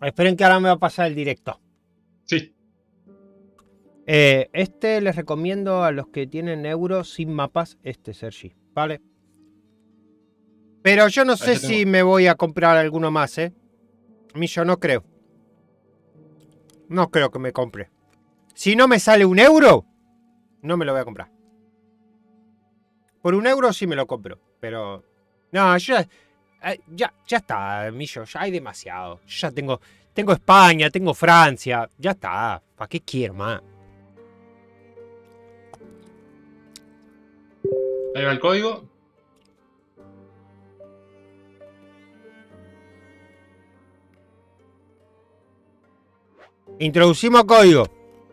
Esperen que ahora me va a pasar el directo. Sí. Les recomiendo a los que tienen euros sin mapas, Sergi, ¿vale? Pero yo no sé si me voy a comprar alguno más, yo no creo. No creo que me compre. Si no me sale €1, no me lo voy a comprar. Por €1 sí me lo compro, pero... No, ya está, Millo, ya hay demasiado. Yo ya tengo España, tengo Francia, ya está. ¿Para qué quiero más? Ahí va el código. Introducimos código.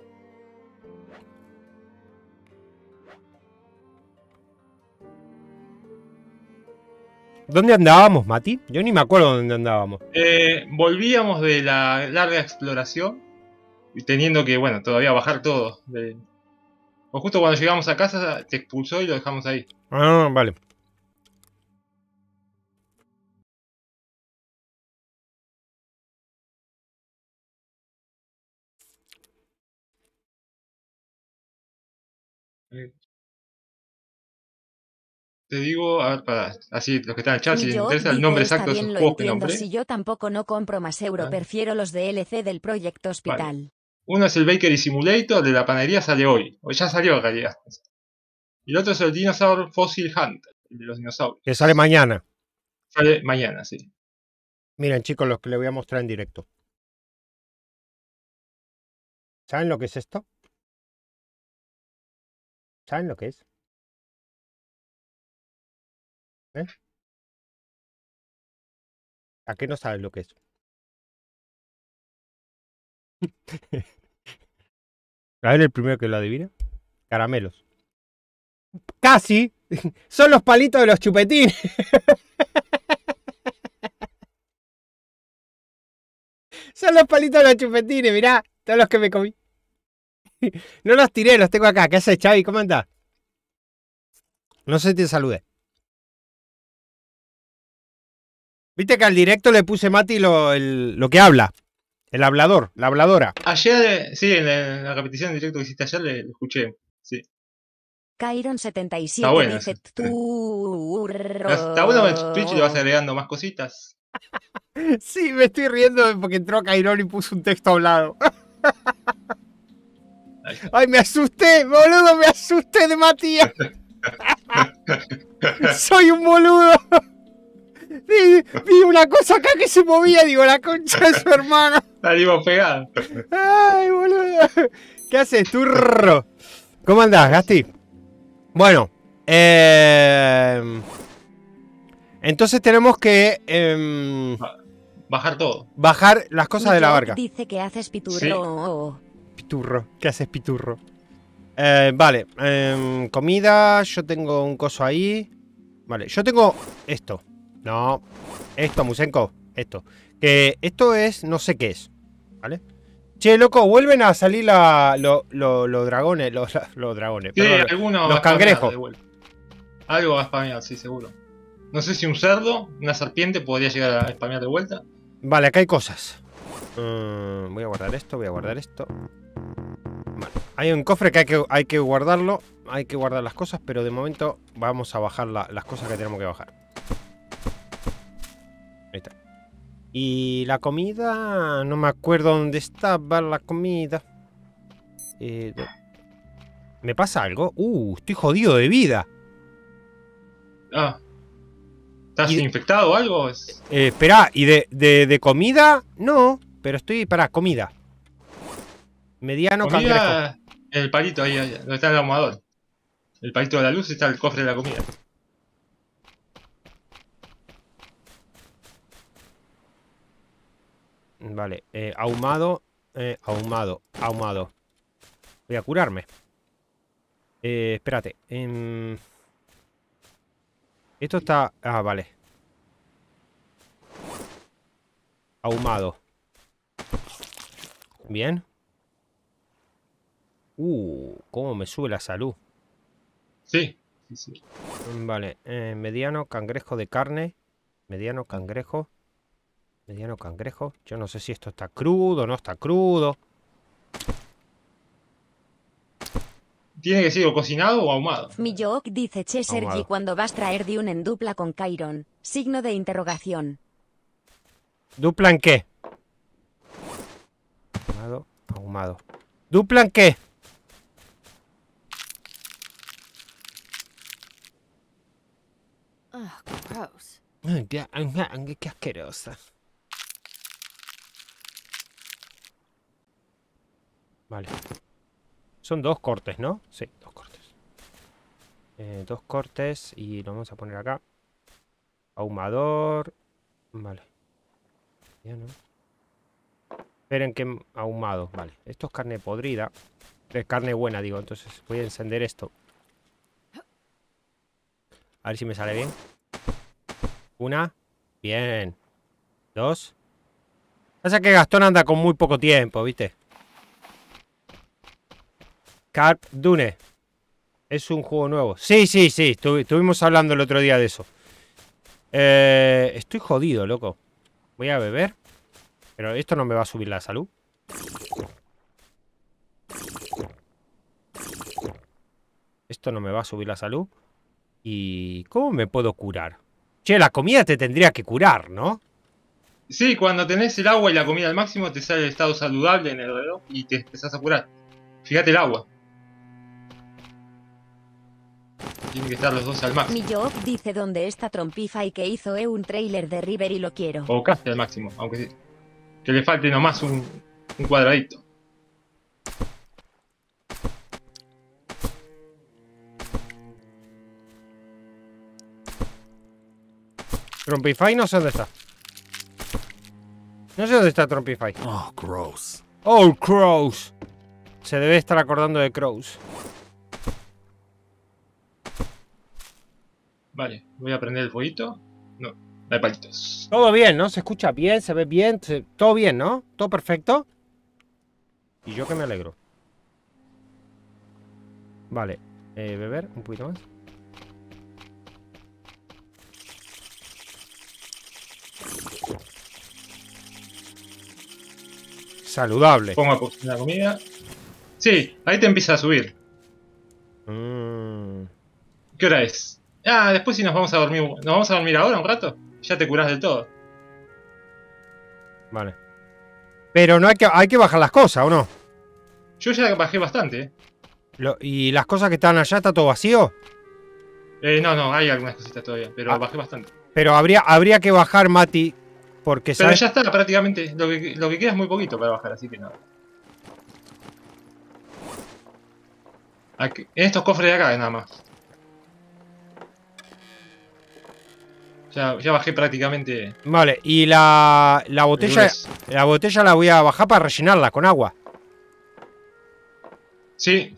¿Dónde andábamos, Mati? Yo ni me acuerdo dónde andábamos. Volvíamos de la larga exploración, teniendo que, bueno, todavía bajar todo. O justo cuando llegamos a casa te expulsó y lo dejamos ahí. Ah, vale. Te digo, a ver, para así los que están en el chat, si les Yo interesa el nombre exacto de esos juegos que nombré. Si yo tampoco no compro más euro, prefiero los DLC del Proyecto Hospital. Vale. Uno es el Bakery Simulator, de la panadería sale hoy. O ya salió en realidad. Y el otro es el Dinosaur Fossil Hunt, el de los dinosaurios. Que sale mañana. Sale mañana, sí. Miren, chicos, los que les voy a mostrar en directo. ¿Saben lo que es esto? ¿Saben lo que es? ¿A qué no saben lo que es? A ver el primero que lo adivina. Caramelos. ¡Casi! Son los palitos de los chupetines. Son los palitos de los chupetines, mirá. Todos los que me comí. No los tiré, los tengo acá. ¿Qué haces, Xavi? ¿Cómo andás? No sé si te saludé. Viste que al directo le puse Mati lo que habla. El hablador, la habladora. Ayer, sí, en la repetición en directo que hiciste ayer le escuché. Sí. Kairon77 Está bueno. dice Está bueno, en Twitch le vas agregando más cositas. Sí, me estoy riendo porque entró Kairon y puso un texto hablado. Ay, me asusté, boludo, me asusté de Matías. Soy un boludo. Vi una cosa acá que se movía, digo, la concha de su hermano. Salimos pegados. Ay, boludo. ¿Qué haces, turro? ¿Cómo andás, Gasti? Bueno, entonces tenemos que bajar todo. Bajar las cosas de la barca. Dice que haces piturro. Sí. Piturro. ¿Qué haces, piturro? Vale. Comida. Yo tengo un coso ahí. Vale. Yo tengo esto. No. Esto, Musenko. Esto. Que esto es... No sé qué es. ¿Vale? Che, loco. Vuelven a salir los dragones. Los dragones. Sí, perdón, algunos los cangrejos. Algo va a spamear, sí, seguro. No sé si un cerdo, una serpiente podría llegar a spamear de vuelta. Vale, acá hay cosas. Voy a guardar esto, voy a guardar esto. Vale. Hay un cofre que hay que guardarlo. Hay que guardar las cosas, pero de momento vamos a bajar las cosas que tenemos que bajar. Ahí está. Y la comida... No me acuerdo dónde estaba la comida. ¿Me pasa algo? Estoy jodido de vida. Ah. ¿Estás infectado o algo? Esperá, ¿y de comida? No, pero estoy para comida. Mediano comida, cangrejo. El palito ahí, donde está el ahumador. El palito de la luz está el cofre de la comida. Vale, ahumado, ahumado. Voy a curarme. Espérate. Esto está... Ah, vale. Ahumado. Bien. Cómo me sube la salud. Sí. Vale, mediano cangrejo de carne. Mediano cangrejo. Mediano cangrejo. Yo no sé si esto está crudo o no está crudo. Tiene que ser o cocinado o ahumado. Millook dice che Sergi Ahumado. cuando vas traer Dune en dupla con Kyron. Signo de interrogación. ¿Dupla en qué? Ahumado, ahumado. ¿Dupla en qué? Ugh, gross. Ay, qué asquerosa. Vale. Son 2 cortes, ¿no? Sí, 2 cortes. 2 cortes y lo vamos a poner acá. Ahumador. Vale. Ya no. Esperen que ahumado. Vale. Esto es carne podrida. Es carne buena, digo. Entonces voy a encender esto. A ver si me sale bien. 1. Bien. 2. Pasa que Gastón anda con muy poco tiempo, ¿viste? Carp Dune. Es un juego nuevo. Sí, sí, sí. Estuvimos hablando el otro día de eso. Estoy jodido, loco. Voy a beber. Pero esto no me va a subir la salud. Esto no me va a subir la salud. ¿Y cómo me puedo curar? Che, la comida te tendría que curar, ¿no? Sí, cuando tenés el agua y la comida al máximo, te sale el estado saludable en el reloj y te empezás a curar. Fíjate el agua. Tienen que estar los dos al máximo. Millook dice dónde está Trompify que hizo un trailer de River y lo quiero. O casi al máximo, aunque que le falte nomás un cuadradito. Trompify no sé dónde está. No sé dónde está Trompify. Oh, gross. Oh, Crows. Se debe estar acordando de Crows. Vale, voy a prender el fueguito. No, no hay palitos. Todo bien, ¿no? Se escucha bien, se ve bien. Todo bien, ¿no? Todo perfecto. Y yo que me alegro. Vale. Beber un poquito más. Saludable. Pongo a cocinar la comida. Sí, ahí te empieza a subir. ¿Qué hora es? Ah, después si nos vamos a dormir. ¿Nos vamos a dormir ahora un rato? Ya te curás del todo. Vale. Pero no hay que bajar las cosas, ¿o no? Yo ya bajé bastante, ¿Y las cosas que están allá está todo vacío? No, hay algunas cositas todavía, pero Ah. bajé bastante. Pero habría que bajar, Mati. Porque Pero sabes. ya está, prácticamente. Lo que queda es muy poquito para bajar, así que nada. En estos cofres de acá, nada más. Ya bajé prácticamente. Vale, y la botella. grueso. La botella la voy a bajar para rellenarla con agua. Sí,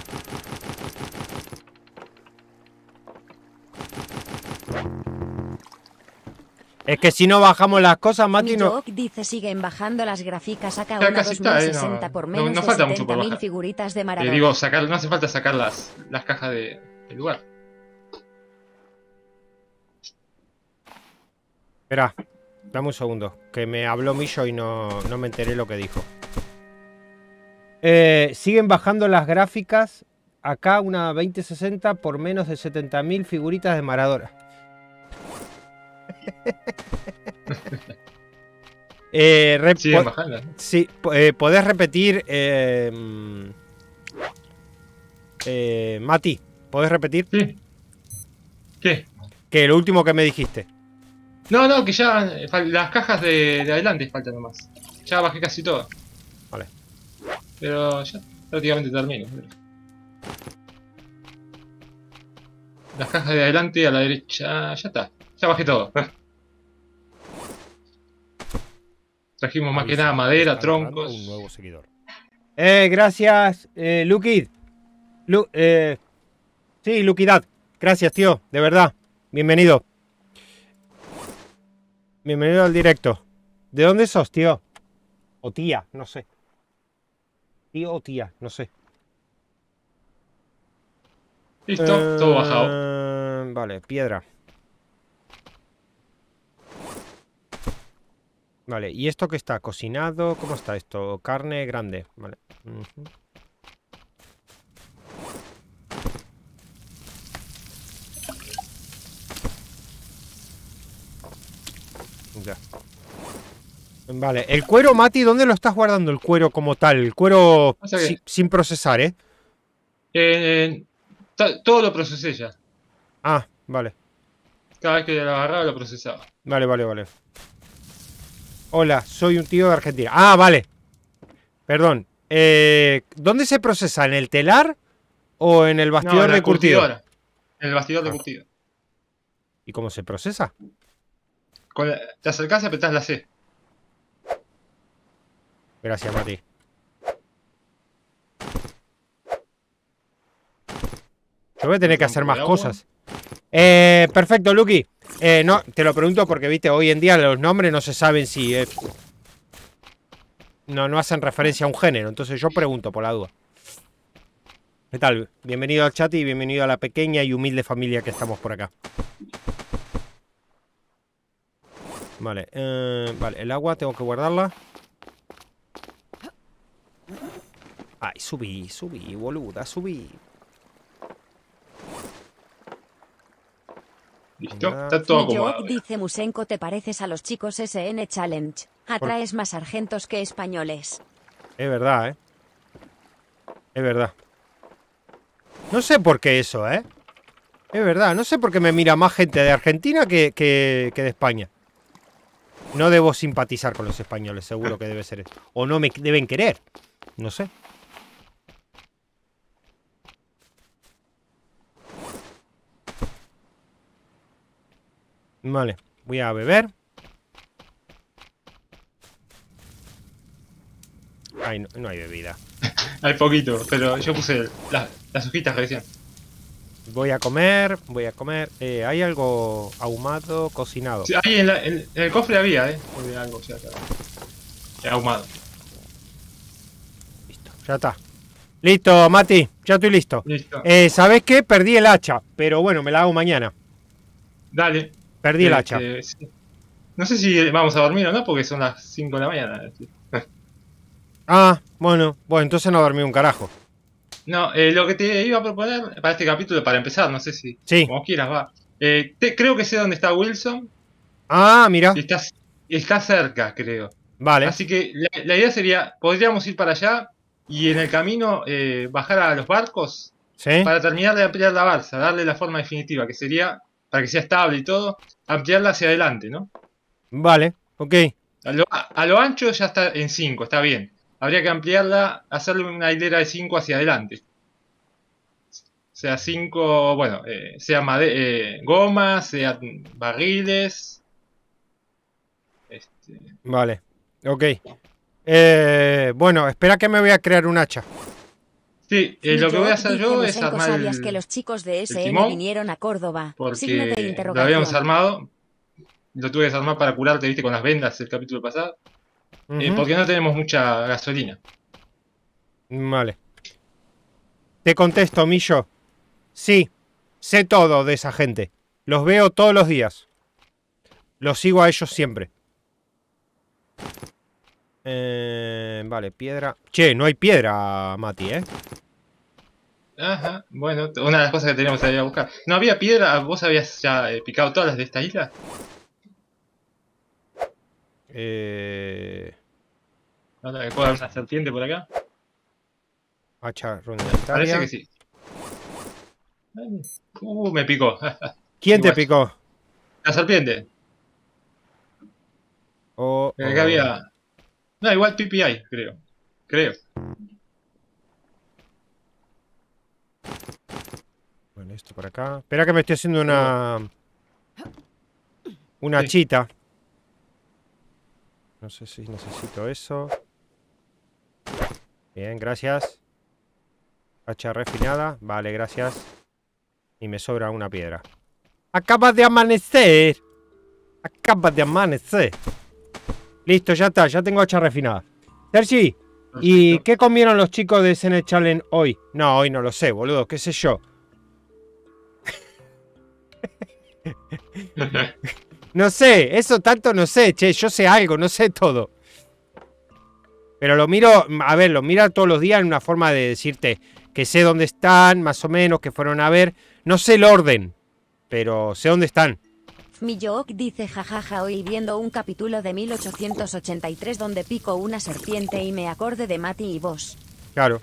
Es que si no bajamos las cosas, Mati, no. Millook dice siguen bajando las gráficas acá Ya una casi está, 2060 por menos no de falta mucho por 70.000 bajar. figuritas de te Maradona. digo, no hace falta sacar las cajas del lugar. Espera, dame un segundo. Que me habló Millo y no me enteré lo que dijo. Siguen bajando las gráficas. Acá una 2060 por menos de 70.000 figuritas de Maradona. Siguen bajando. Sí, podés repetir. Mati, ¿podés repetir? Sí. ¿Qué? Que lo último que me dijiste. No, que ya las cajas de adelante faltan nomás. Ya bajé casi todo. Vale. Pero ya prácticamente termino. Las cajas de adelante a la derecha, ya está. Ya bajé todo. Trajimos más que nada madera, Está agarrando troncos. un nuevo seguidor. Gracias, Lukid. Sí, Lukidad. Gracias, tío. De verdad. Bienvenido. Bienvenido al directo. ¿De dónde sos, tío? O tía, no sé. Tío o tía, no sé. Listo, todo bajado. Vale, piedra. Vale, ¿y esto qué está? ¿Cocinado? ¿Cómo está esto? Carne grande. Vale. Ujú. Ya. Vale, el cuero, Mati, ¿dónde lo estás guardando el cuero como tal? El cuero O sea que, sin procesar, ¿eh? todo lo procesé ya. Ah, vale. Cada vez que lo agarraba lo procesaba. Vale, vale, vale. Hola, soy un tío de Argentina. Ah, vale. Perdón. ¿Dónde se procesa? ¿En el telar o en el No, bastidor en de la curtido? curtidora. En el bastidor de Ah. curtido. ¿Y cómo se procesa? Te acercás y apretás la C. Gracias, Mati. Yo voy a tener que Un hacer poco más de agua. cosas. Perfecto, Lucky. No, te lo pregunto porque, viste, hoy en día los nombres no se saben si... no hacen referencia a un género. Entonces yo pregunto por la duda. ¿Qué tal? Bienvenido al chat y bienvenido a la pequeña y humilde familia que estamos por acá. Vale, vale, el agua tengo que guardarla. Ay, subí, boluda, subí. ¿Listo? Ya. Está todo Job acomodado. dice Musenko, te pareces a los chicos SN Challenge. Atraes más sargentos que españoles. Es verdad, ¿eh? Es verdad. No sé por qué eso, ¿eh? Es verdad, no sé por qué me mira más gente de Argentina que de España. No debo simpatizar con los españoles, seguro que debe ser eso. O no me deben querer. No sé. Vale, voy a beber. Ay, no hay bebida. Hay poquito, pero yo puse las hojitas recién. Voy a comer, ¿hay algo ahumado, cocinado? Sí, ahí en el cofre había, Había algo ya acá. Ahumado. Listo, ya está. Listo, Mati, ya estoy listo. Listo. ¿Sabés qué? Perdí el hacha, pero bueno, me la hago mañana. Dale. Perdí el hacha. Sí. No sé si vamos a dormir o no, porque son las 5 de la mañana. Ah, bueno, entonces no dormí un carajo. No, lo que te iba a proponer para este capítulo, para empezar, no sé si Sí. como quieras, va. Creo que sé dónde está Wilson. Ah, mira. Y está cerca, creo. Vale. Así que la idea sería, podríamos ir para allá y en el camino bajar a los barcos ¿Sí? para terminar de ampliar la balsa, darle la forma definitiva, que sería, para que sea estable y todo, ampliarla hacia adelante, ¿no? Vale, ok. A lo ancho ya está en 5, está bien. Habría que ampliarla, hacerle una hilera de 5 hacia adelante. O sea, 5, bueno, sea goma, sea barriles. Vale, ok. Bueno, espera que me voy a crear un hacha. Sí, lo que voy a hacer Dice yo es Musenko, armar ¿sabías que los chicos de SN timón? vinieron a Córdoba? Signo de Porque lo interrogación. habíamos armado. Lo tuve que desarmar para curarte, viste, con las vendas el capítulo pasado. Ujú. Porque no tenemos mucha gasolina. Vale. Te contesto, Millo. Sí, sé todo de esa gente. Los veo todos los días. Los sigo a ellos siempre. Vale, piedra. Che, no hay piedra, Mati, ¿eh? Ajá, bueno, una de las cosas que teníamos que ir a buscar. ¿No había piedra? ¿Vos habías ya picado todas las de esta isla? ¿No te puedo dar una serpiente por acá? Hacha Parece rudimentaria. que sí. Me picó. ¿Quién te Guacho. picó? La serpiente. Acá había... No, igual pipi hay, creo. Bueno, esto por acá. Espera que me estoy haciendo una Sí. chita. No sé si necesito eso. Bien, gracias. Hacha refinada. Vale, gracias. Y me sobra una piedra. Acaba de amanecer. Listo, ya está. Ya tengo hacha refinada. Sergi, ¿y Perfecto. qué comieron los chicos de SN Challenge hoy? No, hoy no lo sé, boludo. ¿Qué sé yo? No sé, eso tanto no sé, che, yo sé algo, no sé todo. Pero lo miro, a ver, lo miro todos los días en una forma de decirte que sé dónde están, más o menos, que fueron a ver. No sé el orden, pero sé dónde están. Miyook dice jajaja hoy viendo un capítulo de 1883 donde pico una serpiente y me acordé de Mati y vos. Claro.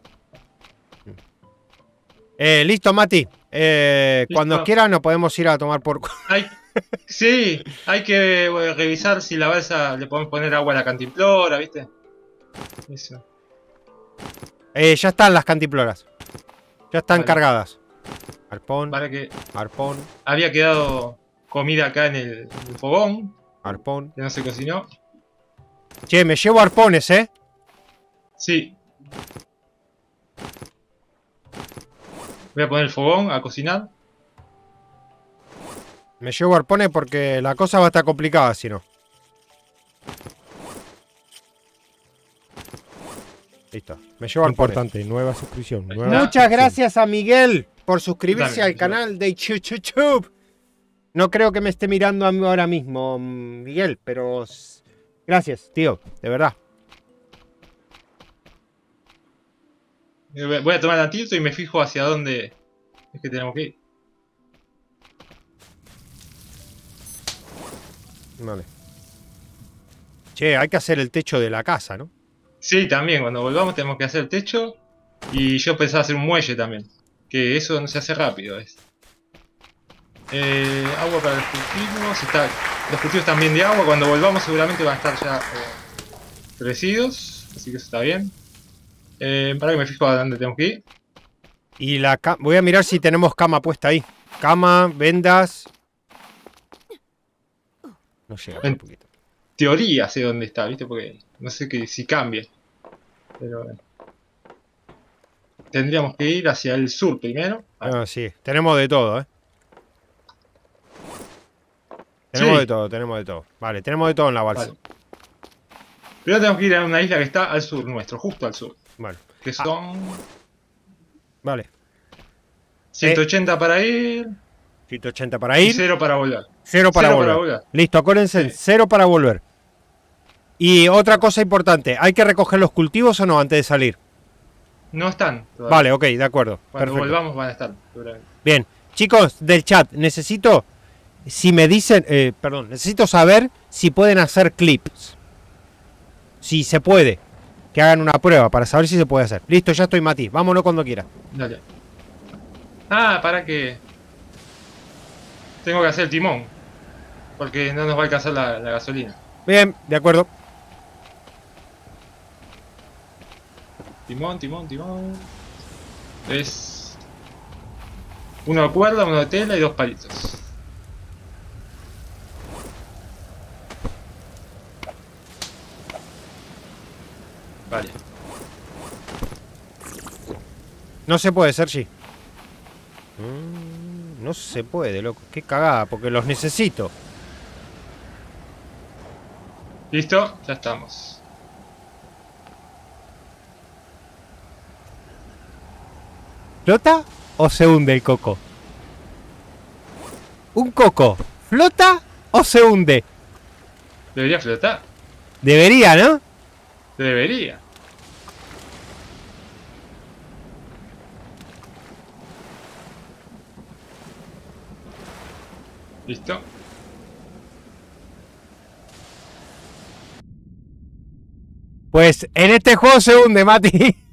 Listo, Mati. Listo. Cuando quieras nos podemos ir a tomar por... Sí, hay que revisar si la balsa le podemos poner agua a la cantimplora, ¿viste? Eso. Ya están las cantimploras. Ya están Vale. cargadas. Arpón, Para que arpón, había quedado comida acá en el fogón, arpón. que no se cocinó. Che, me llevo arpones, ¿eh? Sí. Voy a poner el fogón a cocinar. Me llevo arpones porque la cosa va a estar complicada si no. Listo. Me llevo arpones. Importante, nueva suscripción. Ahí Nueva está. Muchas gracias a Miguel por suscribirse Dale, al canal de YouTube. No creo que me esté mirando a mí ahora mismo, Miguel, pero gracias, tío, de verdad. Voy a tomar el antídoto y me fijo hacia dónde es que tenemos que ir. Vale. Che, hay que hacer el techo de la casa, ¿no? Sí, también, cuando volvamos tenemos que hacer el techo. Y yo pensaba hacer un muelle también. Que eso no se hace rápido. Agua para los cultivos. Los cultivos están bien de agua. Cuando volvamos seguramente van a estar ya crecidos. Así que eso está bien. Para que me fijo a dónde tenemos que ir. Y voy a mirar si tenemos cama puesta ahí. Cama, vendas. No llega un poquito. Teoría sé dónde está, ¿viste? Porque no sé si cambia. Pero bueno. Tendríamos que ir hacia el sur primero. Ah, sí, tenemos de todo, ¿eh? Tenemos Sí. de todo, tenemos de todo. Vale, tenemos de todo en la balsa. Vale. Primero tenemos que ir a una isla que está al sur nuestro, justo al sur. Vale, Que son vale. 180 para ir 180 para y ir, 0 para volver. 0 para Cero volver. para volver. Listo, acuérdense, Sí. 0 para volver. Y otra cosa importante, ¿hay que recoger los cultivos o no antes de salir? No están todavía. Vale, ok, de acuerdo. Cuando Perfecto. volvamos van a estar, seguramente. Bien, chicos del chat, necesito, si me dicen, necesito saber si pueden hacer clips. Si se puede. Que hagan una prueba para saber si se puede hacer. Listo, ya estoy, Mati. Vámonos cuando quiera. Dale. Ah, para que... Tengo que hacer el timón. Porque no nos va a alcanzar la gasolina. Bien, de acuerdo. Timón, timón, timón. Es... uno de cuerda, uno de tela y 2 palitos. Vale. No se puede, Sergi. No se puede, loco. Qué cagada, porque los necesito. ¿Listo? Ya estamos. ¿Flota o se hunde el coco? ¿Un coco flota o se hunde? Debería flotar. Debería, ¿no? Debería. ¿Listo? Pues en este juego se hunde, Mati.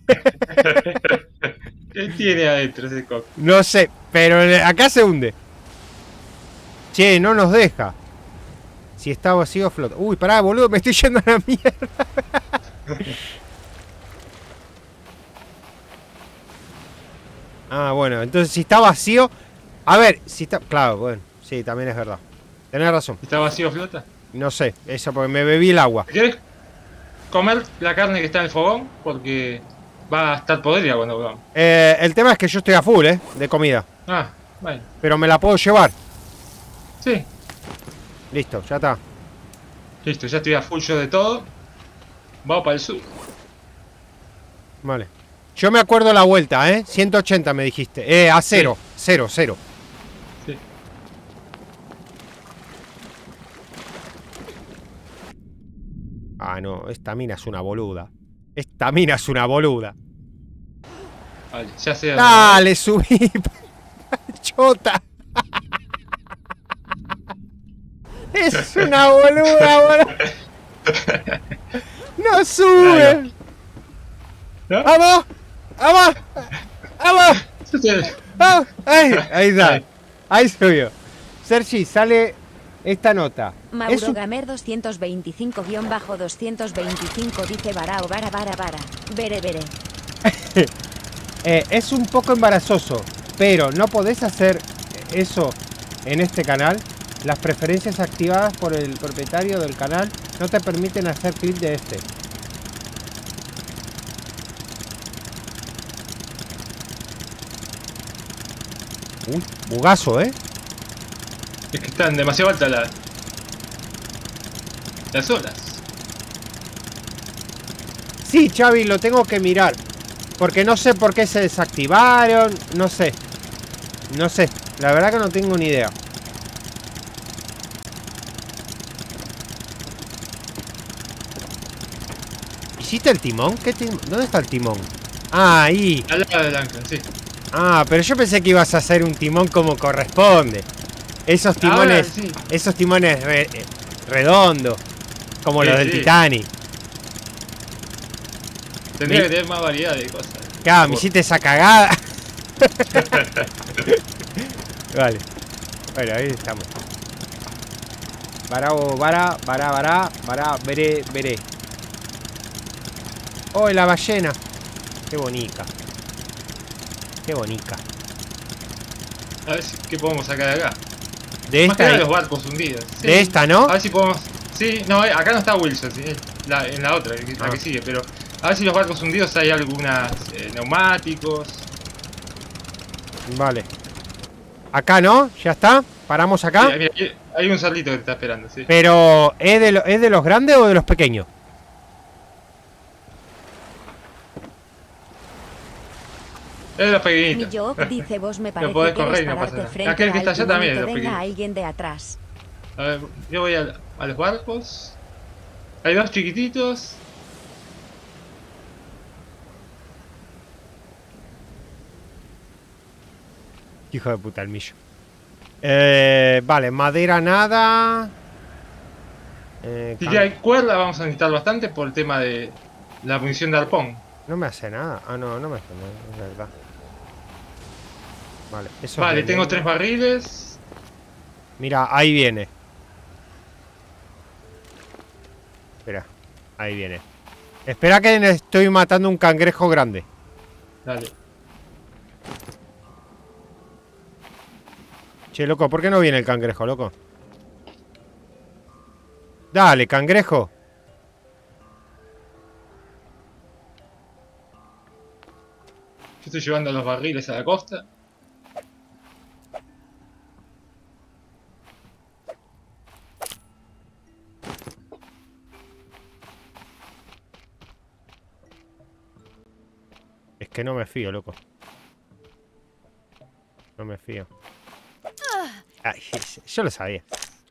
¿Qué tiene adentro ese coco? No sé, pero acá se hunde. Che, no nos deja. Si está vacío, flota. Uy, pará, boludo, me estoy yendo a la mierda. Ah, bueno, entonces si está vacío... A ver, si está... Claro, bueno, sí, también es verdad. Tenés razón. ¿Está vacío flota? No sé, eso porque me bebí el agua. ¿Quieres comer la carne que está en el fogón? Porque va a estar podrida cuando volvamos. El tema es que yo estoy a full, de comida. Ah, bueno. Pero me la puedo llevar. Sí. Listo, ya está. Listo, ya estoy a full yo de todo. Vamos para el sur. Vale. Yo me acuerdo la vuelta, 180 me dijiste. A 0. Sí. 0, 0. Sí. Ah, no, esta mina es una boluda. Esta mina es una boluda. Vale, ya sé. Dale, subí. Chota. Es una boluda, boludo. No sube. ¿No? ¡Vamos! ¡Vamos! ¡Vamos! ¡Vamos! Ahí está. Ahí subió. Sergi, sale esta nota. Mauro Gamer 225-225 dice varao vara. Vere. Es un poco embarazoso, pero no podés hacer eso en este canal. Las preferencias activadas por el propietario del canal no te permiten hacer clip de este. Uy, bugazo, ¿eh? Es que están demasiado altas las olas. Sí, Xavi, lo tengo que mirar. Porque no sé por qué se desactivaron. No sé. No sé. La verdad que no tengo ni idea. ¿Hiciste el timón? ¿Qué timón? ¿Dónde está el timón? Ah, ahí. Al lado del ancla, sí. Ah, pero yo pensé que ibas a hacer un timón como corresponde. Esos timones. Ahora, sí. Esos timones redondos. Como los del Titanic. Tendría que tener más variedad de cosas. Claro, me hiciste esa cagada. Vale. Bueno, ahí estamos. Vara, veré. Oh, la ballena. Qué bonita. Qué bonita. A ver qué podemos sacar de acá. De Más que esta. nada los barcos hundidos. Sí. De esta, ¿no? A ver si podemos. Sí, no, acá no está Wilson, sí, en la otra, la que sigue, pero a ver si los barcos hundidos hay algunas neumáticos. Vale. Acá, ¿no? ¿Ya está? ¿Paramos acá? Sí, mira, hay un cerdito que te está esperando, sí. Pero, ¿es de los grandes o de los pequeños? Es de los pequeñitos. Millok dice vos me No parece podés que correr y eres no pasa pararte nada. frente Aquel que está al allá timón también y es que de los venga pequeñitos. alguien de atrás. A ver, yo voy a los barcos. Hay dos chiquititos. Hijo de puta, el millo. Vale, madera nada. Si ya hay cuerda, vamos a necesitar bastante por el tema de la munición de arpón. No me hace nada. Ah, no, no me hace nada, es verdad. Vale, eso. Vale, tengo 3 barriles. Mira, ahí viene. Espera, ahí viene. Espera que estoy matando un cangrejo grande. Dale. Che, loco, ¿por qué no viene el cangrejo, loco? Dale, cangrejo. Yo estoy llevando los barriles a la costa. Es que no me fío, loco. No me fío. Ay, yo lo sabía.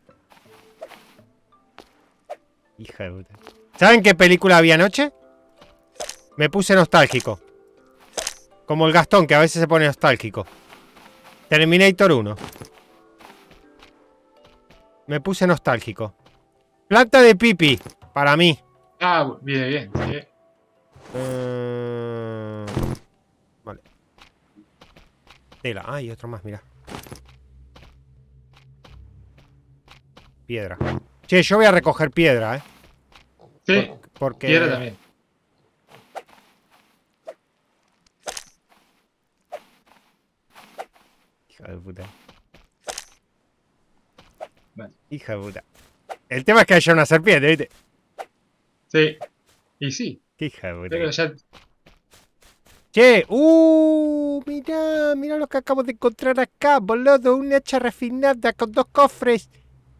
Hija de puta. ¿Saben qué película había anoche? Me puse nostálgico. Como el Gastón, que a veces se pone nostálgico. Terminator 1. Me puse nostálgico. Planta de pipi, para mí. Ah, bien, sí. Vale. Tela. Ah, y otro más, mira. Piedra. Che, yo voy a recoger piedra, ¿eh? Sí, Porque... piedra también. Hija de puta. Vale. Hija de puta. El tema es que haya una serpiente, ¿viste? Sí. Y sí. Qué hija de puta. Pero ya. Che, mirá lo que acabo de encontrar acá, boludo. Una hacha refinada con 2 cofres.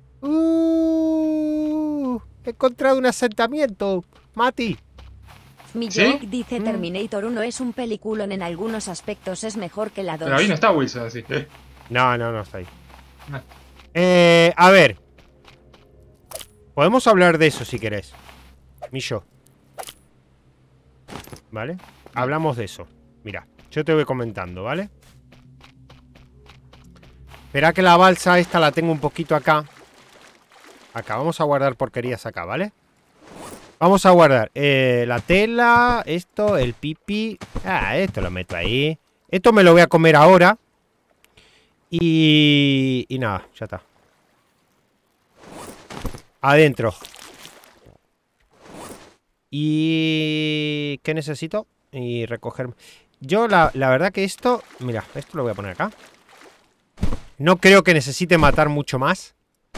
He encontrado un asentamiento, Mati. Millok dice Mm. Terminator 1 es un peliculón, en algunos aspectos es mejor que la 2. Pero ahí no está Wilson, así. No está ahí. Ah. A ver. Podemos hablar de eso si querés. Millo. ¿Vale? Hablamos de eso. Mira, yo te voy comentando, ¿vale? Espera que la balsa esta la tengo un poquito acá. Acá, vamos a guardar porquerías acá, ¿vale? Vamos a guardar la tela, esto, el pipi. Ah, esto lo meto ahí. Esto me lo voy a comer ahora. Y nada, ya está. Adentro. ¿Y qué necesito? Y recoger. Yo la verdad que esto... Mira, esto lo voy a poner acá. No creo que necesite matar mucho más.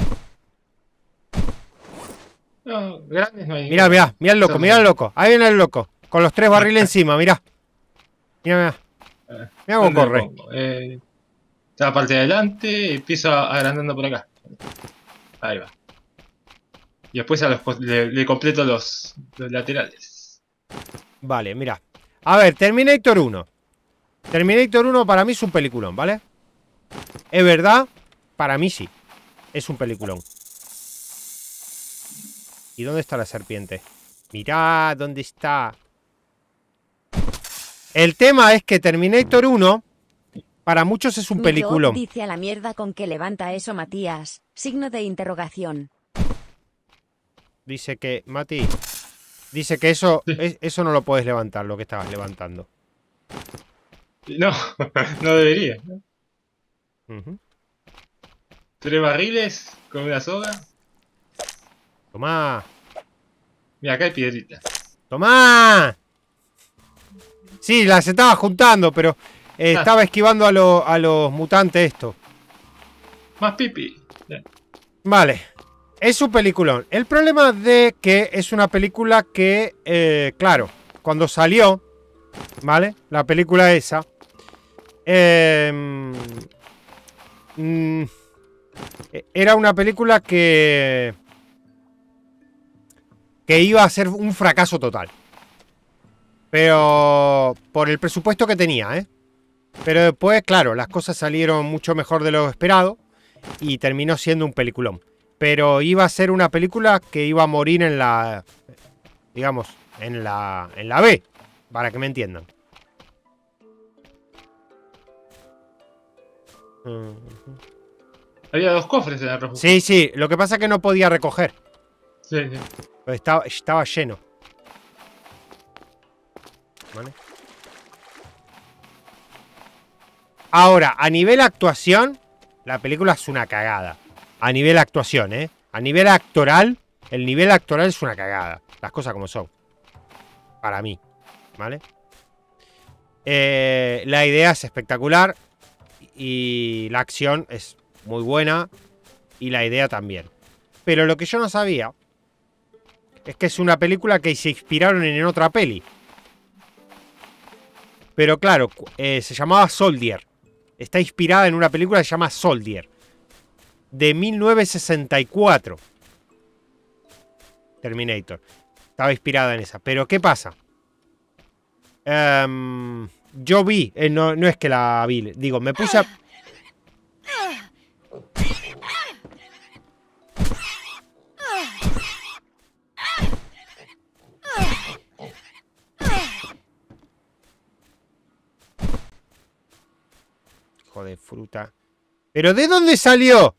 No, grandes no hay. Mira, mira, mira el loco, mira el loco. Ahí viene el loco. Con los 3 barriles encima, mira. Mira, mira. Mira cómo corre. Está la parte de adelante y empiezo agrandando por acá. Ahí va. Y después le completo los laterales. Vale, mira. A ver, Terminator 1. Terminator 1 para mí es un peliculón, ¿vale? Es verdad, para mí sí. Es un peliculón. ¿Y dónde está la serpiente? Mirad dónde está. El tema es que Terminator 1 para muchos es un peliculón. Dice a la mierda con que levanta eso, Matías. Signo de interrogación. Dice que, Mati, dice que eso no lo puedes levantar, lo que estabas levantando. No, no debería. Uh-huh. 3 barriles con una soga. Tomá. Mira, acá hay piedrita. ¡Tomá! Sí, las estaba juntando, pero estaba esquivando a los mutantes esto. Más pipi. Vale. Es un peliculón. El problema de que es una película que, claro, cuando salió, ¿vale? La película esa. Era una película que iba a ser un fracaso total. Pero por el presupuesto que tenía, ¿eh? Pero después, claro, las cosas salieron mucho mejor de lo esperado y terminó siendo un peliculón. Pero iba a ser una película que iba a morir en la... digamos, en la B, para que me entiendan. Había 2 cofres en la refugio. Sí, sí, lo que pasa es que no podía recoger. Sí, sí. Estaba lleno. ¿Vale? Ahora, a nivel actuación, la película es una cagada. A nivel actuación, ¿eh? A nivel actoral, el nivel actoral es una cagada. Las cosas como son. Para mí, ¿vale? La idea es espectacular. Y la acción es muy buena. Y la idea también. Pero lo que yo no sabía es que es una película que se inspiraron en otra peli. Pero claro, se llamaba Soldier. Está inspirada en una película que se llama Soldier. De 1964. Terminator. Estaba inspirada en esa. Pero ¿qué pasa? Yo vi. No es que la vi. Digo, me puse a... Hijo de fruta. ¿Pero de dónde salió?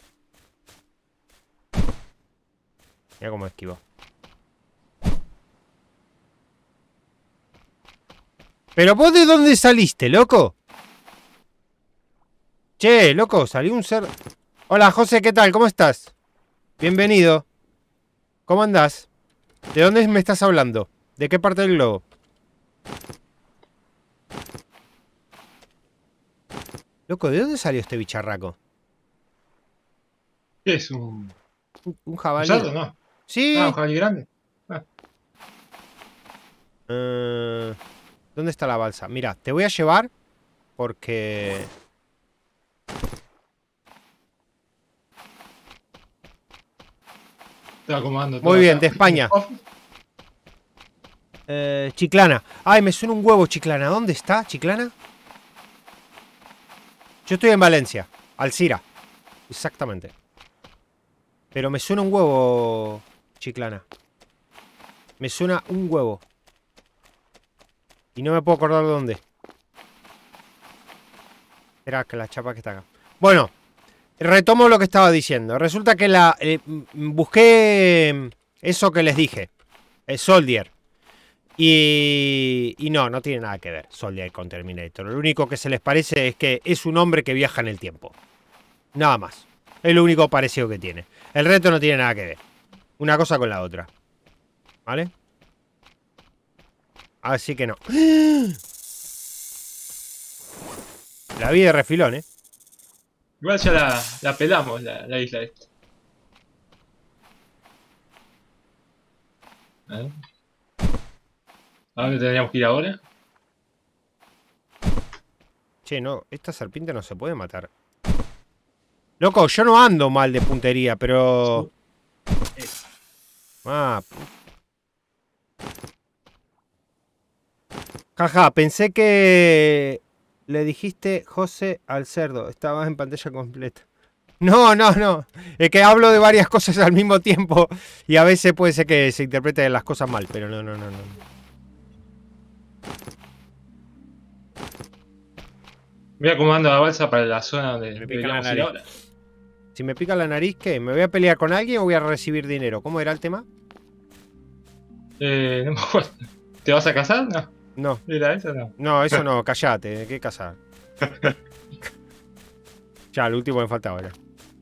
Mira cómo esquivó. ¿Pero vos de dónde saliste, loco? Che, loco, salió un ser... Hola, José, ¿qué tal? ¿Cómo estás? Bienvenido. ¿Cómo andás? ¿De dónde me estás hablando? ¿De qué parte del globo? Loco, ¿de dónde salió este bicharraco? ¿Qué es? ¿Un jabalí? ¿Un no? Sí. Ah, un jabalí grande. Ah. ¿Dónde está la balsa? Mira, te voy a llevar porque... Estoy acomodando todo. Muy bien, acá. de España. Chiclana. Ay, me suena un huevo, Chiclana. ¿Dónde está, Chiclana? Yo estoy en Valencia, Alcira. Exactamente. Pero me suena un huevo, Chiclana. Me suena un huevo. Y no me puedo acordar de dónde. Espera, que la chapa que está acá. Bueno, retomo lo que estaba diciendo. Resulta que busqué eso que les dije. El Soldier. Y no tiene nada que ver Soldier con Terminator. Lo único que se les parece es que es un hombre que viaja en el tiempo. Nada más. Es lo único parecido que tiene. El resto no tiene nada que ver. Una cosa con la otra. ¿Vale? Así que no. La vi de refilón, ¿eh? Igual ya la pelamos, la isla esta. ¿A dónde tendríamos que ir ahora? Che, no, esta serpiente no se puede matar. Loco, yo no ando mal de puntería, pero... Ah. Jaja, pensé que le dijiste José al cerdo. Estabas en pantalla completa. No. Es que hablo de varias cosas al mismo tiempo. Y a veces puede ser que se interpreten las cosas mal, pero no. Voy acomodando la balsa para la zona donde Me pica la deberíamos ir nariz. ahora. Si me pica la nariz, ¿qué? ¿Me voy a pelear con alguien o voy a recibir dinero? ¿Cómo era el tema? No me acuerdo. ¿Te vas a casar? No. No. ¿Era eso? No. No, eso no, callate, ¿qué casar? Ya, lo último me falta ahora.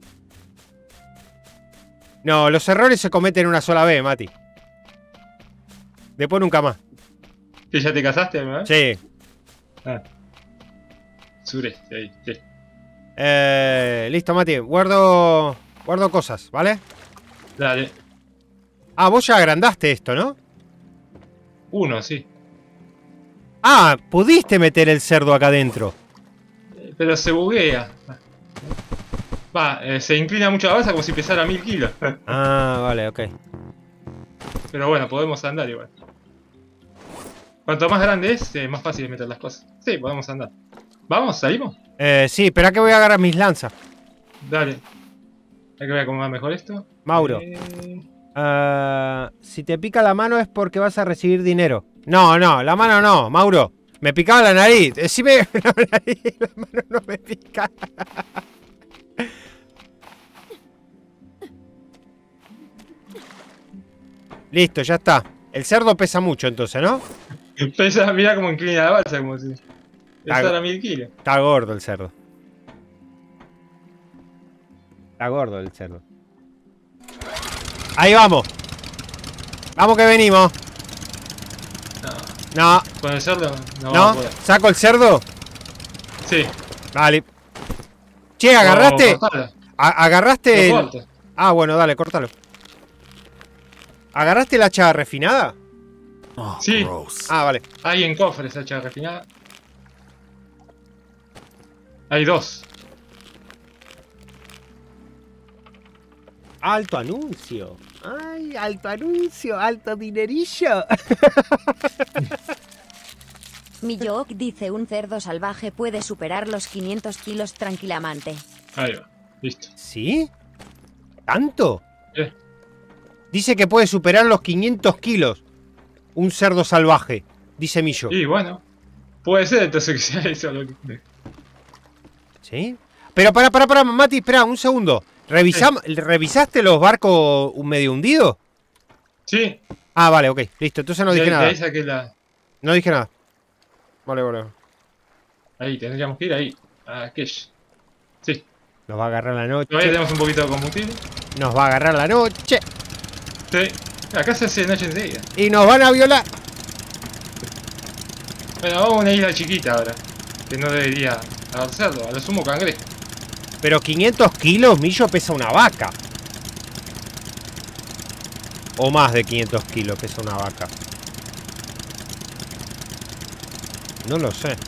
No, los errores se cometen una sola vez, Mati. Después nunca más. ¿Que ya te casaste, no? Sí. Ah. Sureste, ahí, sí. Listo, Mati. Guardo cosas, ¿vale? Dale. Ah, vos ya agrandaste esto, ¿no? Uno, sí. Ah, pudiste meter el cerdo acá adentro. Pero se buguea. Se inclina mucho la balsa como si pesara 1000 kilos. Ah, vale, ok. Pero bueno, podemos andar igual. Cuanto más grande es, más fácil es meter las cosas. Sí, podemos andar. ¿Vamos? ¿Salimos? Sí, espera que voy a agarrar mis lanzas. Dale. Hay que ver cómo va mejor esto. Mauro. Si te pica la mano es porque vas a recibir dinero. No, la mano no, Mauro. Me picaba la nariz. Decime la nariz, la mano no me pica. Listo, ya está. El cerdo pesa mucho entonces, ¿no? Pesa, mira cómo inclina la balsa, como si pesara 1000 kilos. Está gordo el cerdo. Está gordo el cerdo. Ahí vamos. Vamos que venimos. No. ¿Con el cerdo? No. ¿No? ¿Saco el cerdo? Sí. Vale. Che, ¿agarraste? ¿Agarraste? Ah, bueno, dale, córtalo. ¿Agarraste la hacha refinada? Oh, sí. Gross. Ah, vale. Hay en cofres esa hacha refinada. Hay 2. Alto anuncio. Ay, alto anuncio, alto dinerillo. Millok dice un cerdo salvaje puede superar los 500 kilos tranquilamente. Ahí va, listo. ¿Sí? ¿Tanto? Dice que puede superar los 500 kilos. Un cerdo salvaje, dice Millo. Y bueno, puede ser entonces que sea eso lo que... ¿Sí? Pero para, Mati, espera un segundo. ¿Revisaste los barcos medio hundidos? Sí. Ah, vale, ok, listo. Entonces no dije nada. De ahí saqué la... No dije nada. Vale. Ahí, tendríamos que ir ahí. A aquella. Sí. Nos va a agarrar la noche. Todavía tenemos un poquito de combustible. Nos va a agarrar la noche. Sí. Acá se hace de noche enseguida. Y nos van a violar. Bueno, vamos a una isla chiquita ahora. Que no debería avanzarlo. A lo sumo cangrejo. Pero 500 kilos, Millo, pesa una vaca. O más de 500 kilos pesa una vaca. No lo sé.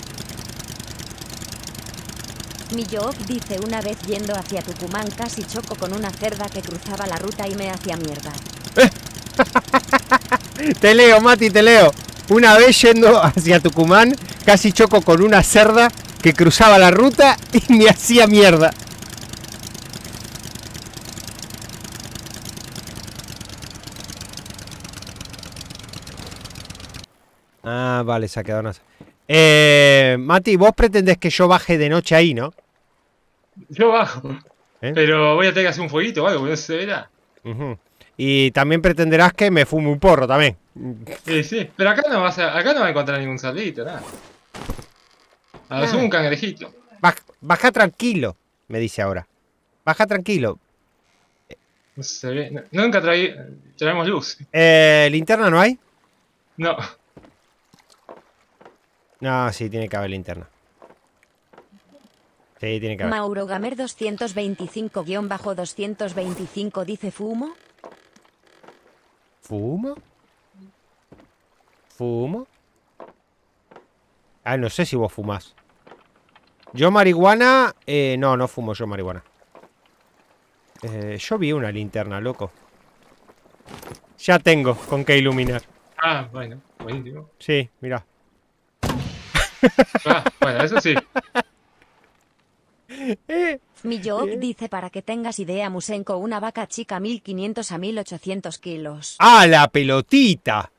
Millok dice una vez yendo hacia Tucumán casi choco con una cerda que cruzaba la ruta y me hacía mierda. Te leo, Mati, te leo. Una vez yendo hacia Tucumán casi choco con una cerda que cruzaba la ruta y me hacía mierda. Ah, vale, se ha quedado Mati, vos pretendés que yo baje de noche ahí, ¿no? Yo bajo. ¿Eh? Pero voy a tener que hacer un fueguito o algo, no se verá. Y también pretenderás que me fume un porro también. Sí, sí. Pero acá no vas a encontrar ningún cerdito, nada. A lo sumo un cangrejito. Baja tranquilo, me dice ahora. Baja tranquilo. No se ve. Nunca traemos luz. ¿Linterna no hay? No. No, sí, tiene que haber linterna. Sí, tiene que haber. Mauro Gamer 225-225 dice fumo. ¿Fumo? ¿Fumo? Ah, no sé si vos fumás. Yo marihuana... no fumo yo marihuana. Yo vi una linterna, loco. Ya tengo con qué iluminar. Ah, bueno, buenísimo. Sí, mirá. Ah, bueno, eso sí. Millok dice para que tengas idea Musenko una vaca chica 1500 a 1800 kilos. ¡Ah, la pelotita!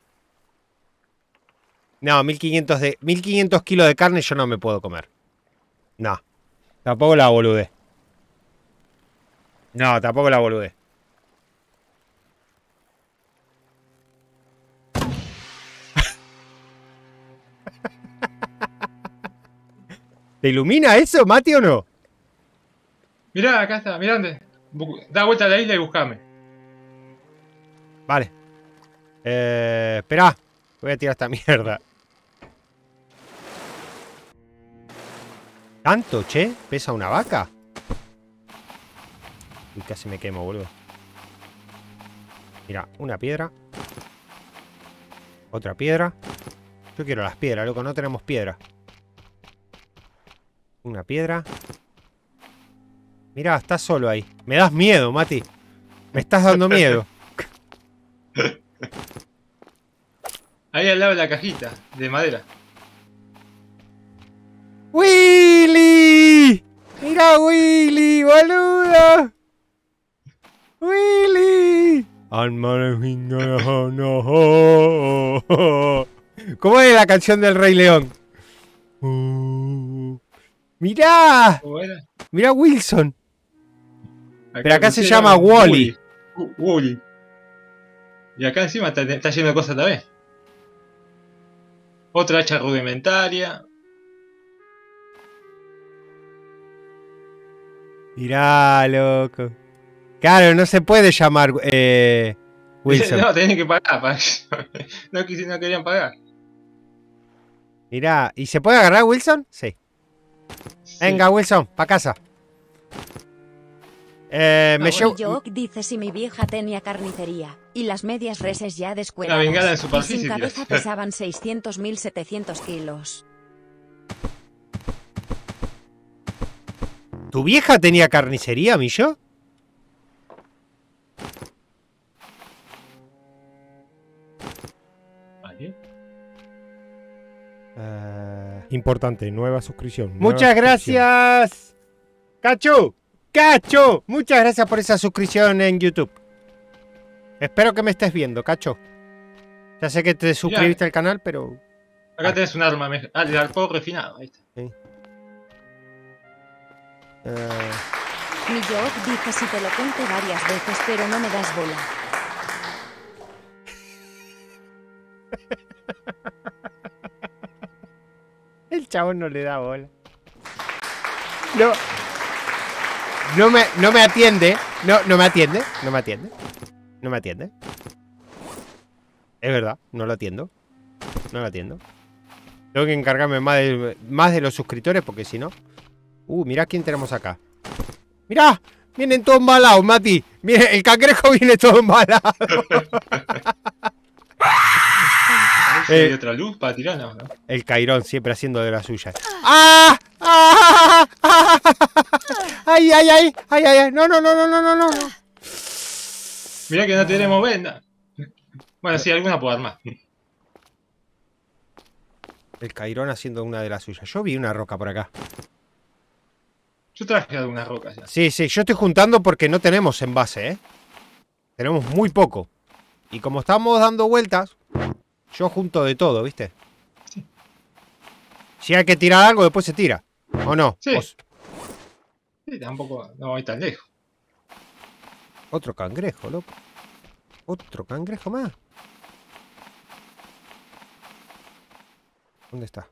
No, 1500 kilos de carne yo no me puedo comer. No. Tampoco la boludez. No, tampoco la boludez. ¿Te ilumina eso, Mati, o no? Mirá, acá está, mirá dónde. Da vuelta a la isla y buscame. Vale. Esperá. Voy a tirar esta mierda. ¿Tanto, che? ¿Pesa una vaca? Uy, casi me quemo, boludo. Mira, una piedra. Otra piedra. Yo quiero las piedras, loco. No tenemos piedra. Una piedra. Mira, estás solo ahí. Me das miedo, Mati. Me estás dando miedo. Ahí al lado de la cajita de madera. ¡Willy! ¡Mira, Willy, boludo! ¡Willy! ¿Cómo es la canción del Rey León? ¡Mirá! ¡Mirá Wilson! Pero acá se llama Wally. Wally. Y acá encima está lleno de cosas también. Otra hacha rudimentaria. Mirá, loco. Claro, no se puede llamar Wilson. No, tenían que pagar. No querían pagar. Mirá, ¿y se puede agarrar Wilson? Sí. Venga, Wilson, pa' casa. Millok dice si mi vieja tenía carnicería y las medias reses ya descueladas. Una bengala en y superficie. sin cabeza pesaban 600.700 kilos. ¿Tu vieja tenía carnicería, Millo? Vale. Importante, nueva suscripción. Muchas gracias. ¡Cacho! ¡Cacho! Muchas gracias por esa suscripción en YouTube. Espero que me estés viendo, Cacho. Ya sé que te suscribiste al canal, pero... Acá tenés un arma. De alcohol refinado. Ahí está. Sí. Millok dice si te lo conté varias veces, pero no me das bola. El chabón no le da bola. No me atiende. No me atiende. No me atiende. No me atiende. Es verdad, no lo atiendo. No lo atiendo. Tengo que encargarme más de los suscriptores porque si no... mirá quién tenemos acá. Mirá, vienen todos embalados, Mati. Mira, el cangrejo viene todo embalado. ¿Hay otra luz para tirar? No. El Cairón siempre haciendo de la suya. ¡Ah! ¡Ah! ¡Ah! ¡Ay, ay, ay! ¡Ay, ay, ay! ¡No! Mirá que no tenemos venda. Bueno, sí, alguna puedo armar. El Cairón haciendo una de las suyas. Yo vi una roca por acá. Yo traje algunas rocas ya. Sí, yo estoy juntando porque no tenemos envase, ¿eh? Tenemos muy poco. Y como estamos dando vueltas, yo junto de todo, ¿viste? Si hay que tirar algo, después se tira. ¿O no? Sí. O- Sí, tampoco no voy tan lejos. Otro cangrejo, loco. Otro cangrejo más. ¿Dónde está?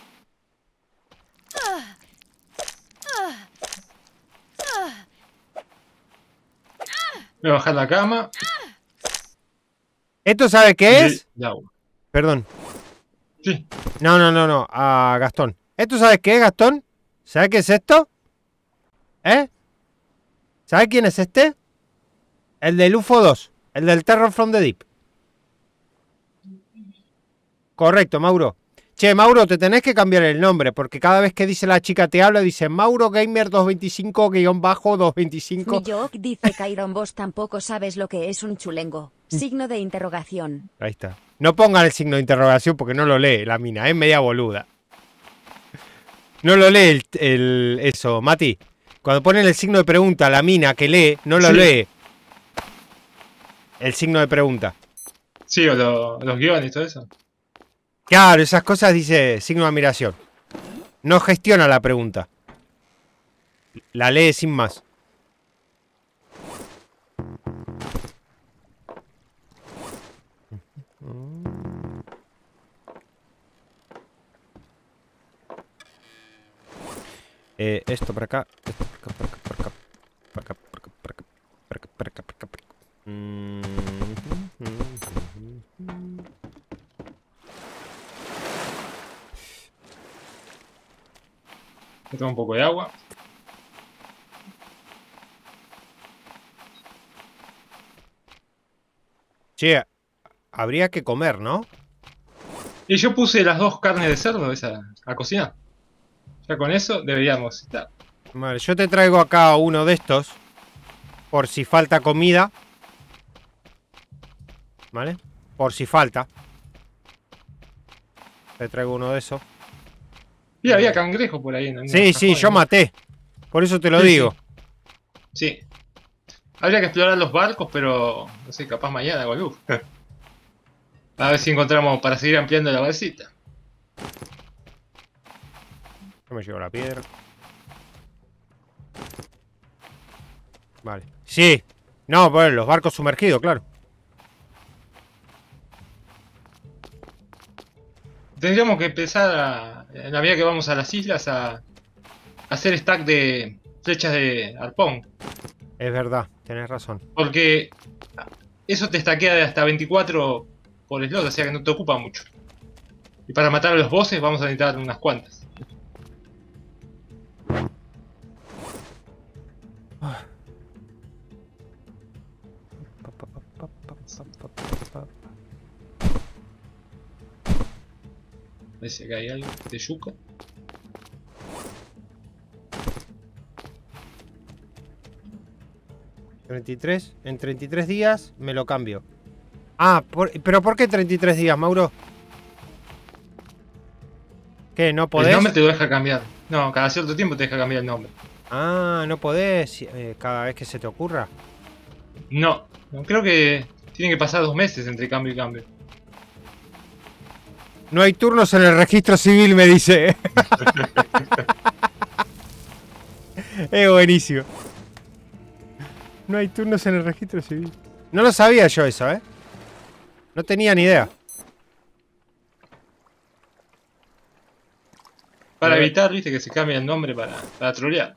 Voy a bajar la cama. ¿Esto sabe qué es? Y agua. Perdón. Sí. No. A Gastón. ¿Esto sabes qué es, Gastón? ¿Sabes qué es esto? ¿Eh? ¿Sabes quién es este? El del UFO 2. El del Terror from the Deep. Correcto, Mauro. Che, Mauro, te tenés que cambiar el nombre, porque cada vez que dice la chica te habla, dice Mauro Gamer 225-225. Millok dice Kairon, vos tampoco sabes lo que es un chulengo. Signo de interrogación. Ahí está. No pongan el signo de interrogación porque no lo lee la mina, es media boluda. No lo lee eso, Mati. Cuando ponen el signo de pregunta, la mina que lee, no lo lee. El signo de pregunta. Sí, o los guiones y todo eso. Claro, esas cosas dice signo de admiración. No gestiona la pregunta. La lee sin más. Esto por acá. Esto por acá, por acá, por acá, por acá, por acá, por acá, por acá, por acá, por acá. Me tomo un poco de agua. Che, habría que comer, ¿no? Y yo puse las 2 carnes de cerdo esa a cocinar. Ya con eso deberíamos estar. Vale, yo te traigo acá uno de estos. Por si falta comida. ¿Vale? Por si falta. Te traigo uno de esos. Y había cangrejo por ahí en algunos Sí, cajones, yo ¿no? maté. Por eso te lo Sí, digo. Sí. Habría que explorar los barcos, pero no sé, capaz mañana o algo. A ver si encontramos para seguir ampliando la balsita. Yo me llevo la piedra. Vale. Sí. No, pues los barcos sumergidos, claro. Tendríamos que empezar en la medida que vamos a las islas a hacer stack de flechas de arpón. Es verdad, tenés razón. Porque eso te stackea de hasta 24 por slot, o sea que no te ocupa mucho. Y para matar a los bosses vamos a necesitar unas cuantas. Parece que hay algo de yuca. ¿33? En 33 días me lo cambio. Ah, ¿pero por qué 33 días, Mauro? ¿Qué? ¿No El podés? nombre te lo deja cambiar. No, cada cierto tiempo te deja cambiar el nombre. Ah, no podés cada vez que se te ocurra. No, creo que tienen que pasar 2 meses entre cambio y cambio. No hay turnos en el registro civil, me dice. Es buenísimo. No hay turnos en el registro civil. No lo sabía yo eso, ¿eh? No tenía ni idea. Para evitar, viste, que se cambie el nombre para trolear.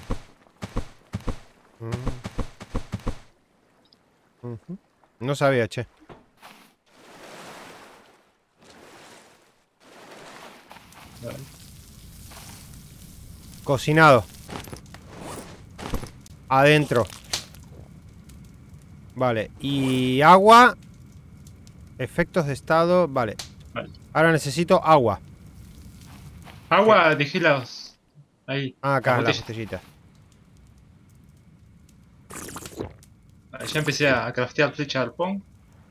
Ujú. No sabía, che. Vale. Cocinado. Adentro. Vale. Y agua. Efectos de estado. Vale. Vale. Ahora necesito agua. Agua, dejé las... ahí. Ah, acá, las las botellitas. Vale, ya empecé a craftear flecha de arpón.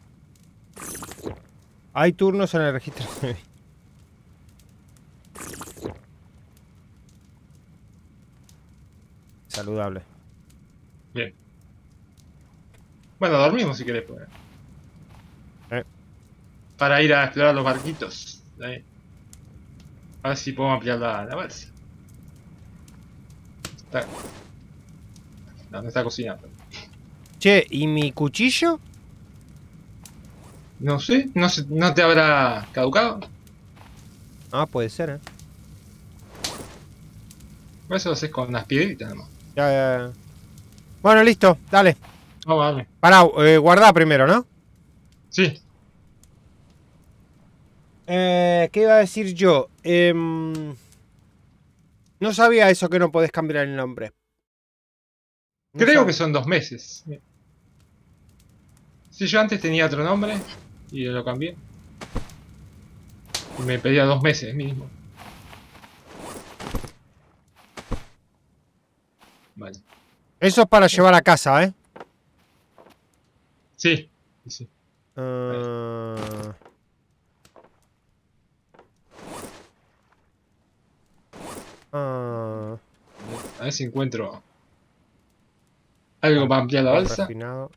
Hay turnos en el registro. Saludable. Bien. Bueno, dormimos si querés, pues. Para ir a explorar los barquitos. Ahí. A ver si podemos ampliar la balsa. Está... No está cocinando. Che, ¿y mi cuchillo? No sé, no te habrá caducado. Ah, puede ser, ¿eh? Eso lo haces con unas piedritas nomás. Ya. Bueno, listo, dale. Vamos a darle. Pará, guardá primero, ¿no? Sí. ¿Qué iba a decir yo? No sabía eso que no podés cambiar el nombre. No Creo sab- que son 2 meses. Si yo antes tenía otro nombre y lo cambié. Y me pedía 2 meses mínimo. Vale. Eso es para llevar a casa, ¿eh? Sí. Sí. Ah, ah, A ver si encuentro algo para ampliar la arpón balsa. refinado.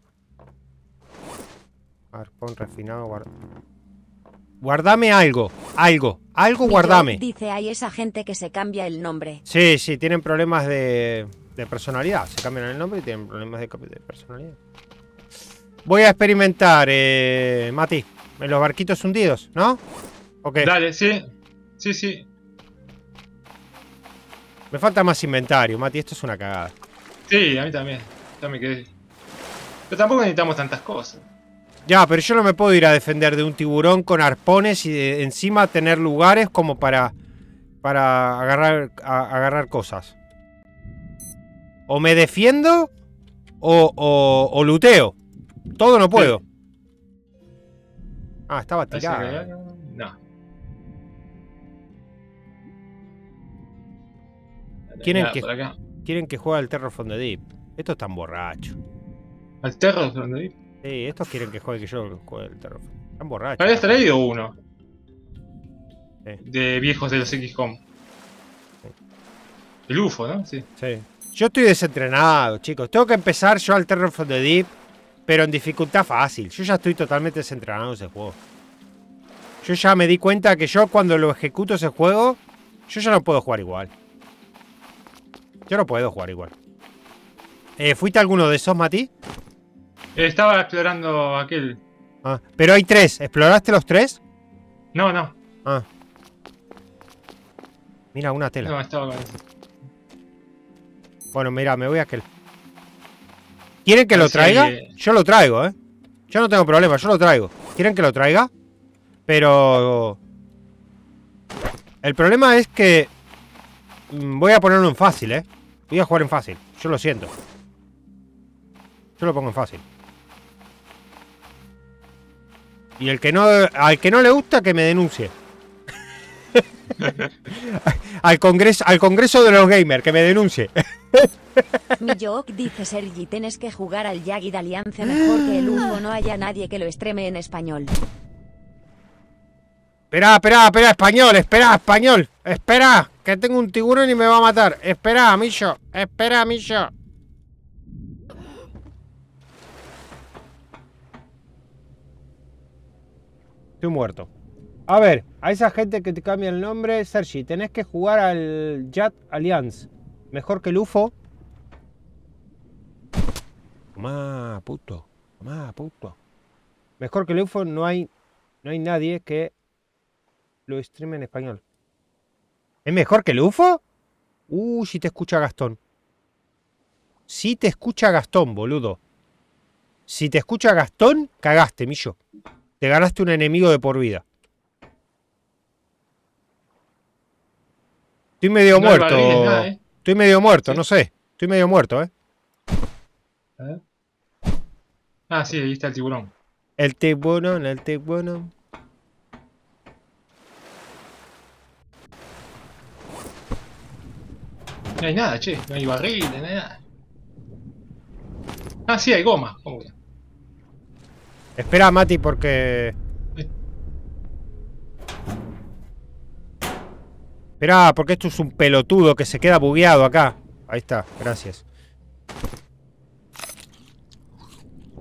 Arpón refinado. Guardame algo. Algo guardame. Dice, hay esa gente que se cambia el nombre. Sí, tienen problemas de personalidad. Se cambian el nombre y tienen problemas de personalidad. Voy a experimentar, Mati, en los barquitos hundidos, ¿no? Ok. Dale, sí. Sí. Me falta más inventario, Mati. Esto es una cagada. Sí, a mí también. Ya me quedé. Pero tampoco necesitamos tantas cosas. Ya, pero yo no me puedo ir a defender de un tiburón con arpones y encima tener lugares como para agarrar cosas. O me defiendo o luteo. Todo no puedo. Sí. Ah, estaba ¿Parece tirado. que hay algo? No. ¿Quieren Nada que, por acá. quieren que juegue al Terror from the Deep. Estos están borrachos. ¿Al Terror from the Deep? Sí, estos quieren que juegue que yo juegue el Terror. Están borrachos. Me habías traído uno. Sí. De viejos de los XCOM. El UFO, ¿no? Sí. Sí. Yo estoy desentrenado, chicos. Tengo que empezar yo al Terror from the Deep, pero en dificultad fácil. Yo ya estoy totalmente desentrenado en ese juego. Yo ya me di cuenta que yo cuando lo ejecuto ese juego, yo ya no puedo jugar igual. Yo no puedo jugar igual. ¿Fuiste a alguno de esos, Mati? Estaba explorando aquel. Ah, pero hay 3. ¿Exploraste los 3? No. Ah. Mira, una tela. No, estaba con eso. Bueno, mira, me voy a aquel. ¿Quieren que A lo ver si traiga? hay, Yo lo traigo, ¿eh? Yo no tengo problema, yo lo traigo. ¿Quieren que lo traiga? Pero... el problema es que... voy a ponerlo en fácil, ¿eh? Voy a jugar en fácil. Yo lo siento. Yo lo pongo en fácil. Y al que no le gusta, que me denuncie. al congreso de los gamers, que me denuncie. Millok dice, Sergi, tienes que jugar al Jagged Alliance mejor que el UFO, no haya nadie que lo estreme en español. Espera, español. Espera, que tengo un tiburón y me va a matar. Espera, Millo. Estoy muerto. A ver, a esa gente que te cambia el nombre, Sergi, tenés que jugar al Jagged Alliance. Mejor que el UFO. Tomá, puto. Mejor que el UFO no hay nadie que lo streame en español. ¿Es mejor que el UFO? Si te escucha Gastón. Si te escucha Gastón, boludo. Si te escucha Gastón, cagaste, Millo. Te ganaste un enemigo de por vida. Estoy medio No hay muerto. barriles, nada, ¿eh? Estoy medio muerto, Sí. no sé. Estoy medio muerto, ¿eh? A ver. Ah, sí, ahí está el tiburón. El tiburón. No hay nada, che. No hay barriles, no hay nada. Ah, sí, hay goma. ¿Cómo que? Espera, Mati, porque... Espera, porque esto es un pelotudo que se queda bugueado acá. Ahí está, gracias.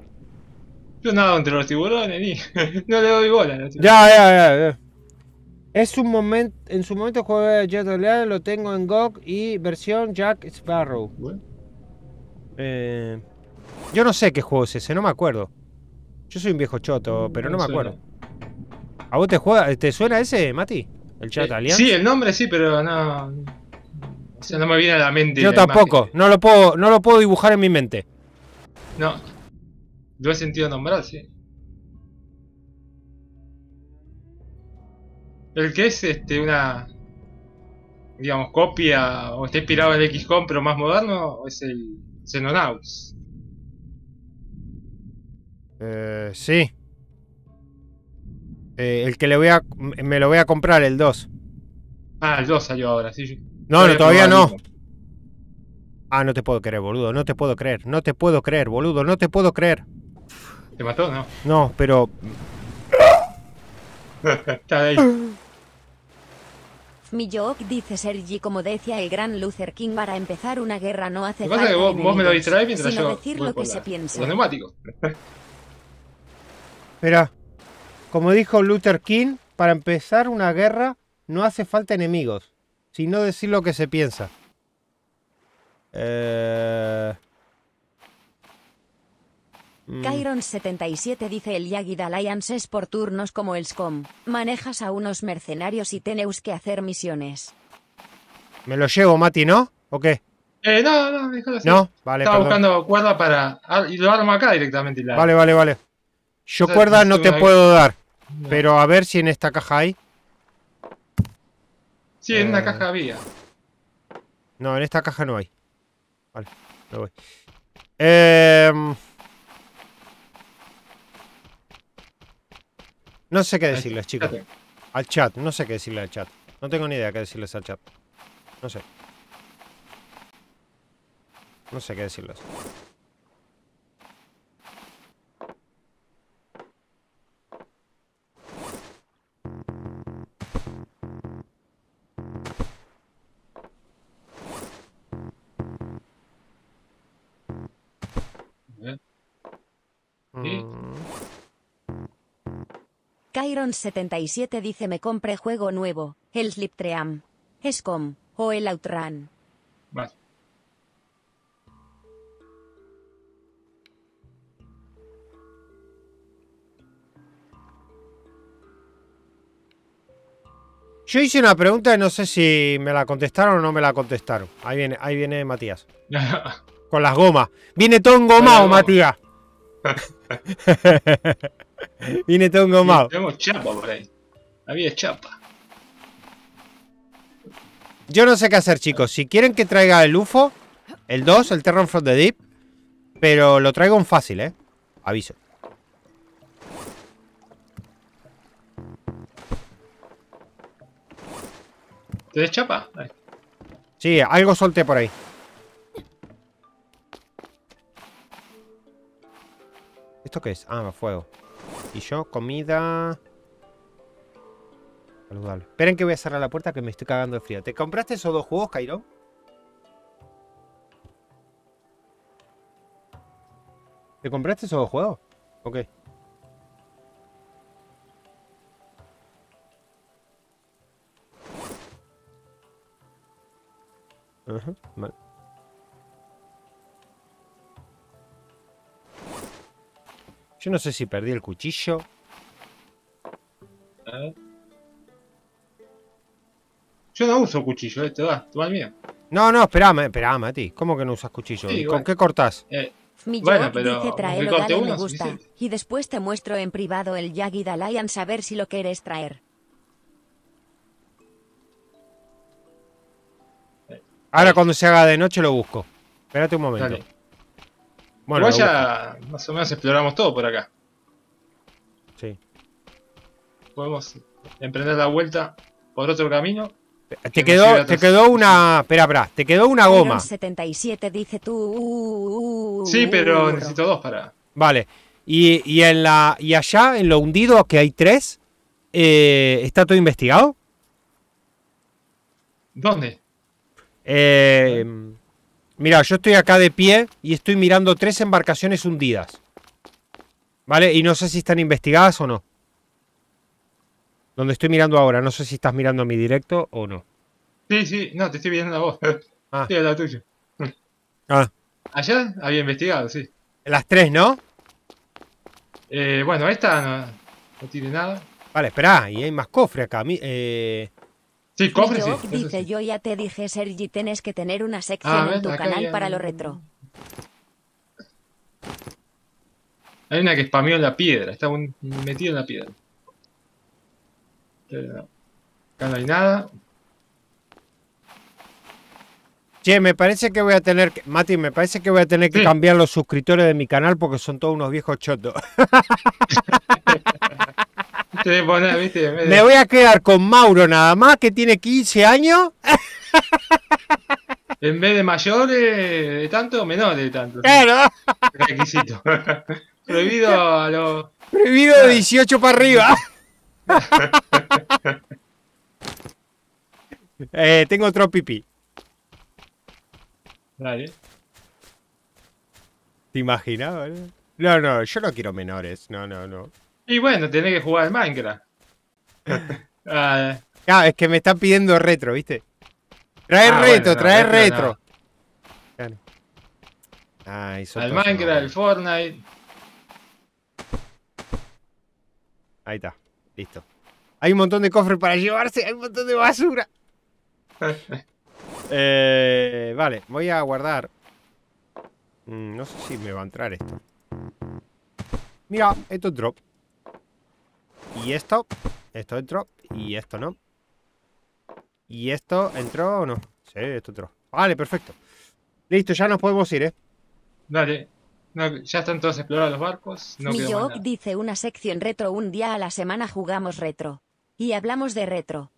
Yo nado entre los tiburones, ni. No le doy bola a los tiburones. Ya. Es un momento, en su momento jugué a Jet Online, lo tengo en GOG y versión Jack Sparrow. Bueno. Yo no sé qué juego es ese, no me acuerdo. Yo soy un viejo choto, pero no me acuerdo. ¿A vos te suena ese, Mati? ¿El Chat Alliance? Sí, el nombre sí, pero no. O sea, no me viene a la mente. Yo la tampoco, imagen. no lo puedo dibujar en mi mente. No. Lo he sentido nombrar, sí. El que es una, digamos, copia o está inspirado en el XCOM pero más moderno es el Xenonauts. Sí. El que me lo voy a comprar, el 2. Ah, el 2 salió ahora, sí. No, todavía no. El 1. Ah, no te puedo creer, boludo. No te puedo creer. No te puedo creer, boludo. No te puedo creer. ¿Te mató? No. No, pero... Está ahí. Millok dice Sergi, como decía el gran Luther King, para empezar una guerra no hace Lo que pasa es falta que vos me lo enemigos, distraes mientras sino yo decir voy lo por que se piensa. los neumáticos. Espera. Como dijo Luther King, para empezar una guerra no hace falta enemigos, sino decir lo que se piensa. Kyron77 dice el Jagged Alliance es por turnos como el SCOM. Manejas a unos mercenarios y tenéis que hacer misiones. Me lo llevo, Mati, ¿no? ¿O qué? No, déjalo así. No, vale, Estaba perdón. buscando cuerda para... y lo armo acá directamente. Vale. Yo O sea, cuerda no te una- puedo dar, No. pero a ver si en esta caja hay. Sí, en una caja había. No, en esta caja no hay. Vale, me voy. No sé qué decirles, chicos. Fíjate. Al chat, no sé qué decirle al chat. No tengo ni idea qué decirles al chat. No sé. No sé qué decirles. ¿Sí? Kyron77 dice me compre juego nuevo, el Slipstream, SCOM, o el Outrun. Vale. Yo hice una pregunta y no sé si me la contestaron o no me la contestaron. Ahí viene Matías. Con las gomas. Viene todo engomado, Matías. Viene todo engomado. Tenemos chapa por ahí. Había chapa. Yo no sé qué hacer, chicos. Si quieren que traiga el UFO, el 2, el Terror from the Deep, pero lo traigo en fácil, aviso. ¿Te des chapa? Ahí. Sí, algo solté por ahí. ¿Esto qué es? Ah, fuego. Y yo, comida... Saludable. Esperen que voy a cerrar la puerta que me estoy cagando de frío. ¿Te compraste esos 2 juegos, Cairo? ¿Te compraste esos 2 juegos? Ok. Vale. Yo no sé si perdí el cuchillo. A ver. Yo no uso cuchillo, te va el mío. No, espérame, Mati. ¿Cómo que no usas cuchillo? Sí, ¿Y con bueno. qué cortás? Millok Bueno, pero dice aunque traelo, corte dale uno me es gusta, suficiente. y después te muestro en privado el Jagged Alliance a ver si lo quieres traer. Ahora cuando se haga de noche lo busco. Espérate un momento. Dale. Bueno, Igual lo ya más o menos exploramos todo por acá. busco. Sí. Podemos emprender la vuelta por otro camino. Te quedó una... Espera. Te quedó una goma. Kyron77 dice tú... Sí, pero burro. necesito 2 para... Vale. Y allá, en lo hundido, que hay 3, ¿está todo investigado? ¿Dónde? Mira, yo estoy acá de pie y estoy mirando 3 embarcaciones hundidas. ¿Vale? Y no sé si están investigadas o no. Donde estoy mirando ahora. No sé si estás mirando mi directo o no. Sí, sí, no, te estoy viendo a vos. Ah. Sí, a la tuya. Ah, Allá había investigado, sí. las 3, ¿no? Bueno, esta no tiene nada. Vale, esperá. Y hay más cofre acá. Sí, cofre, sí. Millok eso dice, sí. yo ya te dije, Sergi, tienes que tener una Ah, sección en ¿ves? tu Acá canal hay para lo algo. retro. Hay una que spameó en la piedra. Está metido en la piedra. Acá no hay nada. Che, me parece que voy a tener que... Mati, me parece que voy a tener que Sí. cambiar los suscriptores de mi canal porque son todos unos viejos chotos. Te de poner, ¿viste? En vez de- Me voy a quedar con Mauro nada más, que tiene 15 años. En vez de mayores de tanto, menores de tanto. Claro. Requisito. Prohibido a los. Prohibido de 18 para arriba. Tengo otro pipí. Dale. ¿Te imaginas, boludo? No, no, yo no quiero menores. No, no, no. Y bueno, tenés que jugar al Minecraft. Ah, Ah, es que me están pidiendo retro, ¿viste? Trae Ah, retro, bueno, no, trae retro retro. no. Claro. Ay, son al todos Minecraft, unos- al Fortnite. Ahí está, listo. Hay un montón de cofres para llevarse, hay un montón de basura. Vale, voy a guardar. No sé si me va a entrar esto. Mira, esto es drop. Y esto entró. Y esto no. ¿Y esto entró o no? Sí, esto entró. Vale, perfecto. Listo, ya nos podemos ir, ¿eh? Dale. No, ya están todos explorados los barcos. No quedó más Millok nada. dice, una sección retro, un día a la semana jugamos retro. Y hablamos de retro.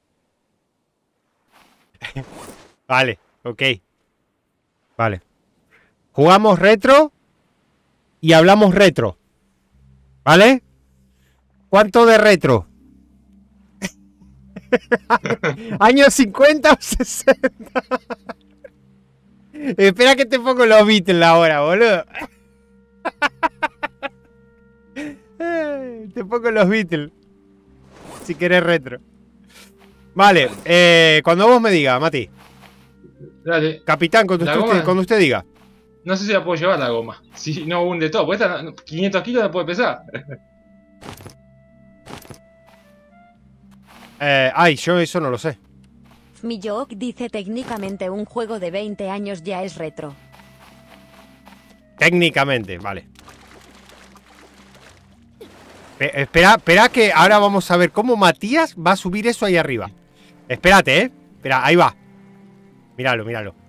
Vale, ok. Vale. Jugamos retro y hablamos retro. ¿Vale? ¿Cuánto de retro? ¿Años 50 o 60? Espera que te pongo los Beatles ahora, boludo. Te pongo los Beatles. Si querés retro. Vale, cuando vos me digas, Mati. Dale. Capitán, La goma. cuando usted diga. No sé si la puedo llevar la goma. Si no hunde todo. Porque esta 500 kilos no puede pesar. Yo eso no lo sé. Millok dice, técnicamente un juego de 20 años ya es retro. Técnicamente, vale. Espera que ahora vamos a ver cómo Matías va a subir eso ahí arriba. Espérate, Espera, ahí va. Míralo.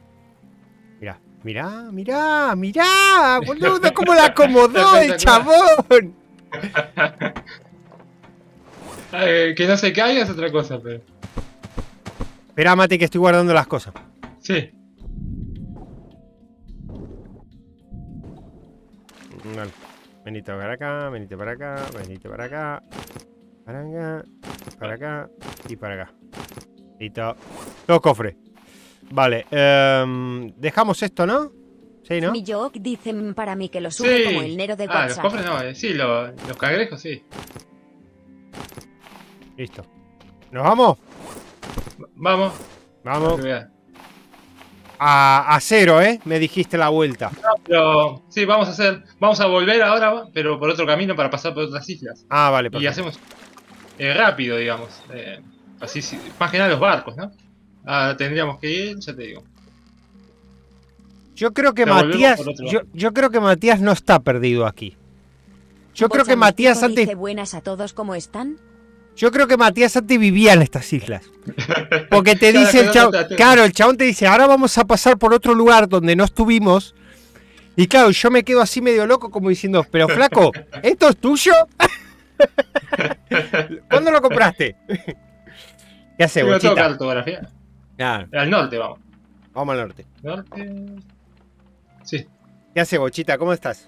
Mirá, boludo, cómo la acomodó el chabón. Que no se caiga es otra cosa, pero. Espera, Mati, que estoy guardando las cosas. Sí. Vale. Venite para acá, venite para acá, venite para acá. Para acá y para acá. Listo. Todo cofre. Vale, dejamos esto, ¿no? Sí, ¿no? Millok dice, para mí que lo sube Sí. como el Nero de Los WhatsApp. cofres no, sí, los cangrejos sí. Listo. ¿Nos vamos? Vamos. Vamos. Que vea. A cero, me dijiste la vuelta. Pero sí, vamos a volver ahora, pero por otro camino para pasar por otras islas. Ah, vale, Y perfecto. hacemos rápido, digamos. Así, más que nada los barcos, ¿no? Tendríamos que ir, ya te digo. Yo creo que Ya volvemos Matías. por otro lado. Yo creo que Matías no está perdido aquí. Yo creo que Bocha Matías Místico antes. dice, buenas a todos, ¿cómo están? Yo creo que Matías antes vivía en estas islas. Porque te Claro, dice el que no chabón. te- Claro, el chabón te dice, ahora vamos a pasar por otro lugar donde no estuvimos. Y claro, yo me quedo así medio loco como diciendo, pero flaco, ¿esto es tuyo? ¿Cuándo lo compraste? ¿Qué hace, Sí, no tengo bochita? cartografía. Ah, Al norte vamos. vamos al norte. Norte. Sí. ¿Qué hace, bochita? ¿Cómo estás?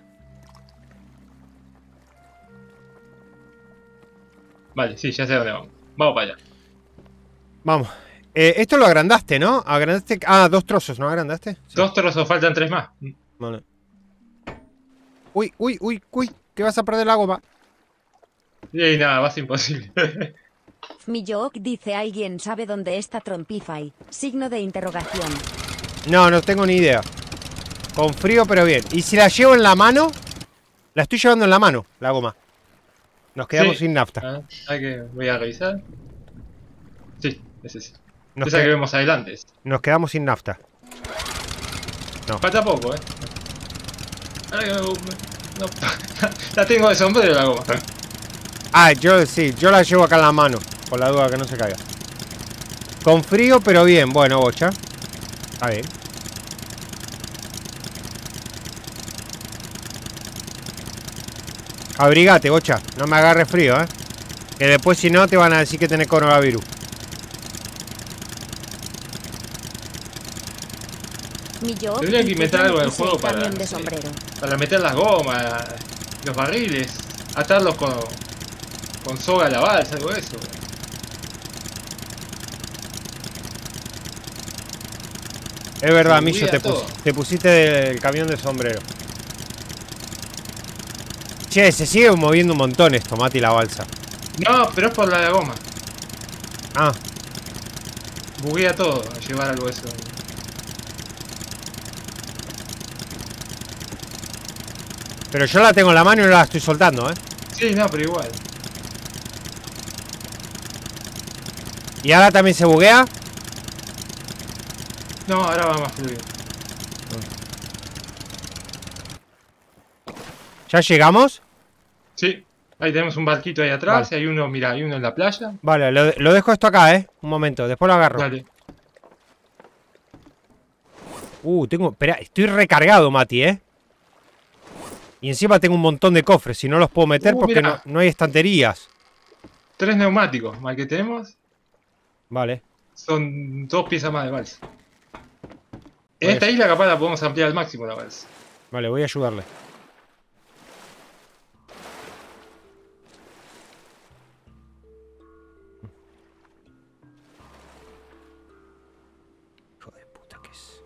Vale, sí, ya sé dónde vamos. Vamos para allá. Vamos. Esto lo agrandaste, ¿no? Agrandaste. Ah, 2 trozos, ¿no agrandaste? Sí. 2 trozos, faltan 3 más. Vale. Uy, que vas a perder la goma. Y nada, va a ser imposible. Millook dice: ¿alguien sabe dónde está Trompify? Signo de interrogación. No, no tengo ni idea. Con frío, pero bien. ¿Y si la llevo en la mano? La estoy llevando en la mano, la goma. Nos quedamos Sí. sin nafta. Voy a revisar. Sí, es ese. Nos, Esa que- que vemos adelante. nos quedamos sin nafta. No. Falta poco, Ay, no, la tengo de sombrero la goma. Ah, yo la llevo acá en la mano. Por la duda que no se caiga. Con frío, pero bien. Bueno, bocha. Está bien. Abrigate, bocha. No me agarre frío, Que después si no te van a decir que tenés coronavirus. Millook Tendría que dice: inventar yo algo en el quise juego el camión para, de sí, sombrero. para meter las gomas, los barriles, atarlos con soga a la balsa, algo de eso. Es verdad, Se Millo, buguea te todo. pusiste el camión de sombrero. Che, se sigue moviendo un montón esto, Mati, la balsa. No, pero es por la goma. Ah, Buguea todo a llevar algo de eso. pero yo la tengo en la mano y no la estoy soltando, Sí, no, pero igual. ¿Y ahora también se buguea? No, ahora va más fluido. ¿Ya llegamos? Sí, ahí tenemos un barquito ahí atrás. Vale. Y hay uno, mira, hay uno en la playa. Vale, lo dejo esto acá, Un momento, después lo agarro. Dale. Espera, estoy recargado, Mati, Y encima tengo un montón de cofres, si no los puedo meter porque Mirá. no hay estanterías. 3 neumáticos, mal que tenemos. Vale. Son 2 piezas más de balsa. En Pues- esta isla capaz la podemos ampliar al máximo la balsa. Vale, voy a ayudarle. Hijo de puta que es.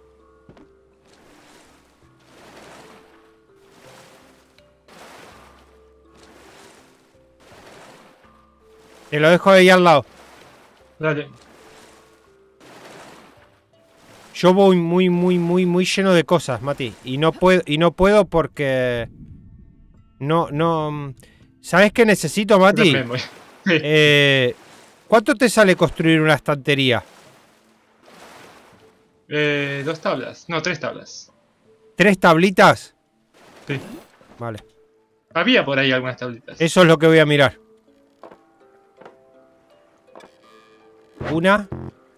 Te lo dejo ahí al lado. Dale. Yo voy muy lleno de cosas, Mati. Y no puedo porque... No... ¿Sabes qué necesito, Mati? Yo también voy. ¿Cuánto te sale construir una estantería? 2 tablas. No, 3 tablas. ¿3 tablitas? Sí. Vale. Había por ahí algunas tablitas. Eso es lo que voy a mirar. Una.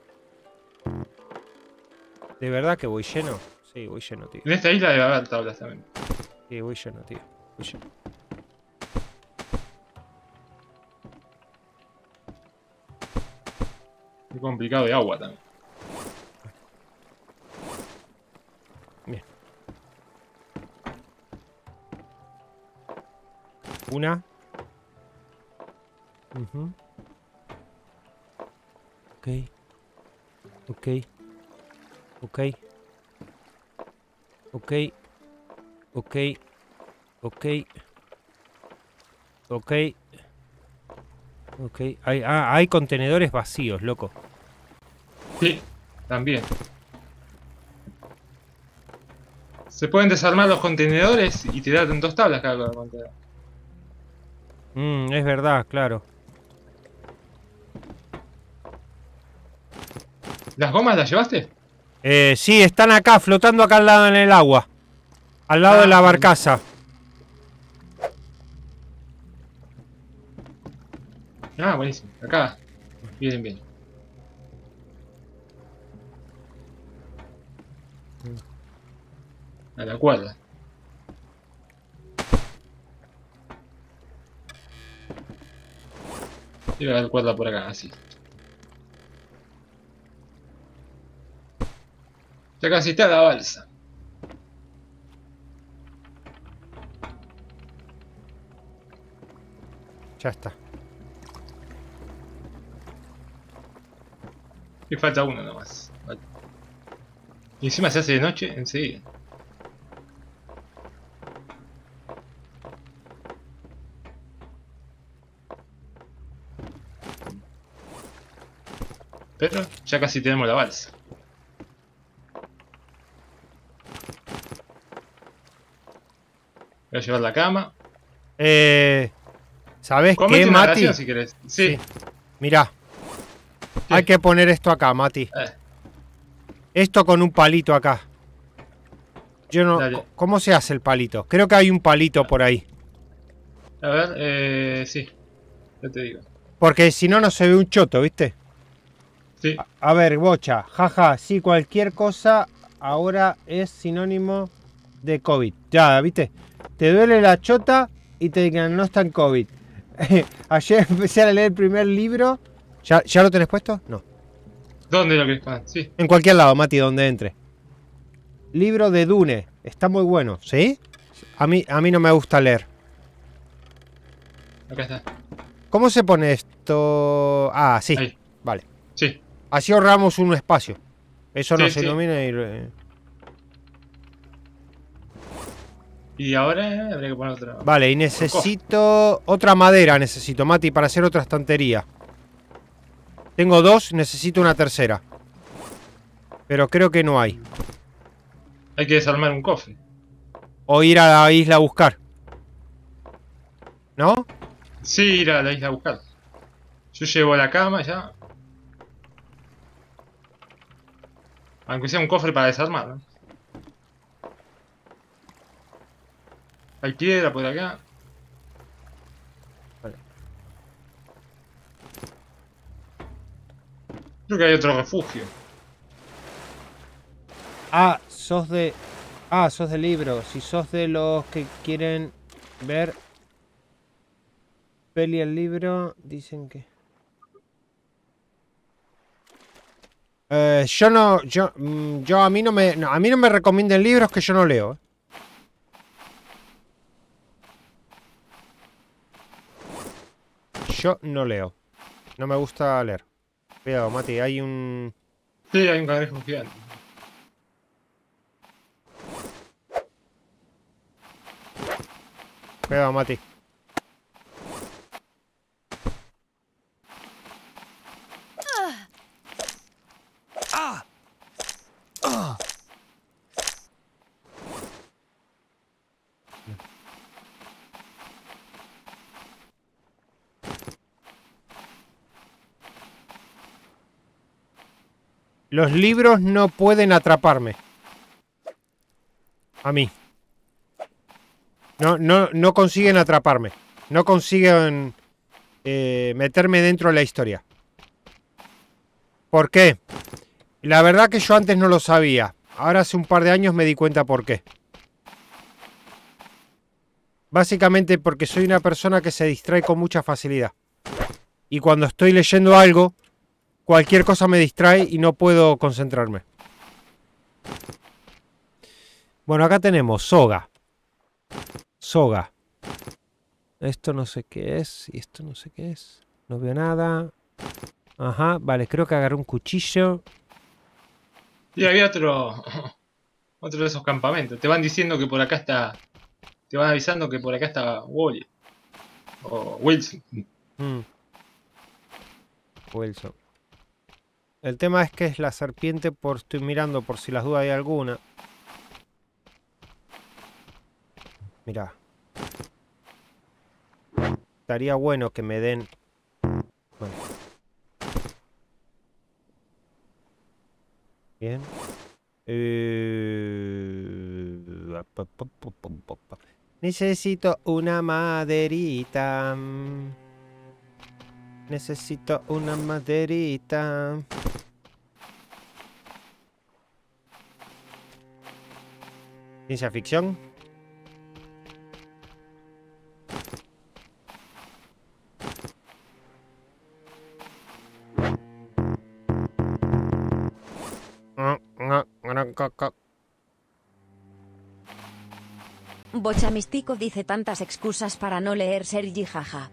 ¿De verdad que voy lleno? Sí, voy lleno, tío. En esta isla debe haber tablas también. Sí, voy lleno, tío. Voy lleno. Es complicado de agua también. Bien. Una. Ujú. Ok. Ok. Ok. Ok. Ok. Ok. Ok. Ok. Hay contenedores vacíos, loco. Sí, también. Se pueden desarmar los contenedores y te dan 2 tablas cada contenedor. Es verdad, claro. ¿Las gomas las llevaste? Sí, están acá, flotando acá al lado en el agua. Al lado de la barcaza. Ah, buenísimo. Acá. Bien, bien. A la cuerda. Debe haber cuerda por acá, así. Ya casi está la balsa. Ya está. Y falta uno nomás. Vale. Y encima se hace de noche enseguida. Pero ya casi tenemos la balsa. Voy a llevar la cama. ¿Sabes Comete qué, una Mati? ración si querés. Sí. Mirá. ¿Qué? Hay que poner esto acá, Mati. Esto con un palito acá. Yo no... Dale. ¿Cómo se hace el palito? Creo que hay un palito por ahí. A ver, sí. Ya te digo. Porque si no, no se ve un choto, ¿viste? Sí. A ver, bocha. Jaja, sí, cualquier cosa ahora es sinónimo de COVID. Ya, ¿viste? Te duele la chota y te digan no está en COVID. Ayer empecé a leer el primer libro. ¿Ya lo tenés puesto? No. ¿Dónde lo querés poner? Sí. En cualquier lado, Mati, donde entre. Libro de Dune. Está muy bueno, ¿sí? A mí no me gusta leer. Acá está. ¿Cómo se pone esto? Ah, sí. Ahí. Vale. Sí. Así ahorramos un espacio. Eso Sí, no se sí. ilumina y... Y ahora habría que poner otra. Vale, y necesito... Otra madera necesito, Mati, para hacer otra estantería. Tengo dos, necesito una tercera. Pero creo que no hay. Hay que desarmar un cofre. O ir a la isla a buscar. ¿No? Sí, ir a la isla a buscar. Yo llevo la cama ya. Aunque sea un cofre para desarmar, ¿no? Hay piedra por acá. Vale. Creo que hay otro refugio. Ah, sos de... Ah, sos de libro. Si sos de los que quieren ver peli el libro, dicen que... yo no... Yo a mí no me... No, a mí no me recomienden libros que yo no leo. Yo no leo. No me gusta leer. Cuidado, Mati, hay un... Sí, hay un cangrejo gigante. Cuidado, Mati. Los libros no pueden atraparme. A mí. No consiguen atraparme. No consiguen meterme dentro de la historia. ¿Por qué? La verdad que yo antes no lo sabía. Ahora hace un par de años me di cuenta por qué. Básicamente porque soy una persona que se distrae con mucha facilidad. Y cuando estoy leyendo algo, cualquier cosa me distrae y no puedo concentrarme. Bueno, acá tenemos soga. Soga. Esto no sé qué es. Y esto no sé qué es. No veo nada. Ajá, vale, creo que agarré un cuchillo. Y había otro de esos campamentos. Te van diciendo que por acá está... Te van avisando que por acá está Wally. O Wilson. Wilson. El tema es que es la serpiente, estoy mirando por si las dudas hay alguna. Mirá. Estaría bueno que me den... Bueno. Bien. Necesito una maderita. Necesito una maderita. Ciencia ficción. Bocha Místico dice tantas excusas para no leer Sergi, jaja.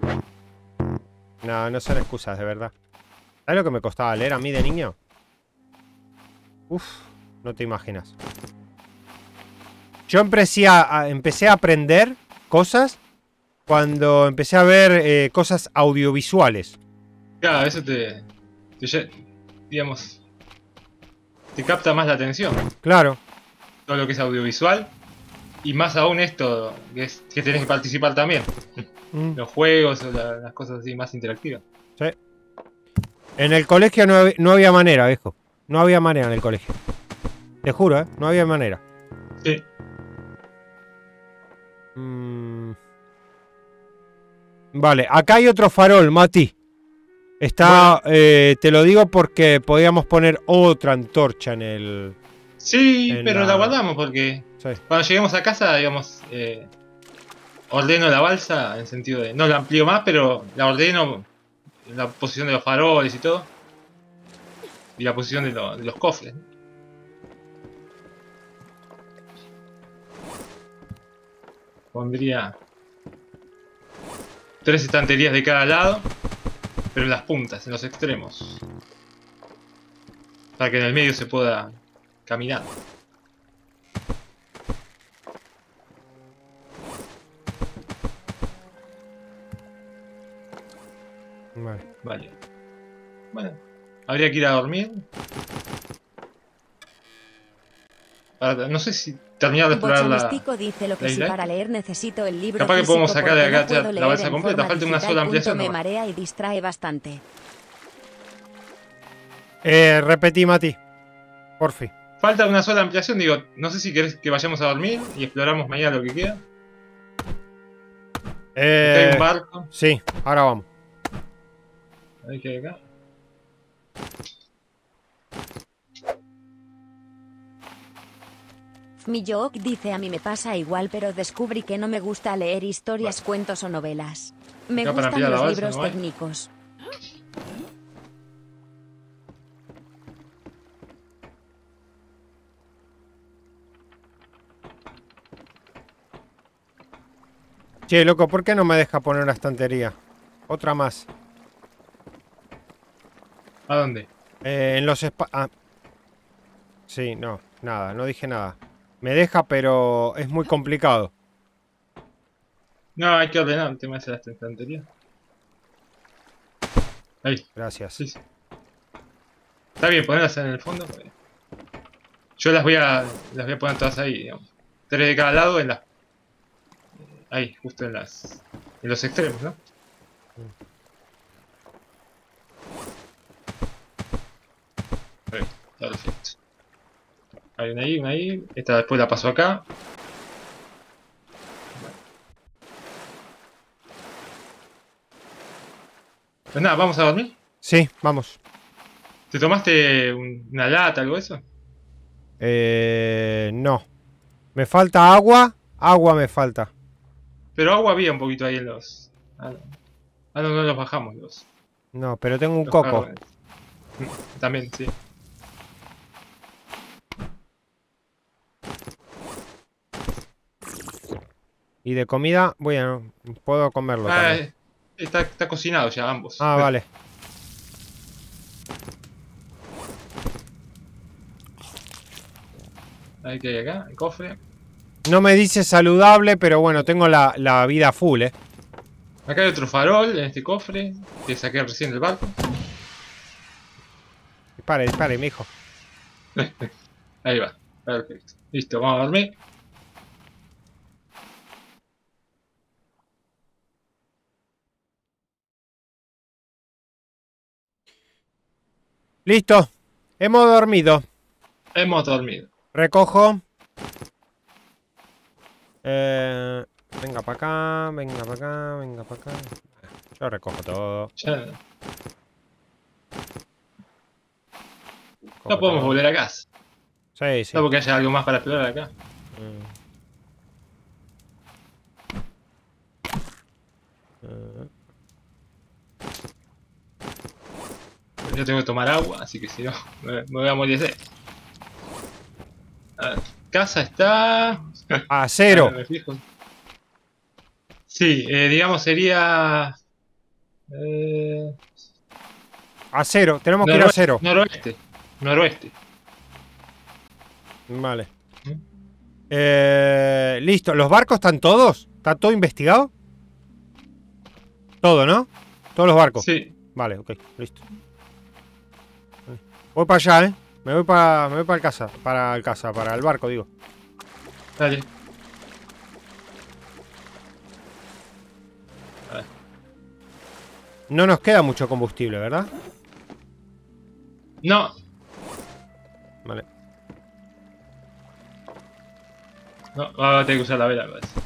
No, no son excusas, de verdad. ¿Sabes lo que me costaba leer a mí de niño? Uf, no te imaginas. Yo empecé a aprender cosas cuando empecé a ver cosas audiovisuales. Claro, eso te digamos, te capta más la atención. Claro. Todo lo que es audiovisual. Y más aún esto, que tenés que participar también. Los juegos, las cosas así más interactivas. Sí. En el colegio no había manera, viejo. No había manera en el colegio. Te juro, ¿eh? No había manera. Sí. Vale, acá hay otro farol, Mati. Está, Bueno. te lo digo porque podíamos poner otra antorcha en el... Sí, pero la guardamos porque Sí. cuando lleguemos a casa, digamos, ordeno la balsa en sentido de... No la amplío más, pero la ordeno en la posición de los faroles y todo. Y la posición de los cofres. Pondría 3 estanterías de cada lado, pero en las puntas, en los extremos. Para que en el medio se pueda caminar. Vale. Bueno, habría que ir a dormir. No sé si terminar de explorar Bochamistico dice lo que la si isla. para leer necesito el libro Capaz que físico podemos sacar de porque acá no puedo la leer balsa en completa, forma falta una digital, sola ampliación me nomás. marea y distrae bastante. Repetí, Mati. Por fin. Falta una sola ampliación, digo, no sé si querés que vayamos a dormir y exploramos mañana lo que queda. Acá hay un barco. Sí, ahora vamos. A ver qué hay acá. Fmiyok dice a mí me pasa igual pero descubrí que no me gusta leer historias, cuentos o novelas. Me Acá para gustan ampliar la los balsa, libros ¿no hay? técnicos. Che, loco, ¿por qué no me deja poner una estantería? Otra más. ¿A dónde? En los Sí, no, nada, no dije nada. Me deja, pero es muy complicado. No, hay que ordenar el tema de esta estantería. Ahí. Gracias. Sí, sí. Está bien, ponerlas en el fondo. Yo las voy a poner todas ahí, digamos. 3 de cada lado en las... Ahí, justo en los extremos, ¿no? Ahí, perfecto. Hay una ahí. Esta después la paso acá. Pues nada, ¿vamos a dormir? Sí, vamos. ¿Te tomaste una lata, algo de eso? No. Me falta agua. Agua me falta. Pero agua había un poquito ahí en los... no los bajamos los... No, pero tengo un los coco. jarrones. También, sí. Y de comida, bueno, puedo comerlo también. Está cocinado ya, ambos. Ah, vale. Ahí que hay acá, el cofre. No me dice saludable, pero bueno, tengo la vida full, Acá hay otro farol en este cofre que saqué recién del barco. Dispare, dispare, mijo. Ahí va, perfecto. Listo, vamos a dormir. Listo. Hemos dormido. Hemos dormido. Recojo. Venga para acá, venga para acá, venga para acá. Yo recojo todo. Ya Cojo no podemos todo. volver a casa. Sí, sí. No porque haya algo más para explorar acá. Pero yo tengo que tomar agua, así que si no, me voy a morir de sed. A ver, casa está... A cero. Me fijo. Sí, digamos sería... A cero. Tenemos que ir a cero. Noroeste. Noroeste. Vale. Listo. ¿Los barcos están todos? ¿Está todo investigado? Todo, ¿no? Todos los barcos. Sí. Vale, ok. Listo. Voy para allá, Me voy para el casa. Para el barco, digo. Dale. A ver. No nos queda mucho combustible, ¿verdad? No. Vale. No, ahora tengo que usar la vela, me parece.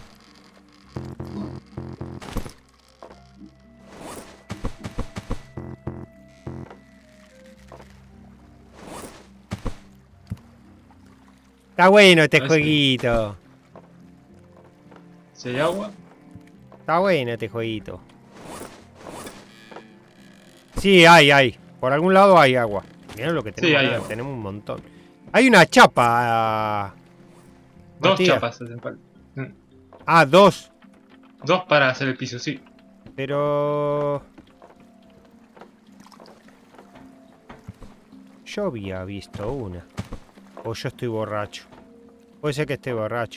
Está bueno este Parece- jueguito. Si hay agua. Está bueno este jueguito. Sí, hay. Por algún lado hay agua. Mirá lo que tenemos. Sí, hay acá, agua. tenemos un montón. Hay una chapa. Dos Matías. chapas hacen falta. Ah, 2. Dos para hacer el piso, sí. Pero... yo había visto una. O yo estoy borracho. Puede ser que esté borracho.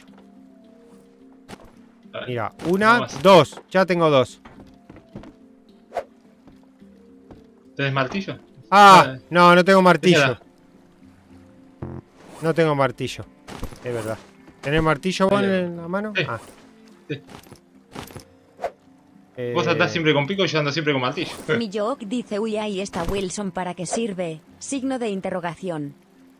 A ver. Mira, No una, más. 2. Ya tengo 2. ¿Tenés martillo? Ah, no tengo martillo. Déjala. No tengo martillo. Es verdad. ¿Tenés martillo vos Dale. en la mano? Sí. Ah. Sí. Eh, Vos andás siempre con pico y yo ando siempre con martillo. Millok dice uy ahí está Wilson ¿para qué sirve? Signo de interrogación.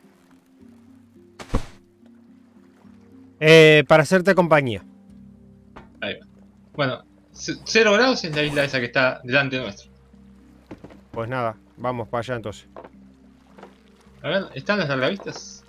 Para hacerte compañía. Ahí va. Bueno, 0 grados es la isla esa que está delante nuestro. Pues nada, vamos para allá entonces. A ver, ¿están las largavistas?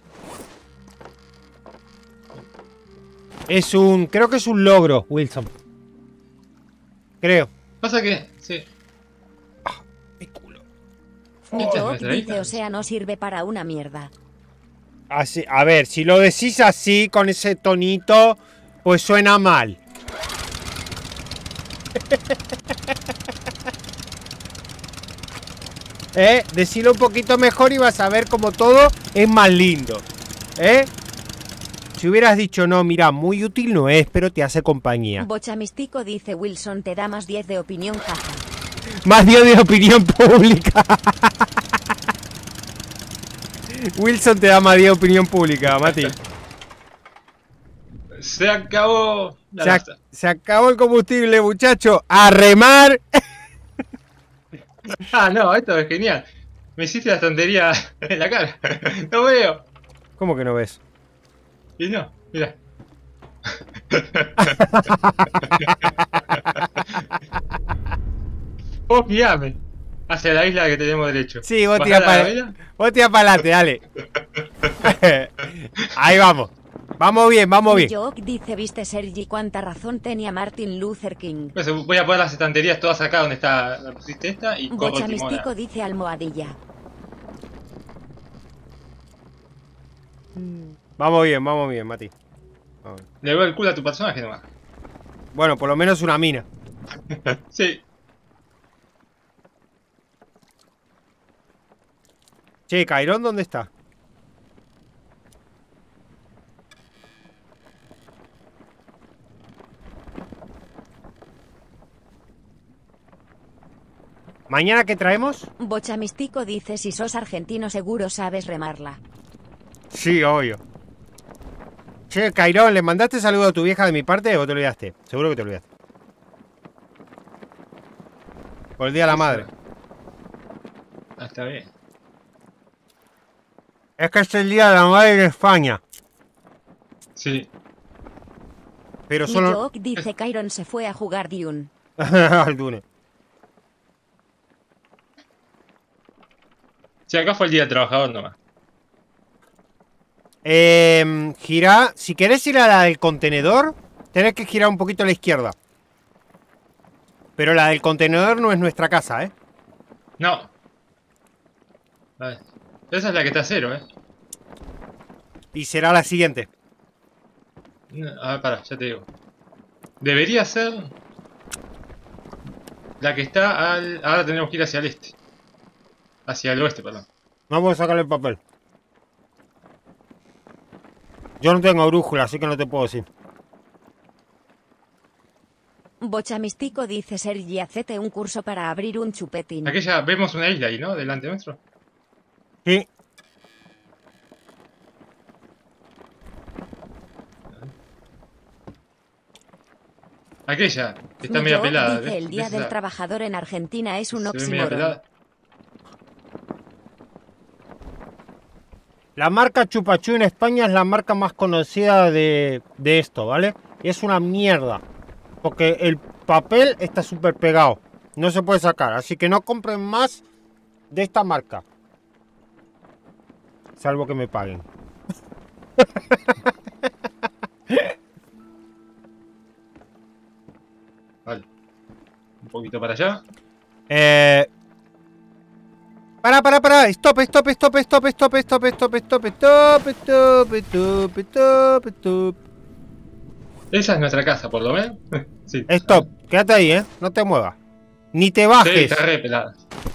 Creo que es un logro, Wilson. Creo. Pasa que, sí. Mi culo. Millok ¿es de ahí? dice o sea no sirve para una mierda. Así, a ver, si lo decís así, con ese tonito, pues suena mal. Decilo un poquito mejor y vas a ver como todo es más lindo. Si hubieras dicho no, mira, muy útil no es, pero te hace compañía. Bocha Místico dice Wilson te da más 10 de opinión jaja. Más dio de opinión pública. Wilson te da más 10 de opinión pública, Mati. Se acabó la nafta. Se acabó el combustible, muchacho. ¡A remar! Ah, no, esto es genial. Me hiciste la tontería en la cara. No veo. ¿Cómo que no ves? Y no, mira. Vos guiame hacia la isla que tenemos derecho. Sí, vos Bajá tirás la vela. para adelante, dale. Ahí vamos. Vamos bien, vamos bien. Millok dice viste Sergi cuánta razón tenía Martin Luther King. Pues voy a poner las estanterías todas acá donde está la pusiste esta y corro Bocha el timón. Místico dice almohadilla. Vamos bien, Mati. Vamos bien. Le veo el culo a tu personaje nomás. Bueno, por lo menos una mina. Sí. Che, Cairón, ¿dónde está? ¿Mañana qué traemos? Bocha Místico dice si sos argentino seguro sabes remarla. Sí, obvio. Che, Cairón, ¿le mandaste saludo a tu vieja de mi parte o te olvidaste? Seguro que te olvidaste. Por el Día de la Madre. Ah, está bien. Es que es el Día de la Madre en España. Sí. Pero solo... Millok dice Kyron se fue a jugar Dune. al Dune. Sí, acá fue el día del trabajador nomás. Gira. Si querés ir a la del contenedor, tenés que girar un poquito a la izquierda. Pero la del contenedor no es nuestra casa, ¿eh? No. A ver. Esa es la que está a cero, Y será la siguiente. No, a ver, pará, ya te digo. Debería ser la que está al... Ahora tenemos que ir hacia el este. Hacia el oeste, perdón. Vamos a sacarle el papel. Yo no tengo brújula, así que no te puedo decir. Bocha Místico dice Sergi hacete un curso para abrir un chupetín. Aquella, vemos una isla ahí, ¿no? Delante nuestro. Sí, Aquella, que está Mi media Job pelada. dice el Día ¿Ves del esa? Trabajador en Argentina es un Se ve media oxímoron. pelada. La marca Chupachú en España es la marca más conocida de esto, ¿vale? Y es una mierda. Porque el papel está súper pegado. No se puede sacar. Así que no compren más de esta marca. Salvo que me paguen. Vale. Un poquito para allá. Para. Stop. Esa es nuestra casa, por lo menos. Sí. Stop. Quédate ahí, ¿eh? No te muevas. Ni te Sí, bajes. está re pelada.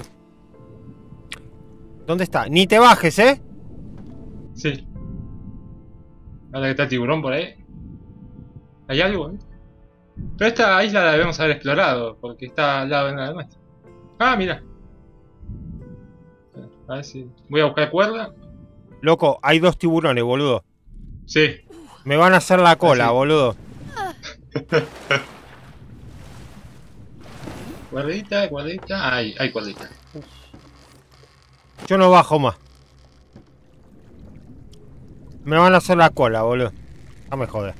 ¿Dónde está? Ni te bajes, ¿eh? Sí. Ahora que está el tiburón por ahí. ¿Hay algo? Pero esta isla la debemos haber explorado, porque está al lado de la nuestra. Ah, mira. A ver si. Voy a buscar cuerda. Loco, hay 2 tiburones, boludo. Sí. Me van a hacer la cola, Así. boludo. Cuerdita. Hay cuerdita. Yo no bajo más. Me van a hacer la cola, boludo. No me jodas.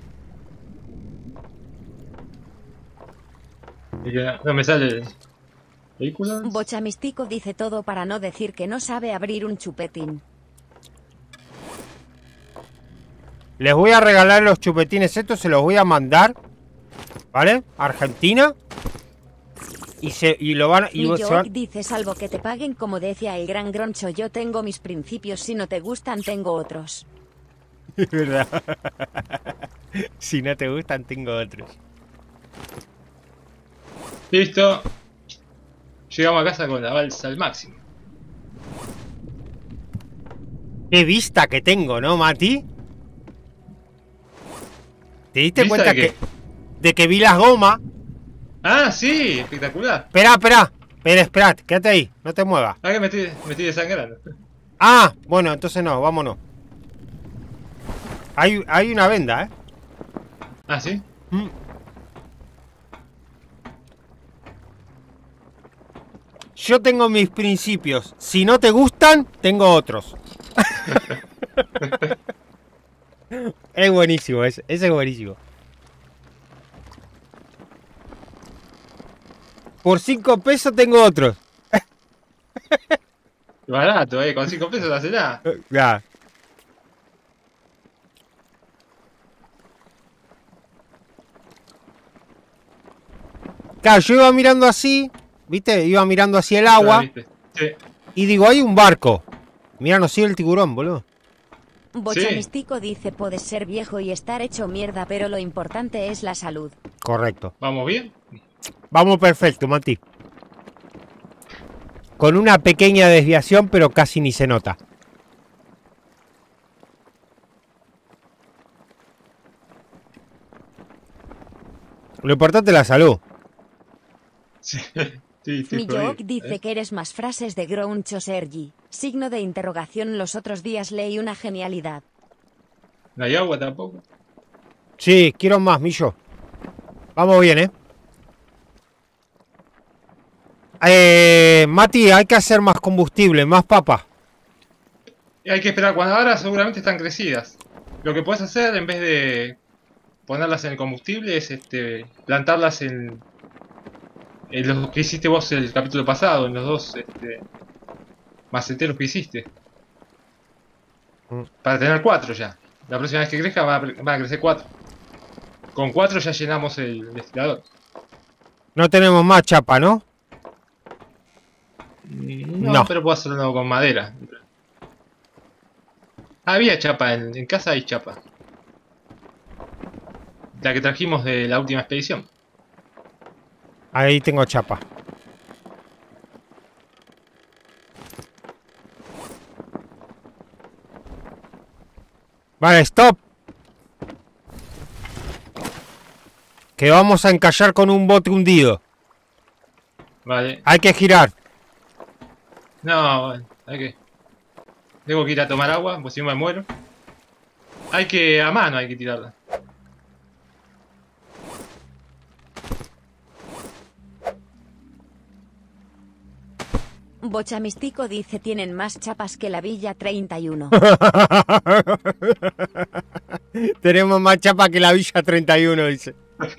Y que no me sale el vehículo. Bocha Místico dice todo para no decir que no sabe abrir un chupetín. Les voy a regalar los chupetines estos, se los voy a mandar. ¿Vale? A Argentina. Y lo van Mi se Job van... dice salvo que te paguen como decía el gran Groncho, yo tengo mis principios, si no te gustan tengo otros. Es verdad. Si no te gustan, tengo otros. Listo. Llegamos a casa con la balsa al máximo. Qué vista que tengo, ¿no, Mati? ¿Te diste ¿Vista cuenta de qué? de que vi las gomas? Ah, sí, espectacular. Espera, quédate ahí, no te muevas. Ah, que me estoy desangrando. Ah, bueno, entonces no, vámonos. Hay una venda, ¿eh? Ah, sí. Mm. Yo tengo mis principios. Si no te gustan, tengo otros. Es buenísimo, ese es buenísimo. Por 5 pesos tengo otros. Barato, con 5 pesos no hace nada. Ya. Claro, yo iba mirando así, ¿viste? Iba mirando hacia el agua ¿Viste? Sí. y digo, hay un barco. Mira, no sigue el tiburón, boludo. Bocha Sí. Místico dice puedes ser viejo y estar hecho mierda, pero lo importante es la salud. Correcto. ¿Vamos bien? Vamos perfecto, Mati. Con una pequeña desviación, pero casi ni se nota. Lo importante es la salud. Sí. Sí, Mi por ahí. Job dice que eres más frases de Groncho Sergi. Signo de interrogación. Los otros días leí una genialidad. No hay agua tampoco. Sí, quiero más, Millo. Vamos bien, Mati, hay que hacer más combustible, más papa. Y hay que esperar. Cuando ahora seguramente están crecidas. Lo que puedes hacer en vez de ponerlas en el combustible es plantarlas en los que hiciste vos el capítulo pasado, en los dos maceteros que hiciste. Para tener 4 ya. La próxima vez que crezca van a crecer 4. Con 4 ya llenamos el destilador. No tenemos más chapa, ¿no? No, pero puedo hacerlo con madera. Había chapa, en casa hay chapa. La que trajimos de la última expedición. Ahí tengo chapa. Vale, stop. Que vamos a encallar con un bote hundido. Vale. Hay que girar. No, bueno, hay que... Tengo que ir a tomar agua, pues si no me muero. A mano hay que tirarla. Bocha Místico dice tienen más chapas que la Villa 31. Tenemos más chapa que la Villa 31, dice.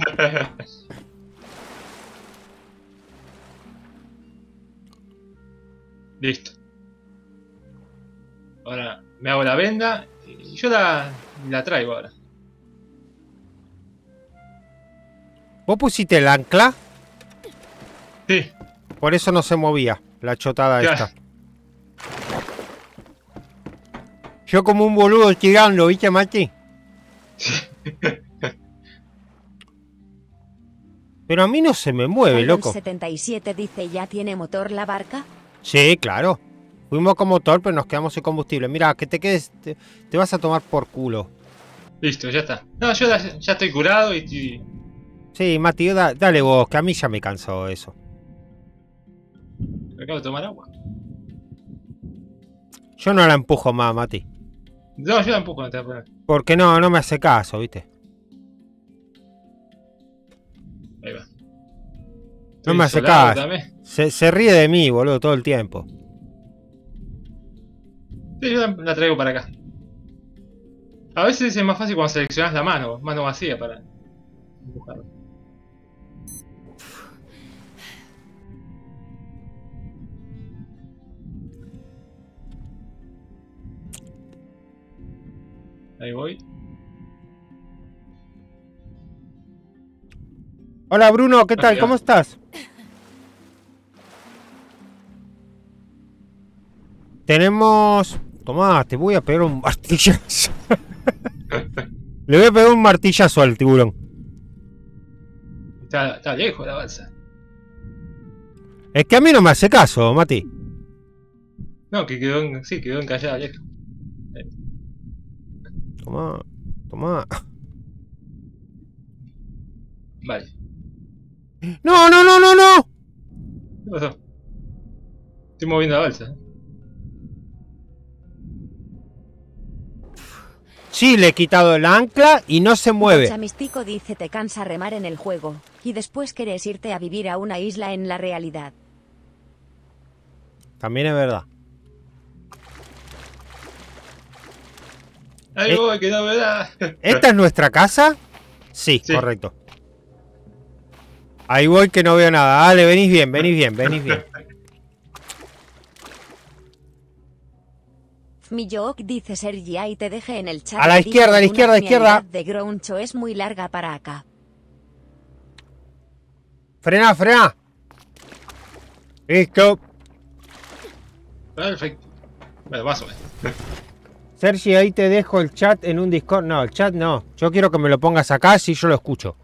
Listo. Ahora me hago la venda y yo la traigo ahora. ¿Vos pusiste el ancla? Sí. Por eso no se movía la chotada Claro. esta. Yo como un boludo tirando, ¿viste, Mati? Pero a mí no se me mueve, Iron loco. 77 dice ya tiene motor la barca. Sí, claro. Fuimos con motor, pero nos quedamos sin combustible. Mira, que te quedes... Te vas a tomar por culo. Listo, ya está. No, yo ya estoy curado y estoy... Sí, Mati, dale vos, que a mí ya me cansó eso. Acabo de tomar agua. Yo no la empujo más, Mati. No, yo tampoco no te voy a poner. Porque no me hace caso, ¿viste? Ahí va. No Estoy me hace insolado caso. también. Se ríe de mí, boludo, todo el tiempo. Sí, yo la traigo para acá. A veces es más fácil cuando seleccionas la mano vacía para empujarlo. Ahí voy. Hola, Bruno, ¿qué tal? ya. ¿Cómo estás? Tenemos... Tomá, te voy a pegar un martillazo. Le voy a pegar un martillazo al tiburón. Está lejos la balsa. Es que a mí no me hace caso, Mati. No, que quedó encallada lejos. Tomá, tomá. Vale. ¡No, no, no, no, no! ¿Qué pasó? Estoy moviendo la balsa. Sí, le he quitado el ancla y no se mueve. Bocha Místico dice te cansa remar en el juego y después quieres irte a vivir a una isla en la realidad. También es verdad. Ahí voy, que no me da. ¿Esta es nuestra casa? Sí, Sí. correcto. Ahí voy que no veo nada. Dale, venís bien, venís bien, venís bien. Fmillok dice Sergi y te deje en el chat. A la dice izquierda, a la una izquierda, a la izquierda. genialidad de Groucho es muy larga para acá. Frena, frena. Listo. Perfecto. Bueno, más o menos. Sergi, ahí te dejo el chat en un Discord. No, el chat no. Yo quiero que me lo pongas acá si yo lo escucho.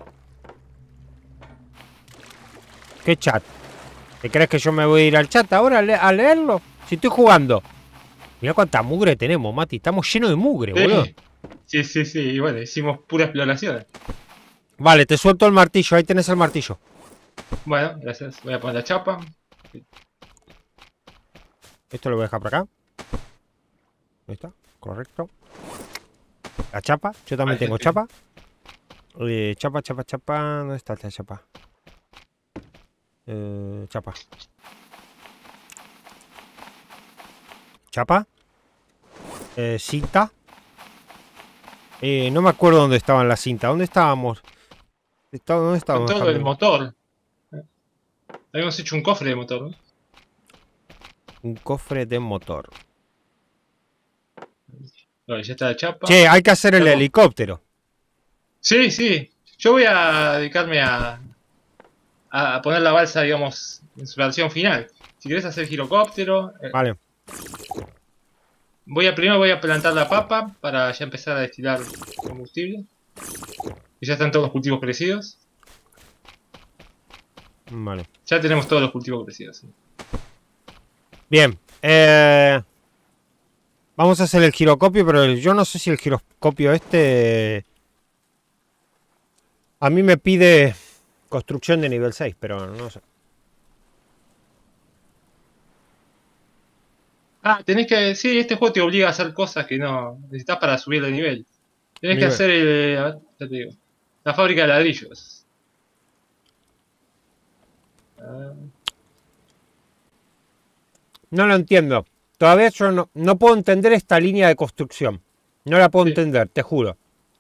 ¿Qué chat? ¿Te crees que yo me voy a ir al chat ahora a leerlo? Si estoy jugando. Mira cuánta mugre tenemos, Mati. Estamos llenos de mugre, boludo. Sí, sí, sí. Y bueno, hicimos pura exploración. Vale, te suelto el martillo. Ahí tenés el martillo. Bueno, gracias. Voy a poner la chapa. Esto lo voy a dejar por acá. Ahí está, correcto. La chapa, yo también tengo chapa. Chapa, chapa, chapa. ¿Dónde está esta chapa? Chapa. Chapa. Cinta. No me acuerdo dónde estaban las cintas. ¿Dónde estábamos? ¿Dónde Con estábamos? todo el motor. Habíamos hecho un cofre de motor, ¿no? Un cofre de motor. Vale, ya está la chapa. Che, hay que hacer el Vamos. helicóptero. Sí, sí. Yo voy a dedicarme a poner la balsa, digamos, en su versión final. Si querés hacer girocóptero, Vale. primero voy a plantar la papa para ya empezar a destilar combustible. Y ya están todos los cultivos crecidos. Vale. Ya tenemos todos los cultivos crecidos. ¿Sí? Bien. Vamos a hacer el giroscopio, pero yo no sé si el giroscopio este... A mí me pide construcción de nivel 6, pero no sé. Ah, tenés que... Sí, este juego te obliga a hacer cosas que no necesitas para subir de nivel. Tenés que Nivel. hacer a ver, ya te digo, la fábrica de ladrillos. No lo entiendo. Todavía yo no puedo entender esta línea de construcción. No la puedo entender, te juro.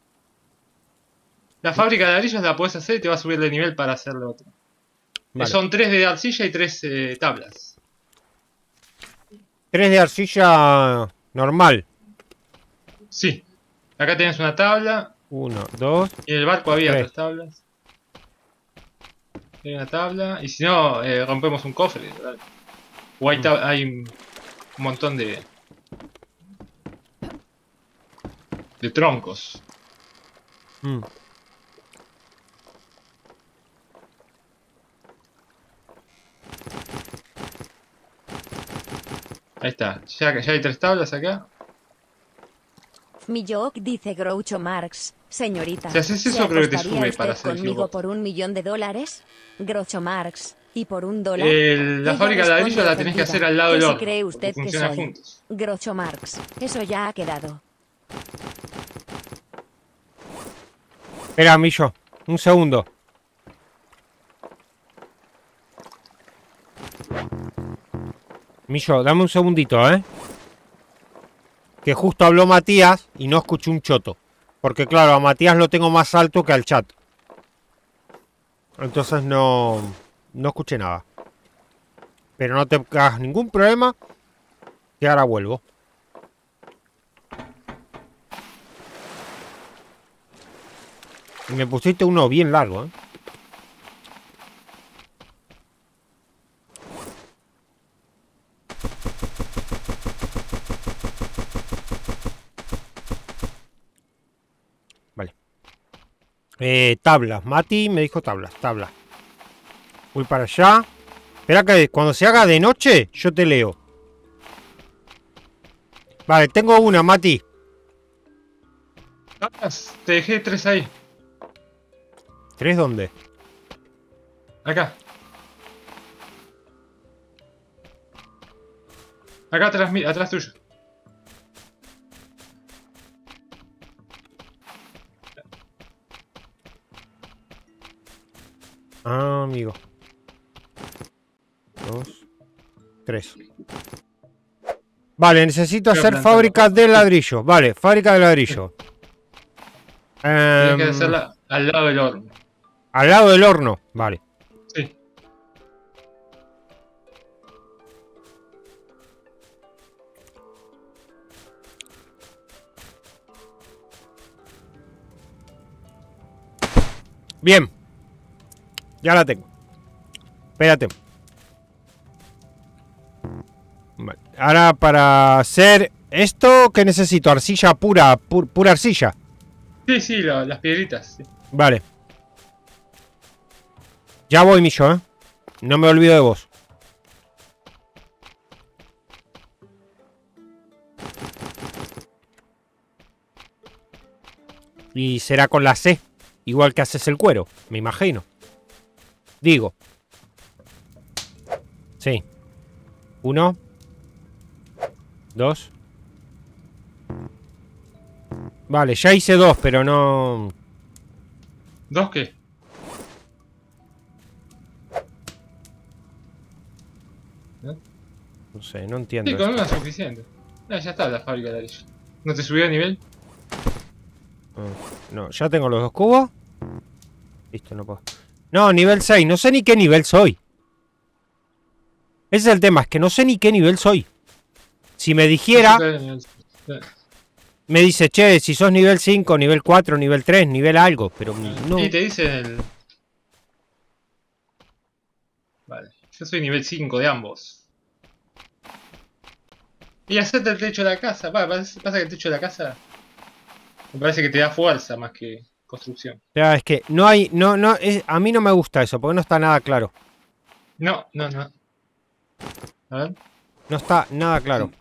La fábrica de ladrillos la puedes hacer y te va a subir de nivel para hacer lo otro. Vale. Son 3 de arcilla y 3 tablas. 3 de arcilla normal. Sí. Acá tenés una tabla. 1, 2. Y en el barco había 3 otras tablas. Hay una tabla. Y si no, rompemos un cofre. ¿Verdad? O hay un montón de troncos. Ahí está. Ya hay 3 tablas acá. Millok dice Groucho Marx, señorita. Si haces eso, creo que te sube para hacer conmigo por $1 millón? Groucho Marx. ¿Y por $1? La fábrica de ladrillos la tenés que hacer al lado del horno. ¿Qué cree usted que soy? Juntos. Groucho Marx. Eso ya ha quedado. Espera, Millo. Un segundo. Millo, dame un segundito, ¿eh? Que justo habló Matías y no escuché un choto. Porque claro, a Matías lo tengo más alto que al chat. Entonces no escuché nada. Pero no te hagas ningún problema, que ahora vuelvo. Y me pusiste uno bien largo, ¿eh? Vale. Tablas. Mati me dijo tablas. Tablas. Voy para allá. Espera que cuando se haga de noche, yo te leo. Vale, tengo una, Mati. Te dejé 3 ahí. ¿3 dónde? Acá. Acá atrás tuyo. Ah, amigo. 2, 3. Vale, necesito hacer fábricas de ladrillo. Vale, fábrica de ladrillo. Tienes que hacerla al lado del horno. Al lado del horno, vale. Sí. Bien. Ya la tengo. Espérate. Vale. Ahora para hacer esto, ¿qué necesito? Arcilla pura, pura arcilla. Sí, las piedritas. Sí. Vale. Ya voy, Millo, ¿eh? No me olvido de vos. Y será con la C. Igual que haces el cuero, me imagino. Digo. Sí. 1. 2. Vale, ya hice 2, pero no... ¿2 qué? No sé, no entiendo. Sí, con una es suficiente. Ya está la fábrica de ladrillo. ¿No te subió a nivel? No, ya tengo los 2 cubos. Listo, no puedo. No, nivel 6. No sé ni qué nivel soy. Ese es el tema, es que no sé ni qué nivel soy. Si me dijera... Me dice, che, si sos nivel 5, nivel 4, nivel 3, nivel algo, pero no. Sí, te dice el... Vale, yo soy nivel 5 de ambos. Y hacerte el techo de la casa. Pasa que el techo de la casa me parece que te da fuerza más que construcción. Ya, es que no hay... a mí no me gusta eso, porque no está nada claro. No. A ver. No está nada claro.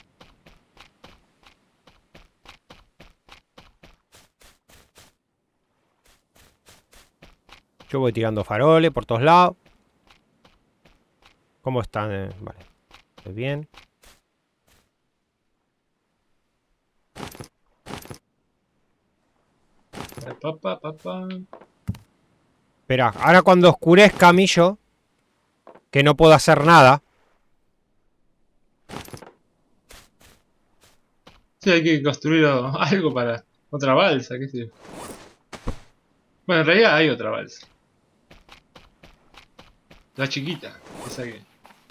Yo voy tirando faroles por todos lados. ¿Cómo están? Vale. Estoy bien. Espera, ahora cuando oscurezca, Millo, que no puedo hacer nada. Sí, hay que construir algo para otra balsa, qué sé yo. Bueno, en realidad hay otra balsa. La chiquita, esa que...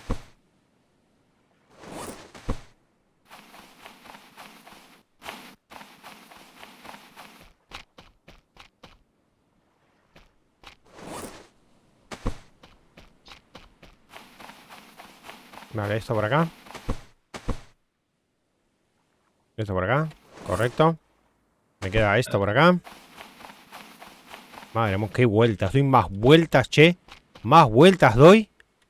Vale, esto por acá. Esto por acá. Correcto. Me queda esto por acá. Madre mía, qué vueltas. Doy más vueltas, che. Más vueltas doy.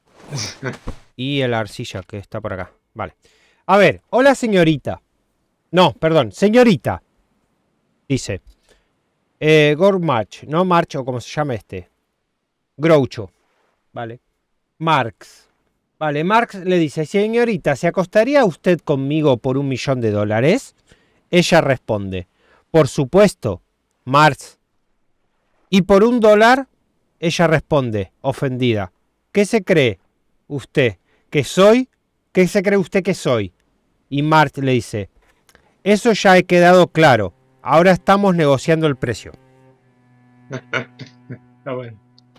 Y el arcilla que está por acá. Vale. A ver, hola señorita. No, perdón, señorita. Dice. Gormarch, no March o como se llama este. Groucho. Vale. Marx. Vale, Marx le dice, señorita, ¿se acostaría usted conmigo por $1.000.000? Ella responde, por supuesto, Marx. Y por $1, ella responde, ofendida, ¿qué se cree usted que soy? ¿Qué se cree usted que soy? Y Marx le dice, eso ya ha quedado claro, ahora estamos negociando el precio. Está bueno.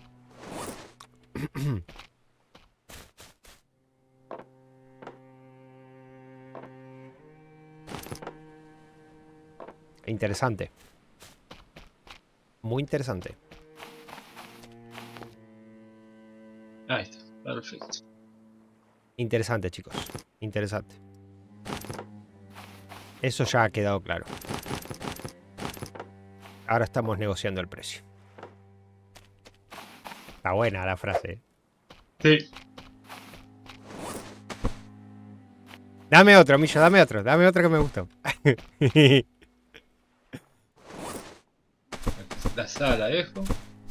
Interesante. Muy interesante. Ahí está, perfecto. Interesante, chicos. Interesante. Eso ya ha quedado claro. Ahora estamos negociando el precio. Está buena la frase. Sí. Dame otro, Millo, dame otro que me gustó. La sala la dejo.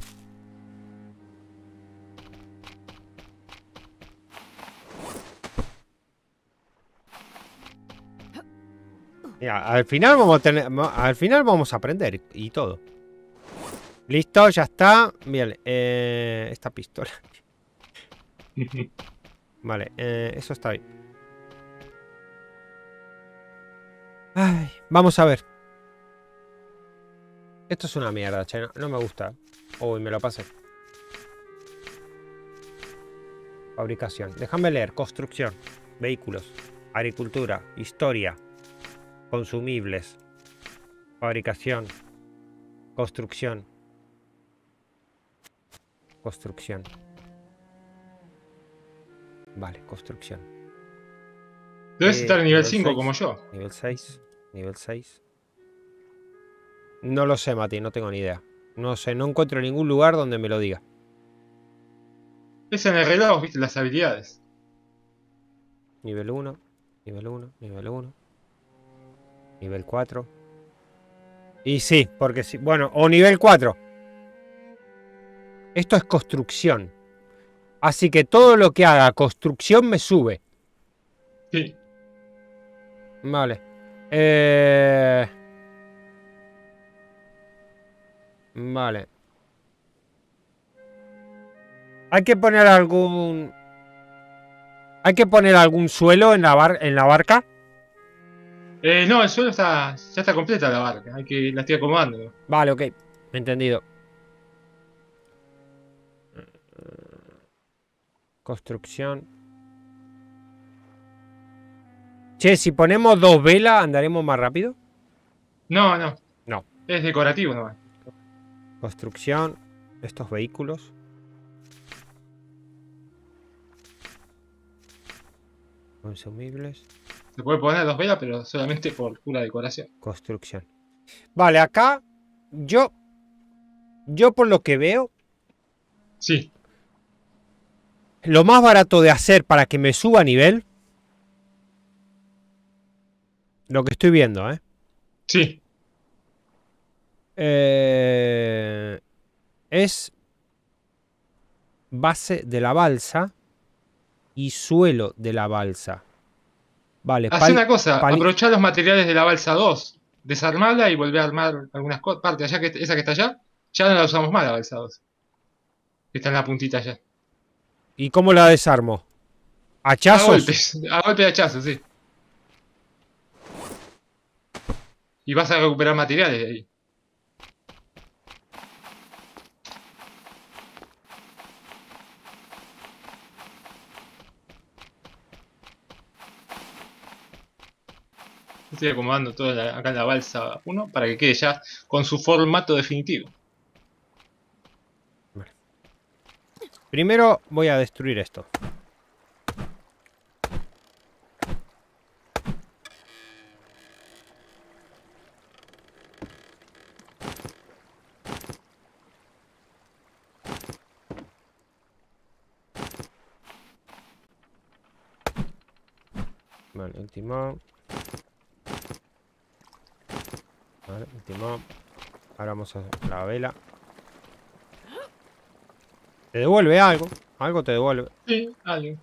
Mira, al final vamos a tener, al final vamos a aprender y todo. Listo, ya está. Bien, esta pistola. Vale, eso está bien. Ay, vamos a ver. Esto es una mierda, che. No me gusta. Uy, me lo pasé. Fabricación. Déjame leer. Construcción. Vehículos. Agricultura. Historia. Consumibles. Fabricación. Construcción. Construcción. Vale, construcción. Debes estar en nivel 5 6. como yo. Nivel 6. Nivel 6. No lo sé, Mati, no tengo ni idea. No sé, no encuentro ningún lugar donde me lo diga. Es en el reloj, viste, las habilidades. Nivel 1. Nivel 1. Nivel 1. Nivel 4. Y sí, porque sí. Bueno, o nivel 4. Esto es construcción. Así que todo lo que haga construcción me sube. Sí. Vale. Vale. Hay que poner algún... ¿Hay que poner algún suelo en la barca? No, el suelo está. Ya está completa la barca. Hay que la estoy acomodando. Vale, ok. Entendido. Construcción. Che, si ponemos 2 velas, ¿andaremos más rápido? No, no. No. Es decorativo nomás. Construcción. Estos vehículos. Consumibles. Se puede poner 2 velas, pero solamente por pura decoración. Construcción. Vale, acá yo por lo que veo, Sí. lo más barato de hacer para que me suba a nivel, lo que estoy viendo, Sí. es base de la balsa y suelo de la balsa. Vale, Haz una cosa, aprovechar los materiales de la balsa 2, desarmarla y volver a armar algunas partes. Allá esa que está allá, ya no la usamos más la balsa 2. Que está en la puntita allá. ¿Y cómo la desarmo? ¿Hachazos? A golpes de hachazos, sí. Y vas a recuperar materiales de ahí. Estoy acomodando todo acá en la balsa 1 para que quede ya con su formato definitivo. Vale. Primero voy a destruir esto. Vale, el timón. Vale, el timón. Ahora vamos a la vela. Te devuelve algo. Algo te devuelve. Sí, alguien.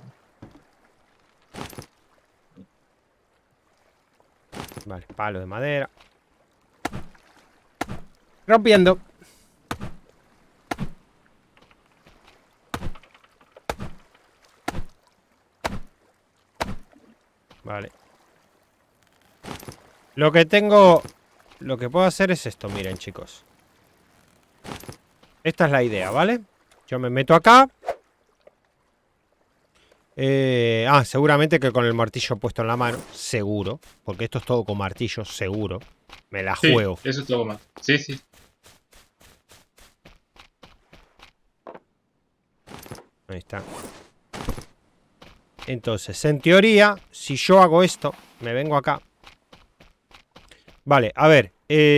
Vale, palo de madera. Rompiendo. Vale. Lo que tengo... Lo que puedo hacer es esto, miren, chicos. Esta es la idea, ¿vale? Yo me meto acá. Seguramente que con el martillo puesto en la mano. Seguro. Porque esto es todo con martillo, seguro. Me la Sí, juego. eso es todo más. Sí, sí. Ahí está. Entonces, en teoría, si yo hago esto, me vengo acá. Vale, a ver.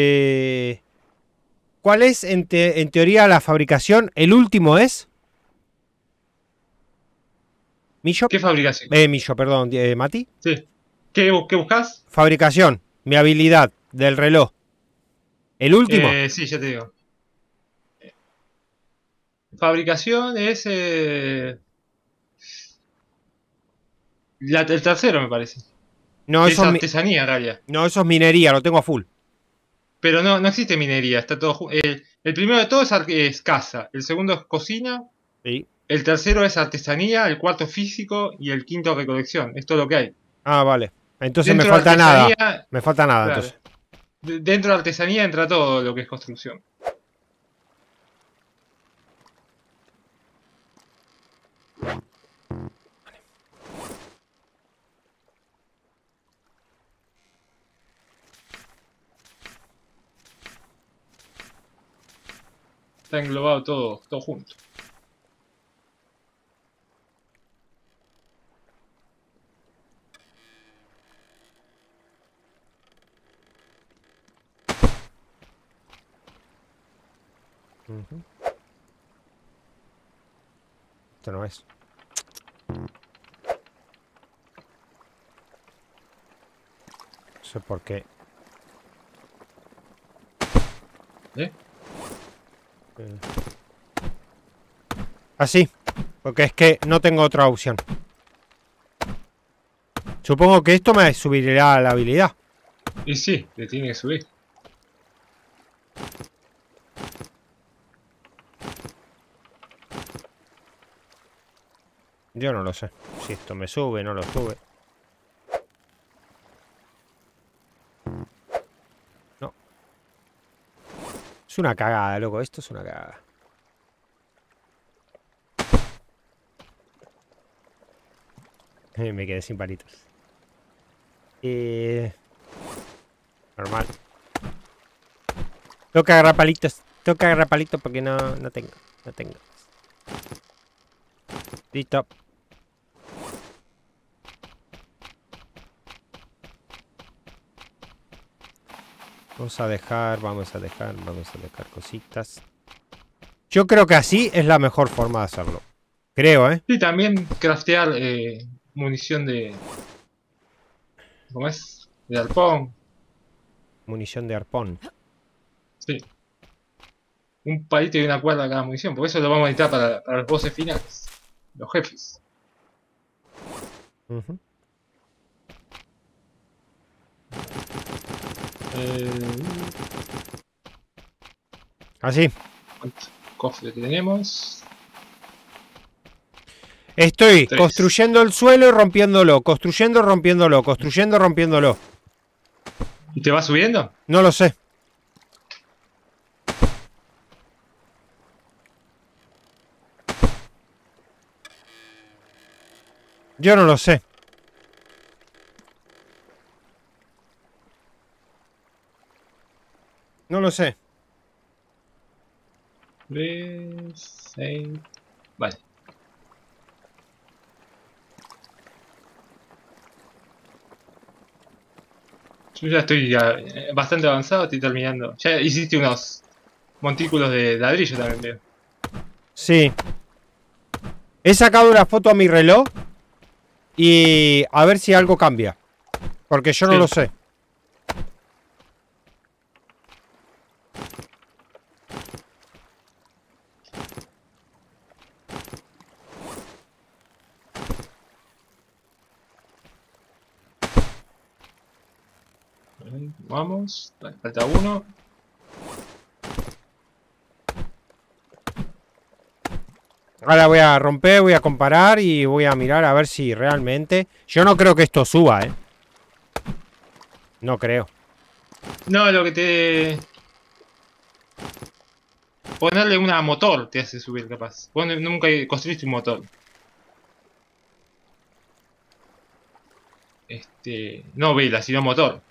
¿Cuál es en teoría la fabricación? ¿El último es? ¿Millo? ¿Qué fabricación? Millo, perdón. ¿Mati? Sí. ¿Qué buscas? Fabricación. Mi habilidad del reloj. ¿El último? Sí, ya te digo. Fabricación es el tercero, me parece. No, Que eso es es, artesanía en realidad. no, eso es minería, lo tengo a full. Pero no existe minería, está todo. El primero de todo es casa, el segundo es cocina, Sí. el tercero es artesanía, el cuarto es físico y el quinto recolección. Es todo lo que hay. Ah, vale. Entonces Dentro me de falta nada. artesanía, Me falta nada, claro, entonces. dentro de artesanía entra todo lo que es construcción. Está englobado todo junto. Ujú. Esto no es. No sé por qué. Así. Porque es que no tengo otra opción. Supongo que esto me subirá la habilidad. Y sí, le tiene que subir. Yo no lo sé. Si esto me sube, no lo sube. No. Es una cagada, loco. Esto es una cagada. Me quedé sin palitos. Normal. Tengo que agarrar palitos. Tengo que agarrar palitos porque no tengo. No tengo. Listo. Vamos a dejar cositas. Yo creo que así es la mejor forma de hacerlo. Creo, ¿eh? Y también craftear munición de... ¿Cómo es? De arpón. Munición de arpón. Sí. Un palito y una cuerda a cada munición. Porque eso lo vamos a necesitar para los bosses finales. Los jefes. Uh-huh. Así. ¿Cuántos cofres tenemos? Estoy 3. construyendo el suelo y rompiéndolo. Construyendo, rompiéndolo. Construyendo, rompiéndolo. ¿Y te va subiendo? No lo sé. Yo no lo sé. No lo sé. 3, 6. Vale. Yo ya estoy bastante avanzado, estoy terminando. Ya hiciste unos montículos de ladrillo también, veo. Sí. He sacado una foto a mi reloj y a ver si algo cambia. Porque yo no Sí. lo sé. Vamos. Vale, falta uno. Ahora voy a romper, voy a comparar y voy a mirar a ver si realmente... Yo no creo que esto suba, ¿eh? No creo. No, lo que te... Ponerle una motor te hace subir, capaz. Vos nunca construiste un motor. No vela, sino motor.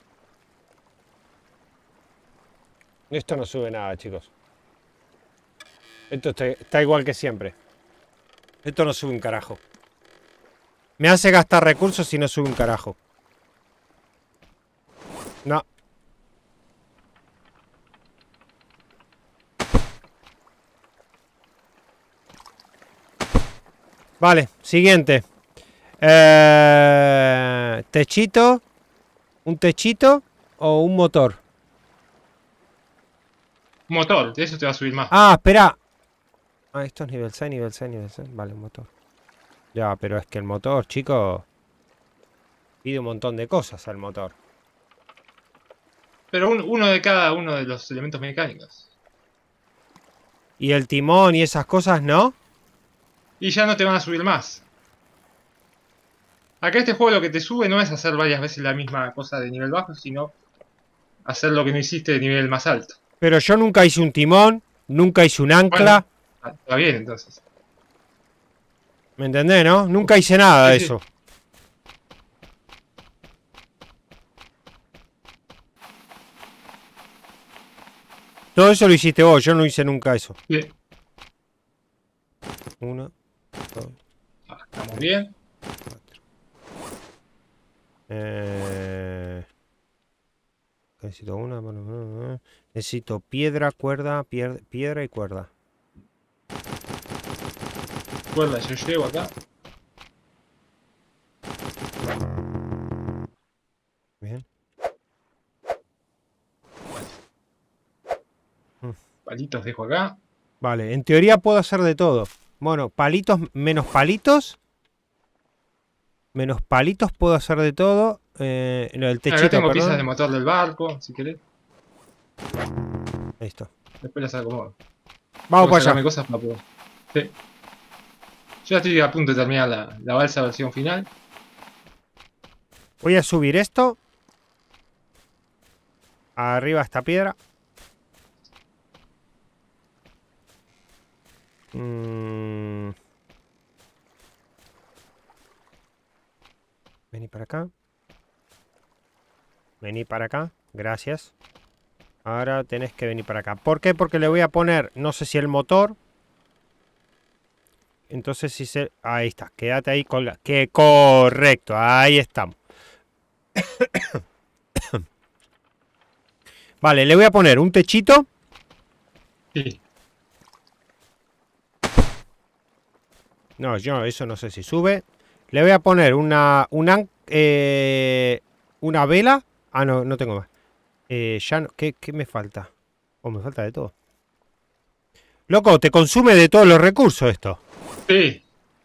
Esto no sube nada, chicos. Esto está igual que siempre. Esto no sube un carajo. Me hace gastar recursos y no sube un carajo. No. Vale, siguiente. Techito. ¿Un techito o un motor? Motor, de eso te va a subir más. Ah, espera. Ah, esto es nivel 6, nivel 6, nivel 6. Vale, motor. Ya, pero es que el motor, chicos, pide un montón de cosas al motor. Pero uno de cada uno de los elementos mecánicos. Y el timón y esas cosas, ¿no? Y ya no te van a subir más. Acá este juego lo que te sube no es hacer varias veces la misma cosa de nivel bajo, sino hacer lo que no hiciste de nivel más alto. Pero yo nunca hice un timón, nunca hice un ancla. Bueno, está bien entonces. ¿Me entendés, no? Nunca hice nada de Sí, sí. eso. Todo eso lo hiciste vos, yo no hice nunca eso. Bien. 1, 2, Estamos bien. 4. Necesito una. Necesito piedra, cuerda, piedra y cuerda. Cuerda, yo llego acá. Bien. Palitos dejo acá. Vale, en teoría puedo hacer de todo. Bueno, palitos, menos palitos. Menos palitos puedo hacer de todo. El Acá techito, tengo piezas de perdón. motor del barco, si querés. Ahí está. Después las acomodo. Vamos Tengo que para sacarme allá. cosas para poder. Sí. Yo ya estoy a punto de terminar la balsa versión final. Voy a subir esto. Arriba esta piedra. Vení para acá. Vení para acá. Gracias. Ahora tenés que venir para acá. ¿Por qué? Porque le voy a poner, no sé si el motor. Entonces si se... Ahí está. Quédate ahí colgado. Que correcto. Ahí estamos. Vale, le voy a poner un techito. Sí. No, yo eso no sé si sube. Le voy a poner una vela. Ah, no, no tengo más. Ya no, ¿qué me falta? Oh, me falta de todo. Loco, te consume de todos los recursos esto. Sí.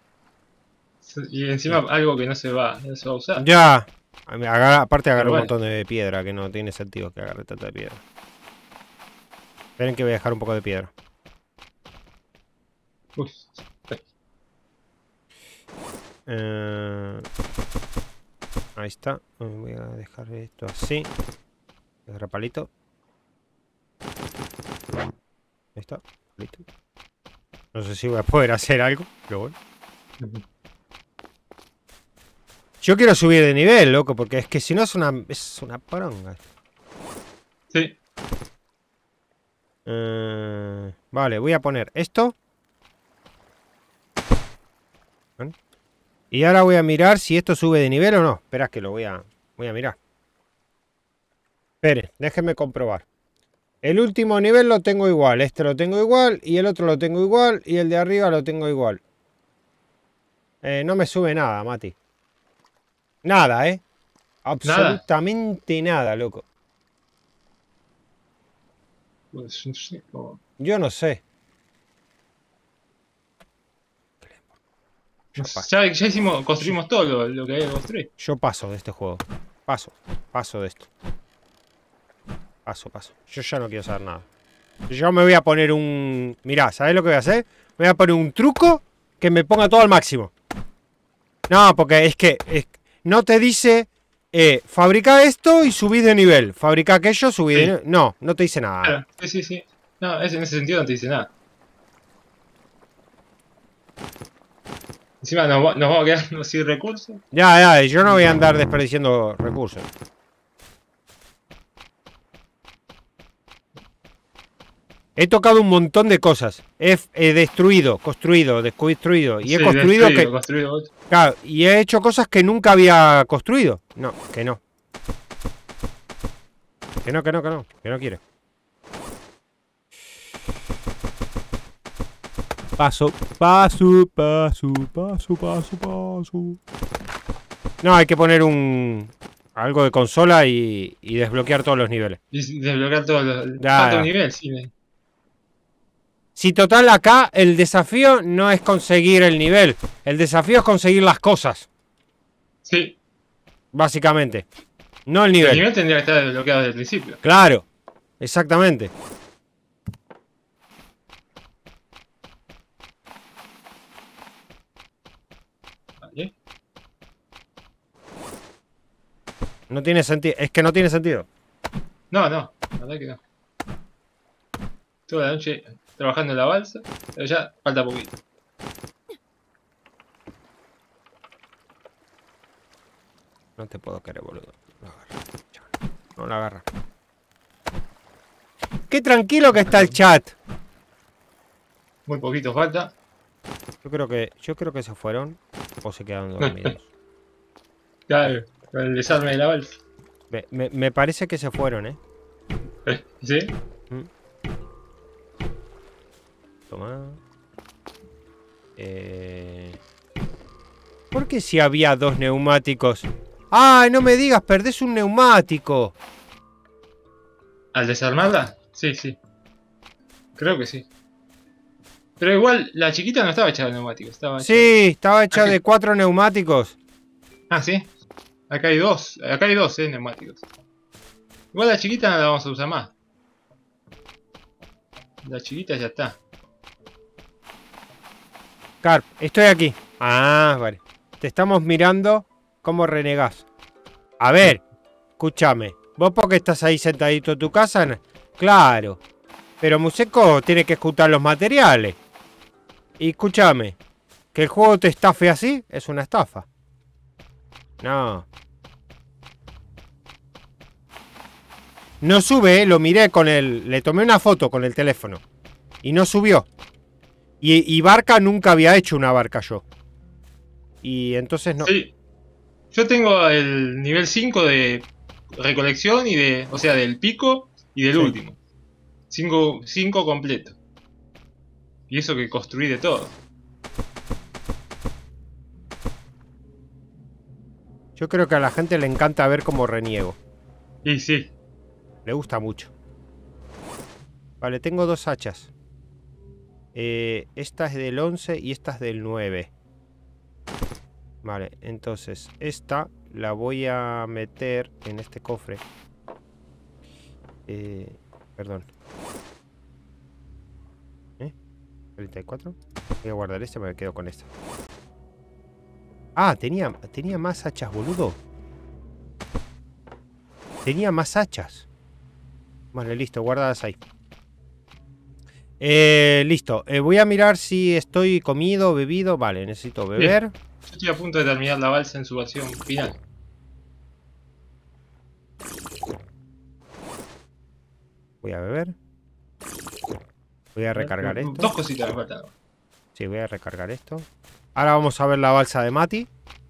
Y encima algo que no se va a usar. Ya. Aparte agarré Pero un bueno. montón de piedra, que no tiene sentido que agarre tanta piedra. Esperen que voy a dejar un poco de piedra. Uy. Ahí está. Voy a dejar esto así. Agarra palito. Ahí está. Palito. No sé si voy a poder hacer algo, pero bueno. Yo quiero subir de nivel, loco, porque es que si no es una poronga. Sí. Vale, voy a poner esto. Y ahora voy a mirar si esto sube de nivel o no. Espera que lo voy a mirar. Espere, déjenme comprobar. El último nivel lo tengo igual. Este lo tengo igual. Y el otro lo tengo igual. Y el de arriba lo tengo igual. No me sube nada, Mati. Nada, ¿eh? Absolutamente nada, loco. Pues no sé cómo. Yo no sé. Ya hicimos, construimos todo lo que había que construir. Yo paso de este juego. Paso de esto. Paso. Yo ya no quiero saber nada. Yo me voy a poner un... Mirá, ¿sabés lo que voy a hacer? Me voy a poner un truco que me ponga todo al máximo. No, porque es que no te dice fabrica esto y subís de nivel. Fabrica aquello, subís de nivel. No te dice nada. Claro, sí. No, en ese sentido no te dice nada. Encima nos vamos a quedar sin recursos. Ya, yo no voy a andar desperdiciando recursos. He tocado un montón de cosas. He destruido, construido, destruido. Y he construido construido. Claro, y he hecho cosas que nunca había construido. No, que no. Que no quiere. Paso. No, hay que poner algo de consola y desbloquear todos los niveles. Y desbloquear todos los niveles, sí. Si total acá el desafío no es conseguir el nivel. El desafío es conseguir las cosas. Sí. Básicamente. No el nivel. El nivel tendría que estar desbloqueado desde el principio. Claro. Exactamente. Vale. No tiene sentido. Es que no tiene sentido. No, la verdad que no. Toda la noche trabajando en la balsa, pero ya falta poquito. No te puedo querer, boludo. No la agarra. Qué tranquilo que está el chat. Muy poquito falta. Yo creo que se fueron o se quedaron dormidos. Claro, con el desarme de la balsa. Me parece que se fueron, ¿eh? ¿Sí? Toma. ¿Por qué si había dos neumáticos? ¡Ay, no me digas! ¡Perdés un neumático! ¿Al desarmarla? Sí. Creo que sí. Pero igual, la chiquita no estaba hecha de neumáticos. Estaba hecha de 4 neumáticos. Ah, sí. Acá hay dos neumáticos. Igual la chiquita no la vamos a usar más. La chiquita ya está. Carp, estoy aquí. Ah, vale. Te estamos mirando cómo renegás. A ver, escúchame. ¿Vos por qué estás ahí sentadito en tu casa? Claro. Pero Museko tiene que escuchar los materiales. Y escúchame. Que el juego te estafe así es una estafa. No. No sube, lo miré con le tomé una foto con el teléfono. Y no subió. Y barca nunca había hecho una barca yo. Y entonces no. Sí. Yo tengo el nivel 5 de recolección y o sea, del pico y del último. 5 completo. Y eso que construí de todo. Yo creo que a la gente le encanta ver cómo reniego. Y sí. Le gusta mucho. Vale, tengo 2 hachas. Esta es del 11 y esta es del 9. Vale, entonces esta la voy a meter en este cofre. Perdón. 34. Voy a guardar este, me quedo con esta. Ah, tenía más hachas, boludo. Tenía más hachas. Vale, listo, guardadas ahí. Listo. Voy a mirar si estoy comido, bebido. Vale, necesito beber. Bien. Yo estoy a punto de terminar la balsa en su versión final. Voy a beber. Voy a recargar esto. Dos cositas me faltan. Sí, voy a recargar esto. Ahora vamos a ver la balsa de Mati.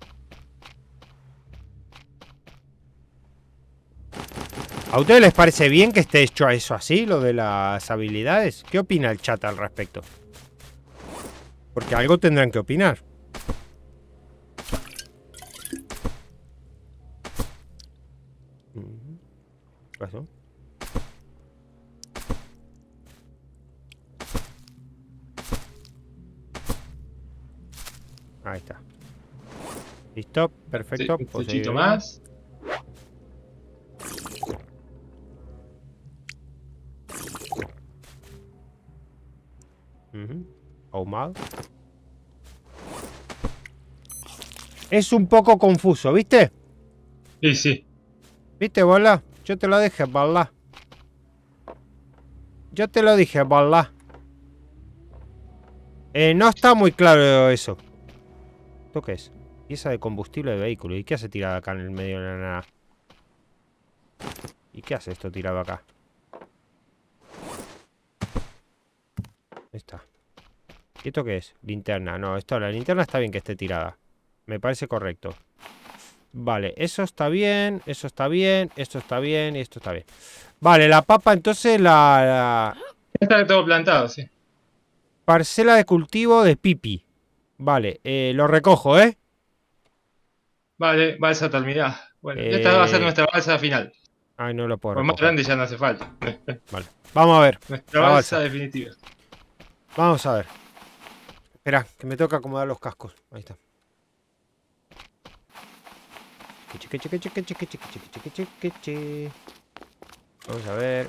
¿A ustedes les parece bien que esté hecho eso así, lo de las habilidades? ¿Qué opina el chat al respecto? Porque algo tendrán que opinar. ¿Qué pasó? Ahí está. Listo, perfecto. Sí, un Pues poquito ahí más. Ahumado. Es un poco confuso, ¿viste? Sí, sí. ¿Viste, bola? Yo te lo dije, bola. Yo te lo dije, bola. No está muy claro eso. ¿Esto qué es? Pieza de combustible de vehículo. ¿Y qué hace tirado acá en el medio de la nada? ¿Y qué hace esto tirado acá? Ahí está. ¿Y esto qué es? Linterna. No, la linterna está bien que esté tirada. Me parece correcto. Vale, eso está bien, eso está bien, esto está bien y esto está bien. Vale, la papa entonces Ya está todo plantado, sí. parcela de cultivo de pipi. Vale, lo recojo, ¿eh? Vale, balsa terminada. Bueno, esta va a ser nuestra balsa final. Ay, no lo puedo Por más recoger. grande ya no hace falta. Vale, vamos a ver. Nuestra La balsa balsa. definitiva. Vamos a ver. Espera, que me toca acomodar los cascos. Ahí está. Vamos a ver.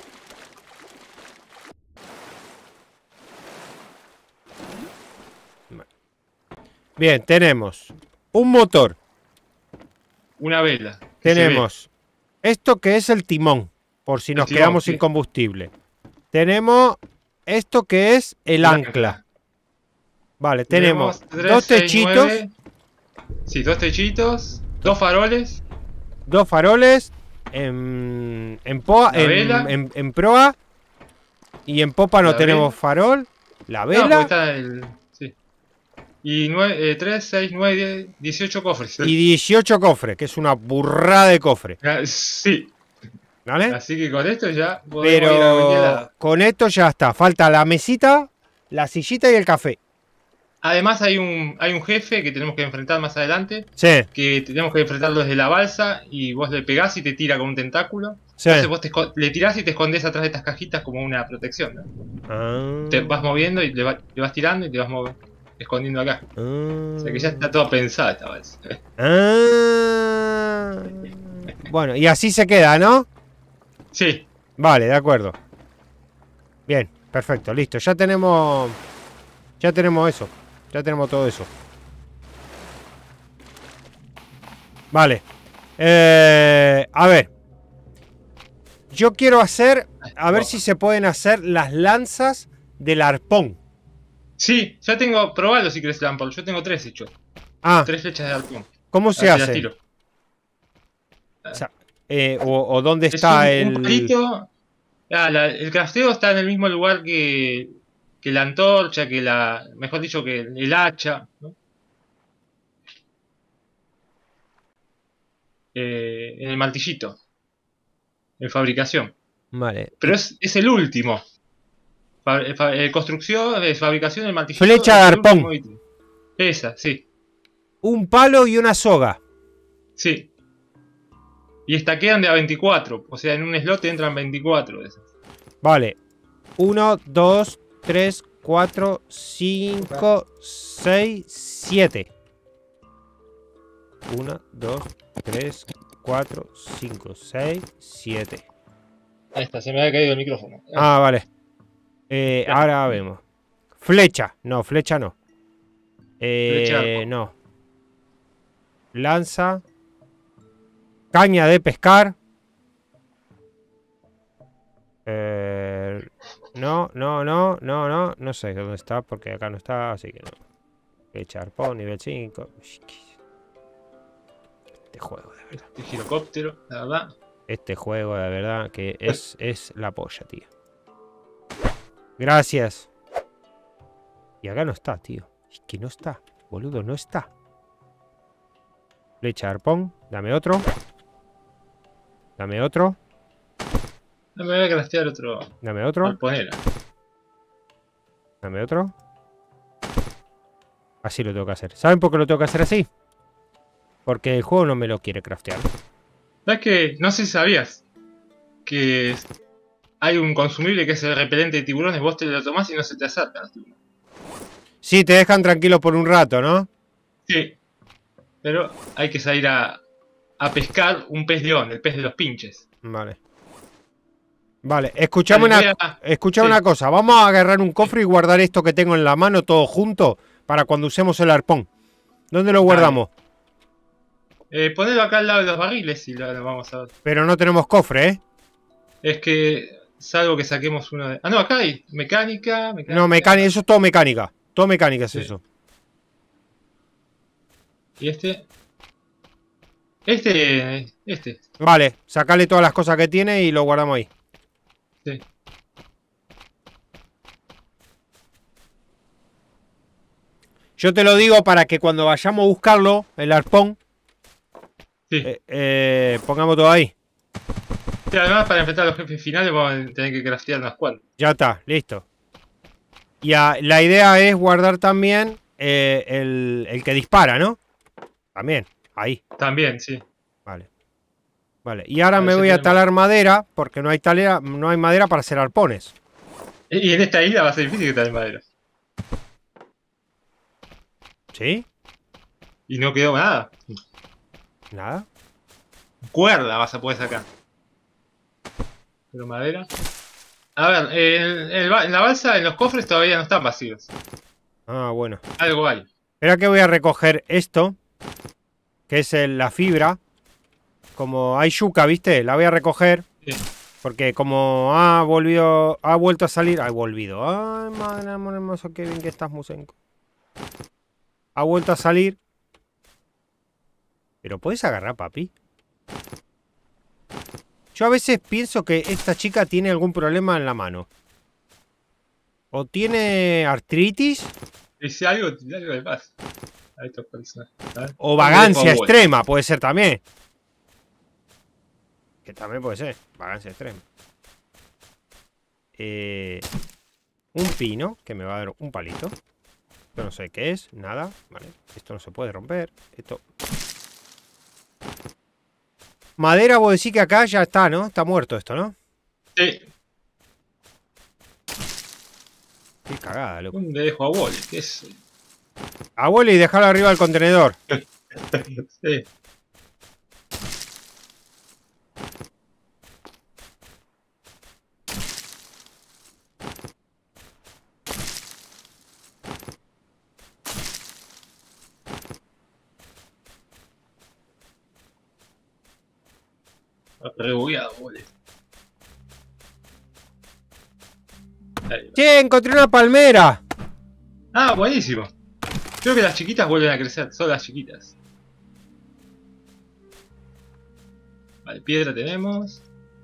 Bien, tenemos un motor. Una vela. Tenemos esto que es el timón, por si nos timón, quedamos sí. sin combustible. Tenemos esto que es el ancla. Vale, tenemos 3, dos 6, techitos. 9. Sí, dos techitos. Dos faroles. Dos faroles. En popa, La vela. en proa. Y en popa no La tenemos vela. farol. La No, porque vela. está el. Sí. Y 3, 6, 9, 10, 18 cofres. Y 18 cofres, que es una burrada de cofre. Sí. ¿Vale? Así que con esto ya podemos ir a cualquier Pero lado. con esto ya está. Falta la mesita, la sillita y el café. Además hay un jefe que tenemos que enfrentar más adelante. Sí. Que tenemos que enfrentarlo desde la balsa. Y vos le pegás y te tira con un tentáculo. Sí. Entonces vos le tirás y te escondés atrás de estas cajitas como una protección, ¿no? Ah, Te vas moviendo y le vas tirando y te vas escondiendo acá. O sea que ya está todo pensado esta balsa. ah. Bueno, y así se queda, ¿no? Sí. Vale, de acuerdo. Bien, perfecto, listo. Ya tenemos eso. Ya tenemos todo eso. Vale. A ver. Yo quiero hacer... A ver si se pueden hacer las lanzas del arpón. Sí, ya tengo... Probalo si querés, Lampol. Yo tengo 3 hechos. Ah, 3 flechas de arpón. ¿cómo se Así las hace? tiro. O sea, o dónde Es está un palito. El crafteo está en el mismo lugar que la antorcha, mejor dicho, que el hacha, ¿no? En el martillito. En fabricación. Vale. Pero es el último. Construcción, fabricación del martillito. Flecha de es el arpón. último ítem. Esa, sí. Un palo y una soga. Sí. Y estaquean de a 24. O sea, en un slot entran 24 de esas. Vale. 1, 2, 3, 4, 5, 6, 7. 1, 2, 3, 4, 5, 6, 7. Ahí está, se me había caído el micrófono. Ah, vale. Ahora vemos. Flecha. No, flecha no. Flecha de arpón. No. Lanza. Caña de pescar. No sé dónde está porque acá no está, así que no. Charpón, nivel 5. Este juego, de verdad. El girocóptero, la verdad. Este juego, de verdad, que es la polla, tío. Gracias. Y acá no está, tío. Es que no está, boludo, no está. Flecha arpón, dame otro. Dame otro. No me voy a craftear otro. Dame otro. Arponera. Dame otro. Así lo tengo que hacer. ¿Saben por qué lo tengo que hacer así? Porque el juego no me lo quiere craftear. ¿Sabes que no sé si sabías que hay un consumible que es el repelente de tiburones? Vos te lo tomás y no se te acercan los tiburones. Sí, te dejan tranquilo por un rato, ¿no? Sí. Pero hay que salir a pescar un pez león, el pez de los pinches. Vale. Vale, escuchame Vale, escuchame sí. una cosa. Vamos a agarrar un cofre y guardar esto que tengo en la mano todo junto para cuando usemos el arpón. ¿Dónde lo guardamos? Ponelo acá al lado de los barriles y lo vamos a ver. Pero no tenemos cofre, ¿eh? Es que salvo que saquemos uno de... Ah, no, acá hay mecánica. No, mecánica, eso es todo mecánica. Todo mecánica es Sí. eso. Y este. Vale, sacale todas las cosas que tiene y lo guardamos ahí. Sí. Yo te lo digo para que cuando vayamos a buscarlo, el arpón, Sí. pongamos todo ahí. Sí, además, para enfrentar a los jefes finales vamos a tener que craftear unas cuantas. Ya está, listo. Y la idea es guardar también el que dispara, ¿no? También, ahí. También, sí. Vale. Vale. Y ahora A ver me si voy a tenemos- talar madera, porque no hay madera para hacer arpones. Y en esta isla va a ser difícil que te den madera. ¿Sí? Y no quedó nada. Nada. Cuerda vas a poder sacar. Pero madera. A ver, en la balsa, en los cofres todavía no están vacíos. Ah, bueno. Algo hay. Espera que voy a recoger esto, que es la fibra. Como hay yuca, ¿viste? La voy a recoger. Sí. Porque como ha vuelto a salir. Ha volvido. Ay, madre amor hermoso, qué bien que estás, Musenko. Ha vuelto a salir. Pero puedes agarrar, papi. Yo a veces pienso que esta chica tiene algún problema en la mano. O tiene artritis. Dice algo de paz. A estos personajes. ¿Sabes? O vagancia Abuelo. extrema, puede ser también. Que también puede ser, vagancia extrema. Un pino, que me va a dar un palito. Yo no sé qué es, nada. Vale, esto no se puede romper. Esto... Madera, vos decís que acá ya está, ¿no? Está muerto esto, ¿no? Sí. Qué cagada, loco. ¿Dónde dejo a Wally? ¿Qué es? Abuelo, y dejarlo arriba del contenedor. Sí. Rebugueado, Wally. Ahí va. ¡Che! Encontré una palmera. Ah, buenísimo. Creo que las chiquitas vuelven a crecer, son las chiquitas. Vale, piedra tenemos.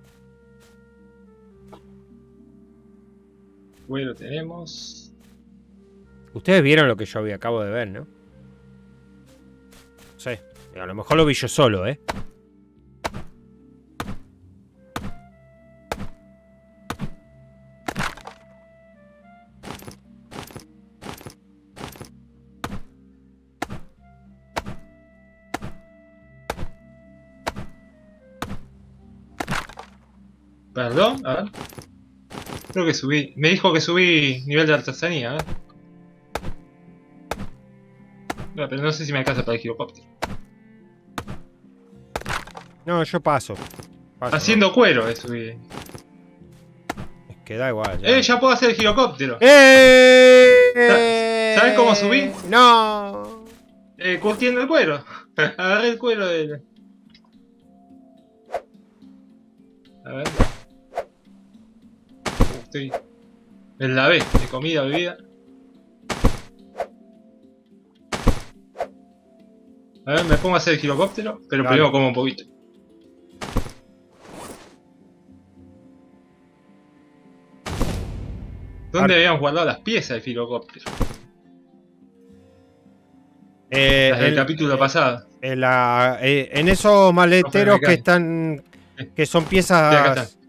Cuero tenemos. Ustedes vieron lo que yo acabo de ver, ¿no? No sé. A lo mejor lo vi yo solo, ¿eh? Perdón, a ver. Creo que subí. Me dijo que subí nivel de artesanía, a ver. No, pero no sé si me alcanza para el girocóptero. No, yo paso. Haciendo cuero subí. Es que da igual. Ya. Ya puedo hacer el girocóptero. ¡Eh! ¿Sabes cómo subí? No. Curtiendo el cuero. Agarré el cuero de... A ver. Estoy en la B, de comida, bebida. A ver, me pongo a hacer el girocóptero, pero Dale. primero como un poquito. ¿Dónde habíamos guardado las piezas del girocóptero? Las del capítulo pasado. En esos maleteros que están... Que son piezas... Sí, acá están.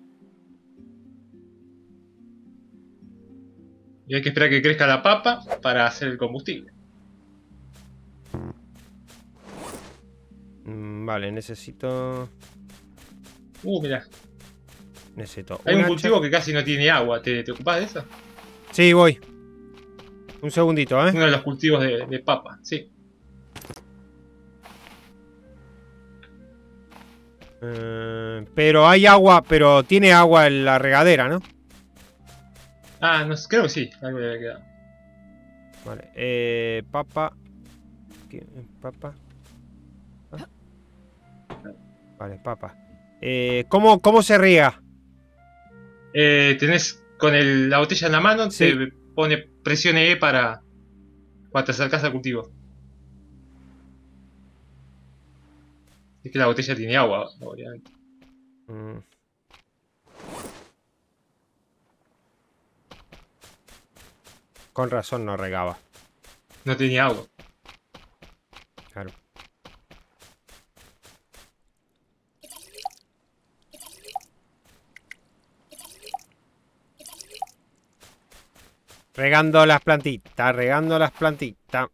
Y hay que esperar que crezca la papa para hacer el combustible. Vale, necesito... Mirá. Necesito Hay un hacha. cultivo que casi no tiene agua. ¿Te ocupás de eso? Sí, voy. Un segundito, ¿eh? Uno de los cultivos de papa, sí. Pero hay agua, pero tiene agua en la regadera, ¿no? Ah, no, creo que sí. Algo le había quedado. Vale, papa. Papa. Vale, papa. ¿Cómo se riega? Tenés con la botella en la mano, Sí. te pone presión E para cuando te acercas al cultivo. Es que la botella tiene agua, obviamente. Con razón no regaba. No tenía agua. Claro. Regando las plantitas, regando las plantitas.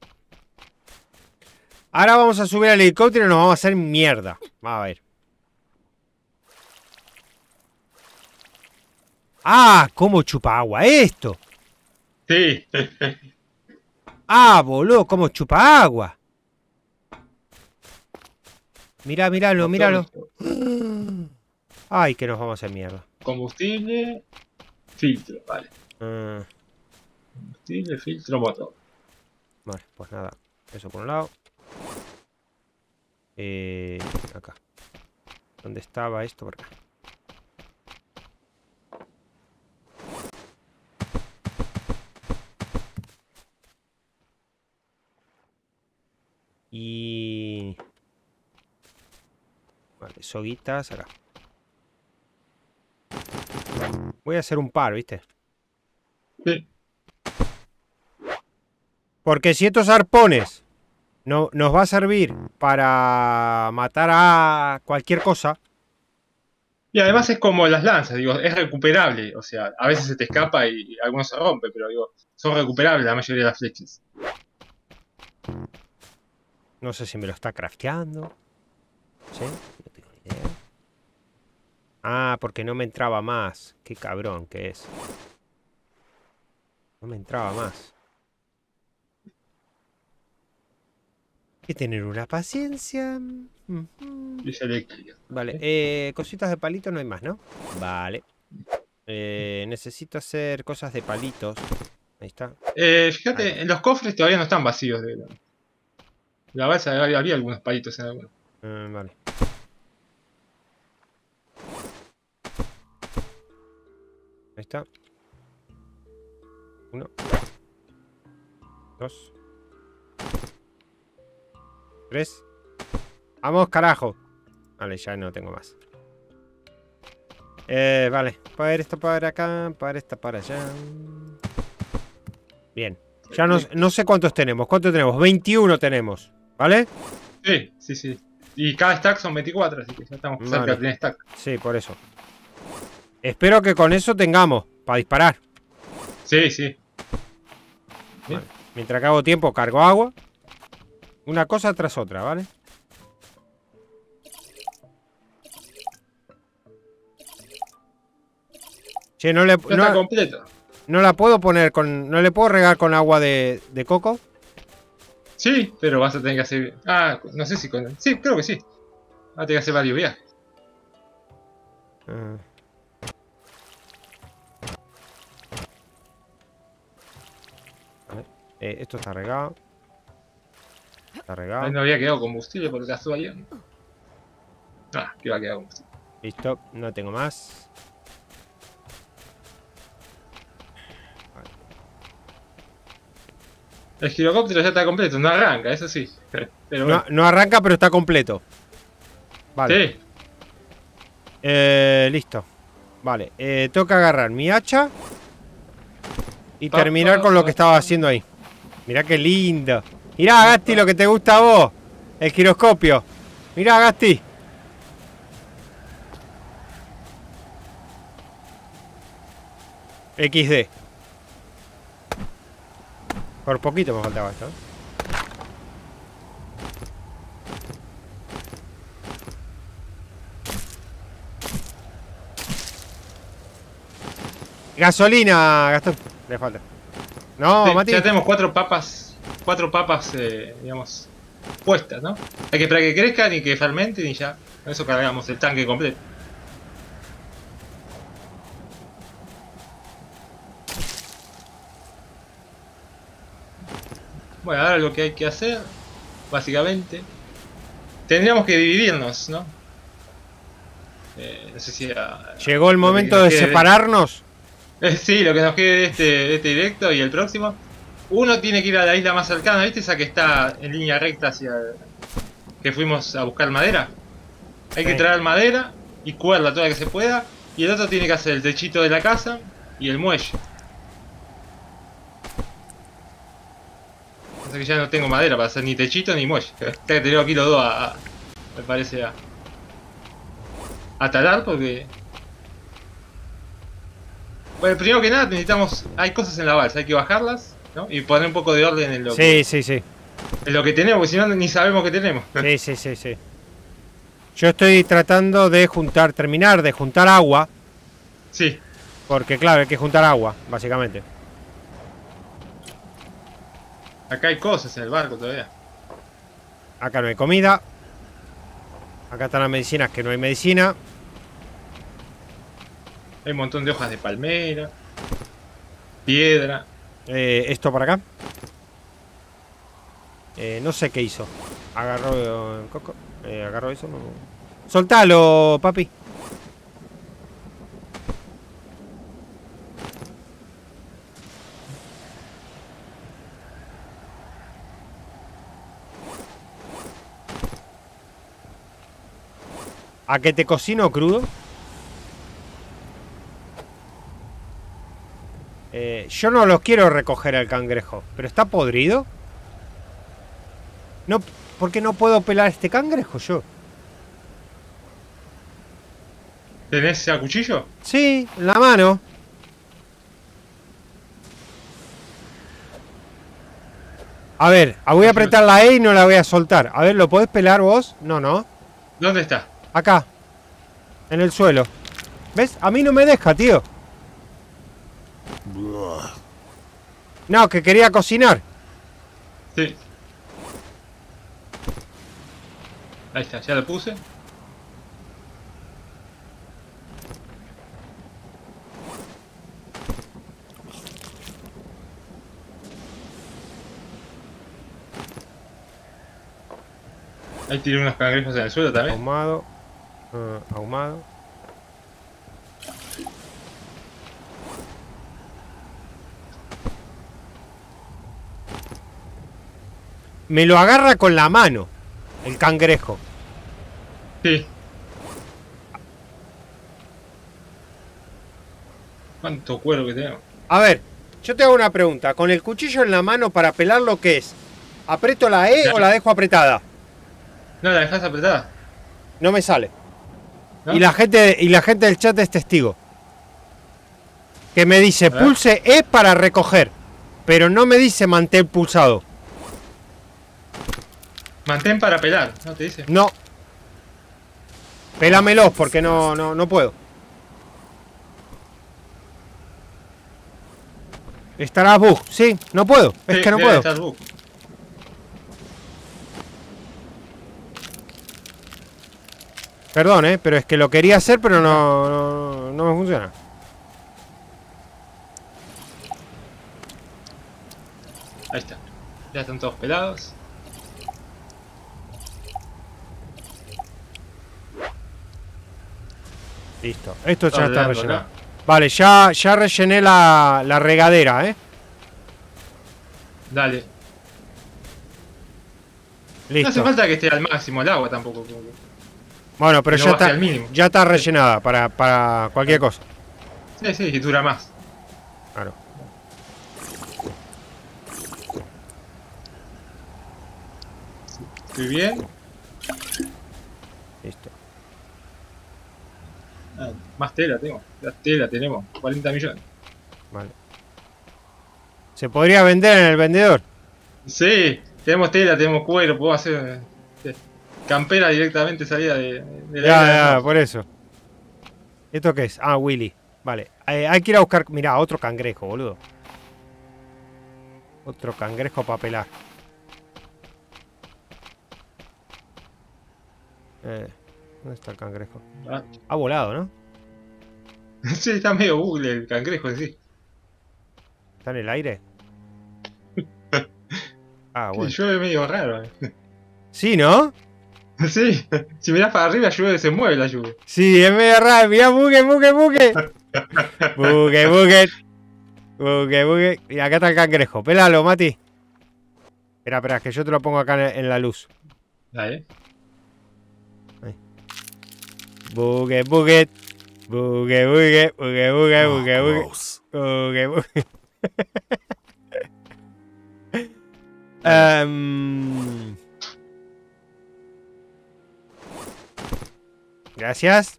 Ahora vamos a subir al helicóptero y nos vamos a hacer mierda. Vamos a ver. ¡Ah! ¿Cómo chupa agua esto? Sí. ¡Ah, boludo! ¿Cómo chupa agua? Mirá, míralo, míralo. Ay, que nos vamos a hacer mierda. Combustible, filtro, vale. Combustible, filtro, motor. Vale, pues nada. Eso por un lado. Acá. ¿Dónde estaba esto? Por acá. Y... Vale, soguitas acá. Voy a hacer un par, ¿viste? Sí. Porque si estos arpones no, nos va a servir para matar a cualquier cosa. Y además es como las lanzas, digo, es recuperable. O sea, a veces se te escapa y algunos se rompe, pero digo, son recuperables la mayoría de las flechas. No sé si me lo está crafteando. ¿Sí? No tengo ni idea. Ah, porque no me entraba más. Qué cabrón que es. No me entraba más. Hay que tener una paciencia. Es eléctrica. Vale, cositas de palito no hay más, ¿no? Vale. Necesito hacer cosas de palitos. Ahí está. Fíjate, los cofres todavía no están vacíos de la balsa, había algunos palitos en algunos. Vale. Ahí está. 1, 2, 3. ¡Vamos, carajo! Vale, ya no tengo más. Vale. Para esto para acá. Para esta para allá. Bien. Ya no sé cuántos tenemos. ¿Cuántos tenemos? 21 tenemos. ¿Vale? Sí, sí, sí. Y cada stack son 24, así que ya estamos cerca de stack. Sí, por eso. Espero que con eso tengamos para disparar. Sí, sí. Vale. Mientras que hago tiempo, cargo agua. Una cosa tras otra, ¿vale? Che, no le... Ya está completo. No la puedo poner con... ¿No le puedo regar con agua de coco? Sí, pero vas a tener que hacer... Ah, no sé si con... Sí, creo que sí. Vas a tener que hacer varios viajes. Vale. Esto está regado. Está regado. Ahí no había quedado combustible por casualidad. Ah, que iba a quedar combustible. Listo, no tengo más. El girocóptero ya está completo, no arranca, eso sí. Pero No, bueno. no arranca, pero está completo. Vale. Sí. Listo. Vale, tengo que agarrar mi hacha y terminar con lo que estaba haciendo ahí. Mirá qué lindo. Mirá, Gasti, lo que te gusta a vos. El giroscopio. Mirá, Gasti. XD. Por poquito me faltaba esto, ¿eh? Gasolina, Gastón. Le falta. No, Sí, Mati. ya tenemos cuatro papas, digamos, puestas, ¿no? Hay que esperar que crezcan y que fermenten y ya. Con eso cargamos el tanque completo. Bueno, ahora lo que hay que hacer, básicamente, tendríamos que dividirnos, ¿no? No sé si Llegó el lo que momento nos de quede separarnos. Sí, lo que nos quede de este directo y el próximo. Uno tiene que ir a la isla más cercana, ¿viste? Esa que está en línea recta hacia... que fuimos a buscar madera. Hay que Sí. traer madera y cuerda toda la que se pueda. Y el otro tiene que hacer el techito de la casa y el muelle. O sea que ya no tengo madera para hacer ni techito ni muelle. Tengo aquí los dos me parece a talar porque... Bueno, primero que nada necesitamos... Hay cosas en la balsa, hay que bajarlas, ¿no? Y poner un poco de orden en lo, Sí, sí, sí. en lo que tenemos, porque si no ni sabemos qué tenemos. Sí, sí, sí, sí. Yo estoy tratando de terminar de juntar agua. Sí. Porque claro, hay que juntar agua, básicamente. Acá hay cosas en el barco todavía. Acá no hay comida. Acá están las medicinas, que no hay medicina. Hay un montón de hojas de palmera. Piedra. Esto para acá. No sé qué hizo. Agarró Coco. Agarró eso. No. Soltalo, papi. ¿A que te cocino crudo? Yo no lo quiero recoger al cangrejo. ¿Pero está podrido? No, ¿por qué no puedo pelar este cangrejo yo? ¿Tenés a cuchillo? Sí, en la mano. A ver, voy a apretar la E y no la voy a soltar. A ver, ¿lo podés pelar vos? No, no. ¿Dónde está? Acá. En el suelo. ¿Ves? A mí no me deja, tío. No, que quería cocinar. Sí. Ahí está, ya lo puse. Ahí tiré unos cangrejos en el suelo también. Ahumado. Ahumado. Me lo agarra con la mano. El cangrejo. Sí. ¿Cuánto cuero que tenemos? A ver, yo te hago una pregunta. Con el cuchillo en la mano para pelar, ¿lo que es? ¿Aprieto la E o la dejo apretada? No, la dejás apretada. No me sale. ¿No? Y la gente del chat es testigo. Que me dice ver. pulse E para recoger. Pero no me dice mantén pulsado. Mantén para pelar, ¿no te dice? No. Pélamelos porque no puedo. Estará bug. Sí, no puedo. Es Sí, que no debe puedo. estar bug. Perdón, pero es que lo quería hacer, pero no me funciona. Ahí está. Ya están todos pelados. Listo. Esto ya está ordenando rellenado. acá. Vale, ya rellené la regadera, ¿eh? Dale. No hace Listo. falta que esté al máximo el agua tampoco. Como que Bueno, pero no ya baje está, al mínimo. ya está rellenada para cualquier cosa. Sí, sí, y dura más. Claro. Estoy bien. Listo. Ah, más tela tengo. La tela tenemos. 40 millones. Vale. ¿Se podría vender en el vendedor? Sí, tenemos tela, tenemos cuero. Puedo hacer campera directamente salida de la isla de Ya, Moss. por eso. ¿Esto qué es? Ah, Willy. Vale. Hay que ir a buscar. Mirá, otro cangrejo, boludo. Otro cangrejo para pelar. ¿Dónde está el cangrejo? Ah, Ha volado, ¿no? sí, está medio google el cangrejo en sí. ¿Está en el aire? Ah, Sí, bueno. llueve medio raro. Sí, ¿no? Sí, si mirás para arriba llueve, se mueve la lluvia. Sí, es medio raro. Mirá, buque. Buque. Mira, acá está el cangrejo. Pélalo, Mati. Espera, que yo te lo pongo acá en la luz. Dale. Buque. Gracias.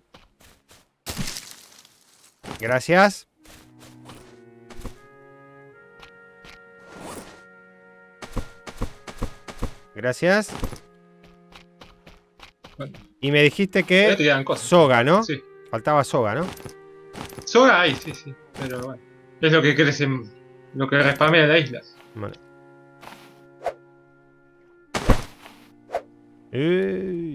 Bueno, Y me dijiste todavía te que quedan cosas. soga, ¿no? Sí. Faltaba soga, ¿no? Soga hay, sí. Pero bueno. Es lo que crece, lo que respamea la isla. Vale. Ey.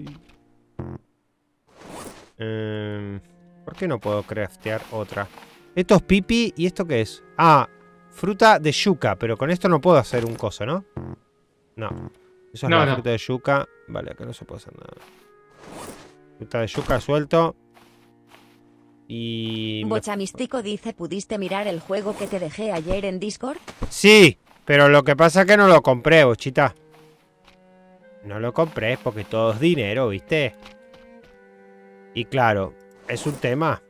¿Por qué no puedo craftear otra? Esto es pipi, ¿y esto qué es? Ah, fruta de yuca, pero con esto no puedo hacer un coso, ¿no? No. Eso es No, la no. fruta de yuca. Vale, acá no se puede hacer nada. Fruta de yuca suelto. Y... Bochamistico dice, ¿pudiste mirar el juego que te dejé ayer en Discord? Sí, pero lo que pasa es que no lo compré, bochita. No lo compré porque todo es dinero, ¿viste? Y claro, es un tema.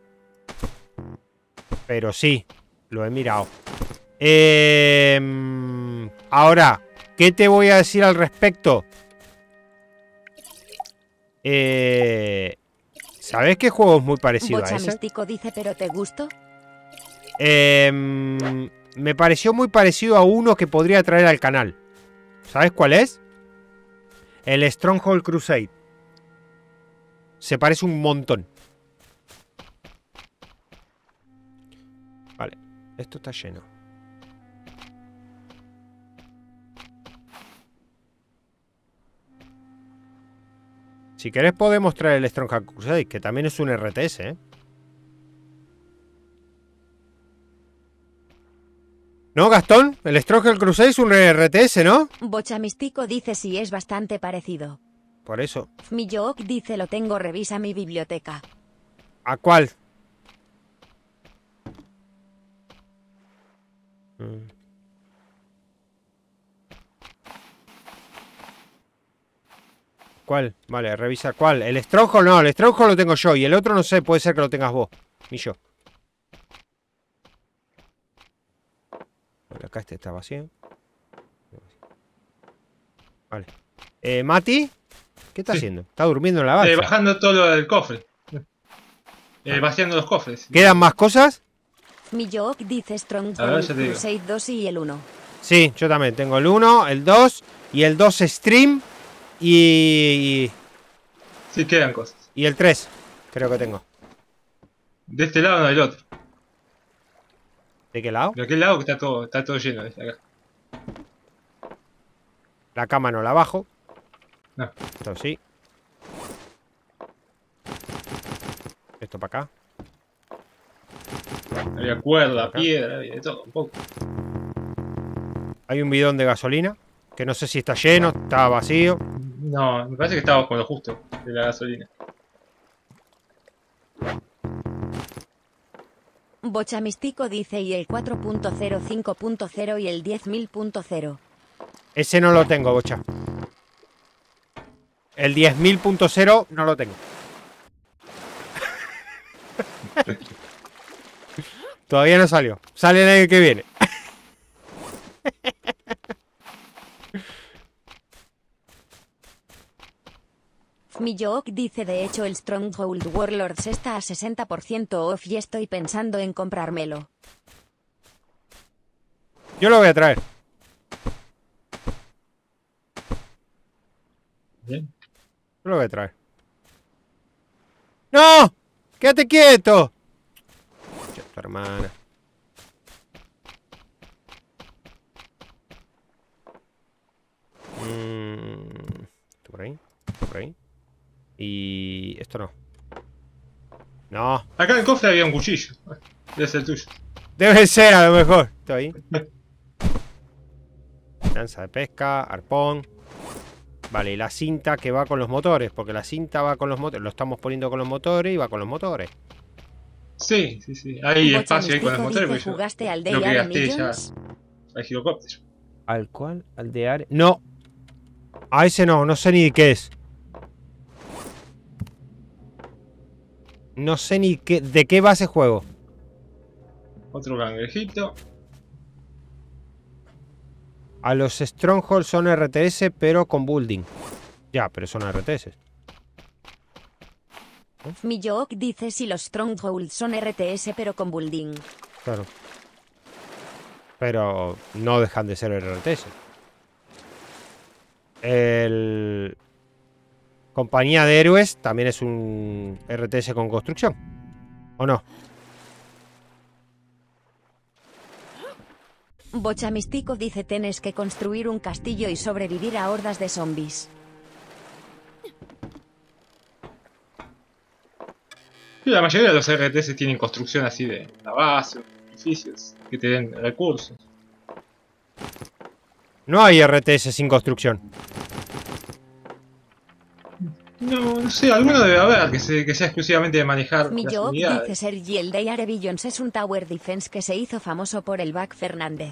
Pero sí, lo he mirado. Ahora, ¿qué te voy a decir al respecto? ¿Sabes qué juego es muy parecido a ese? Bochamistico dice, ¿pero te gustó? Me pareció muy parecido a uno que podría traer al canal. ¿Sabes cuál es? El Stronghold Crusade. Se parece un montón. Vale, esto está lleno. Si querés podemos traer el Stronghold Crusade, que también es un RTS, ¿eh? ¿No, Gastón? El Stronghold Crusade es un RTS, ¿no? Bochamistico dice, sí, es bastante parecido. Por eso. Millook dice, lo tengo, revisa mi biblioteca. ¿A cuál? ¿Cuál? Vale, revisa cuál. El Stronghold no, el Stronghold lo tengo yo. Y el otro no sé, puede ser que lo tengas vos. Ni yo. Vale, acá este está vacío. Vale. Mati, ¿qué está haciendo? Está durmiendo en la balsa. Bajando todo lo del cofre. Vaciando los cofres. ¿Quedan más cosas? Millook dice A ver, Stronghold ya te digo. Crusade 2 y el 1. Sí, yo también. Tengo el 1, el 2 y el 2 Stream y Sí, quedan cosas. el 3. Creo que tengo. De este lado no del otro. ¿De qué lado? De aquel lado que está todo lleno. De acá. La cama no la bajo. No. Esto sí. Esto para acá. Había cuerda, Acá. piedra, había de todo, un poco. Hay un bidón de gasolina. Que no sé si está lleno, está vacío. No, me parece que estábamos con lo justo de la gasolina. Bocha Místico dice y el 4.0, 5.0 y el 10.000.0. Ese no lo tengo, Bocha. El 10.000.0 no lo tengo. Todavía no salió. Sale el año que viene. Millook dice de hecho el Stronghold Warlords está a 60% off y estoy pensando en comprármelo. Yo lo voy a traer. Bien. Yo lo voy a traer. ¡No! ¡Quédate quieto! Che, tu hermana. ¿Esto por ahí? Por ahí. Y... esto no. No. Acá en el cofre había un cuchillo. Debe ser tuyo. Debe ser a lo mejor. Esto ahí. Lanza de pesca, arpón. Vale, y la cinta que va con los motores. Porque la cinta va con los motores. Lo estamos poniendo con los motores y va con los motores. Sí, sí, sí. Hay Bocha espacio ahí con los Místico motores. dice, Pero ¿jugaste al lo que Day gasté ya Millions? al girocóptero. ¿Al cual? ¿Al de Are? No. A ese no. No sé ni de qué es. No sé ni qué, de qué va ese juego. Otro cangrejito. A los Strongholds son RTS, pero con building. Ya, pero son RTS. Millook dice si los Strongholds son RTS pero con building. Claro. Pero no dejan de ser RTS. El... Compañía de Héroes también es un RTS con construcción. ¿O no? Bocha Místico dice tienes que construir un castillo y sobrevivir a hordas de zombies. Sí, la mayoría de los RTS tienen construcción así de la base, edificios, que te den recursos. No hay RTS sin construcción. No, no sé, alguno debe haber que sea exclusivamente de manejar las Millook dice unidades. Sergi el Day Billions es un Tower Defense que se hizo famoso por el Back Fernández.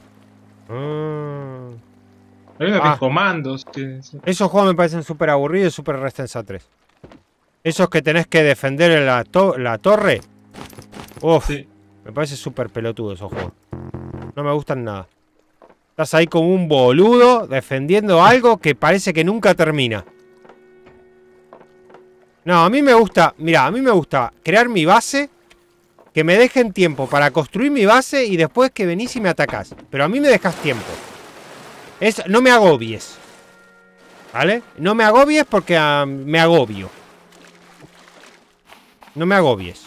Hay uno que es comandos. Esos juegos me parecen súper aburridos y súper Resistance 3. Esos que tenés que defender en la torre. Uf, Sí. me parece súper pelotudo esos juegos. No me gustan nada. Estás ahí como un boludo defendiendo algo que parece que nunca termina. No, a mí me gusta, mira, a mí me gusta crear mi base, que me dejen tiempo para construir mi base y después que venís y me atacás. Pero a mí me dejas tiempo. No me agobies. ¿Vale? No me agobies porque me agobio. No me agobies.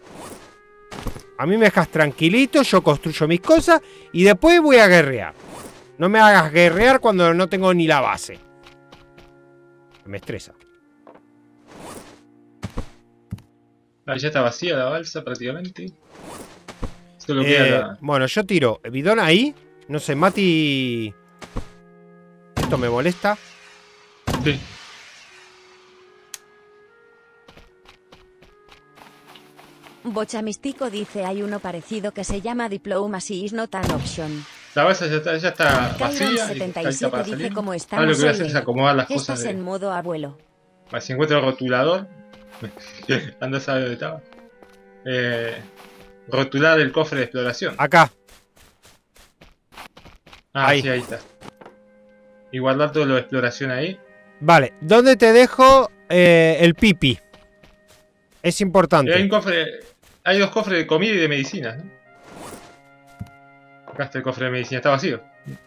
A mí me dejas tranquilito, yo construyo mis cosas y después voy a guerrear. No me hagas guerrear cuando no tengo ni la base. Me estresa. Ah, ya está vacía la balsa prácticamente. Solo queda la... Bueno, yo tiro bidón ahí. No sé, Mati... Esto me molesta. Sí. Bocha Místico dice hay uno parecido que se llama Diplomacy is not an option. La balsa ya está vacía. Y está lista para Kyron77 dice salir. cómo Ahora estamos lo que voy a hoy. hacer es acomodar las cosas Estás en modo abuelo. Vale, si encuentro el rotulador. Anda a saber dónde estaba. Rotular el cofre de exploración. Acá. Ahí. Sí, ahí está. Y guardar todo lo de exploración ahí. Vale, ¿dónde te dejo el pipi? Es importante. Hay un cofre. Hay dos cofres de comida y de medicinas, ¿no? Acá está el cofre de medicina, está vacío.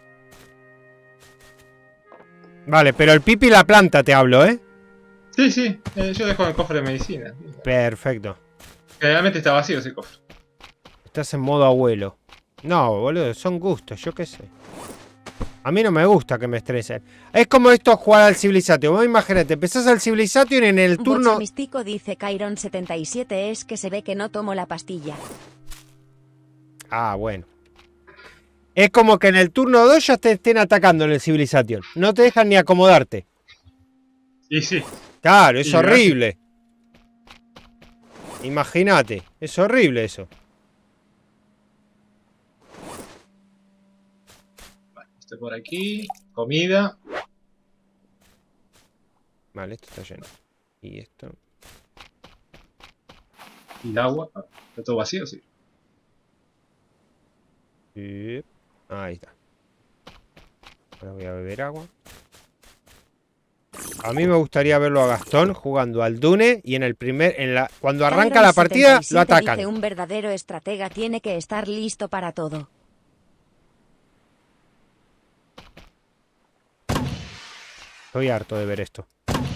Vale, pero el pipi y la planta te hablo, ¿eh? Sí, sí, yo dejo el cofre de medicina. Perfecto. Generalmente está vacío ese cofre. Estás en modo abuelo. No, boludo, son gustos, yo qué sé. A mí no me gusta que me estresen. Es como esto jugar al Civilization. Vos imagínate, empezás al Civilization y en el turno... Bocha Místico dice Kyron77 es que se ve que no tomo la pastilla. Ah, bueno. Es como que en el turno 2 ya te estén atacando en el Civilization. No te dejan ni acomodarte. Y sí. Claro, es Y horrible. Imagínate, es horrible eso. Esto por aquí. Comida. Vale, esto está lleno. Y esto. Y el agua. Ah, está todo vacío, sí. Y... ahí está. Ahora voy a beber agua. A mí me gustaría verlo a Gastón jugando al Dune y en el primer, cuando arranca la partida lo atacan. Dice, un verdadero estratega tiene que estar listo para todo. Estoy harto de ver esto.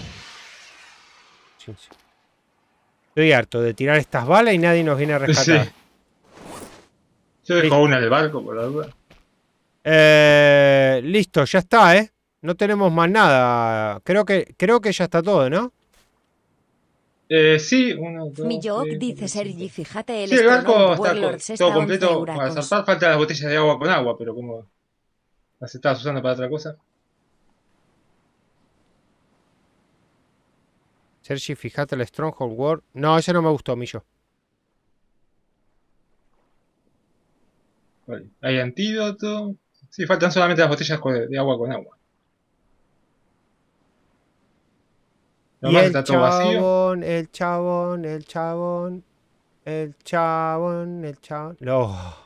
Sí, sí. Estoy harto de tirar estas balas y nadie nos viene a rescatar. Sí. Yo dejo una del barco por la duda. Listo, ya está, ¿eh? No tenemos más nada. Creo que ya está todo, ¿no? Sí, uno, dos, Millok tres, dice cuatro, Sergi, cinco. fíjate, el Sí, el barco Stronghold está Warlords está todo a 11 completo para euracos. zarpar. Faltan las botellas de agua con agua, pero como las estabas usando para otra cosa. Sergi, fíjate el Stronghold War. No, ese no me gustó, Millo. Vale. Hay antídoto. Sí, faltan solamente las botellas de agua con agua. Lo Y demás el está todo vacío. chabón, el chabón, el chabón, el chabón, el chabón. No.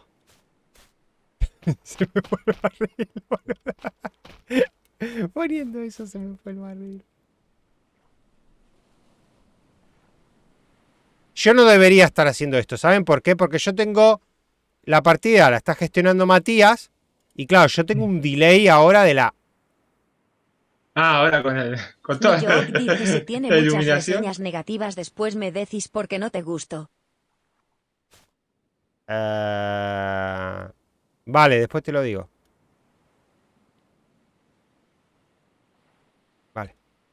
Se me fue el barril, boludo. Poniendo eso se me fue el barril. Yo no debería estar haciendo esto, ¿saben por qué? Porque yo tengo... La partida la está gestionando Matías. Y claro, yo tengo un delay ahora de la... Ah, ahora con toda Millok dice, si tiene la muchas iluminación. reseñas negativas después me decís porque no te gusto. Vale, después te lo digo. Vale.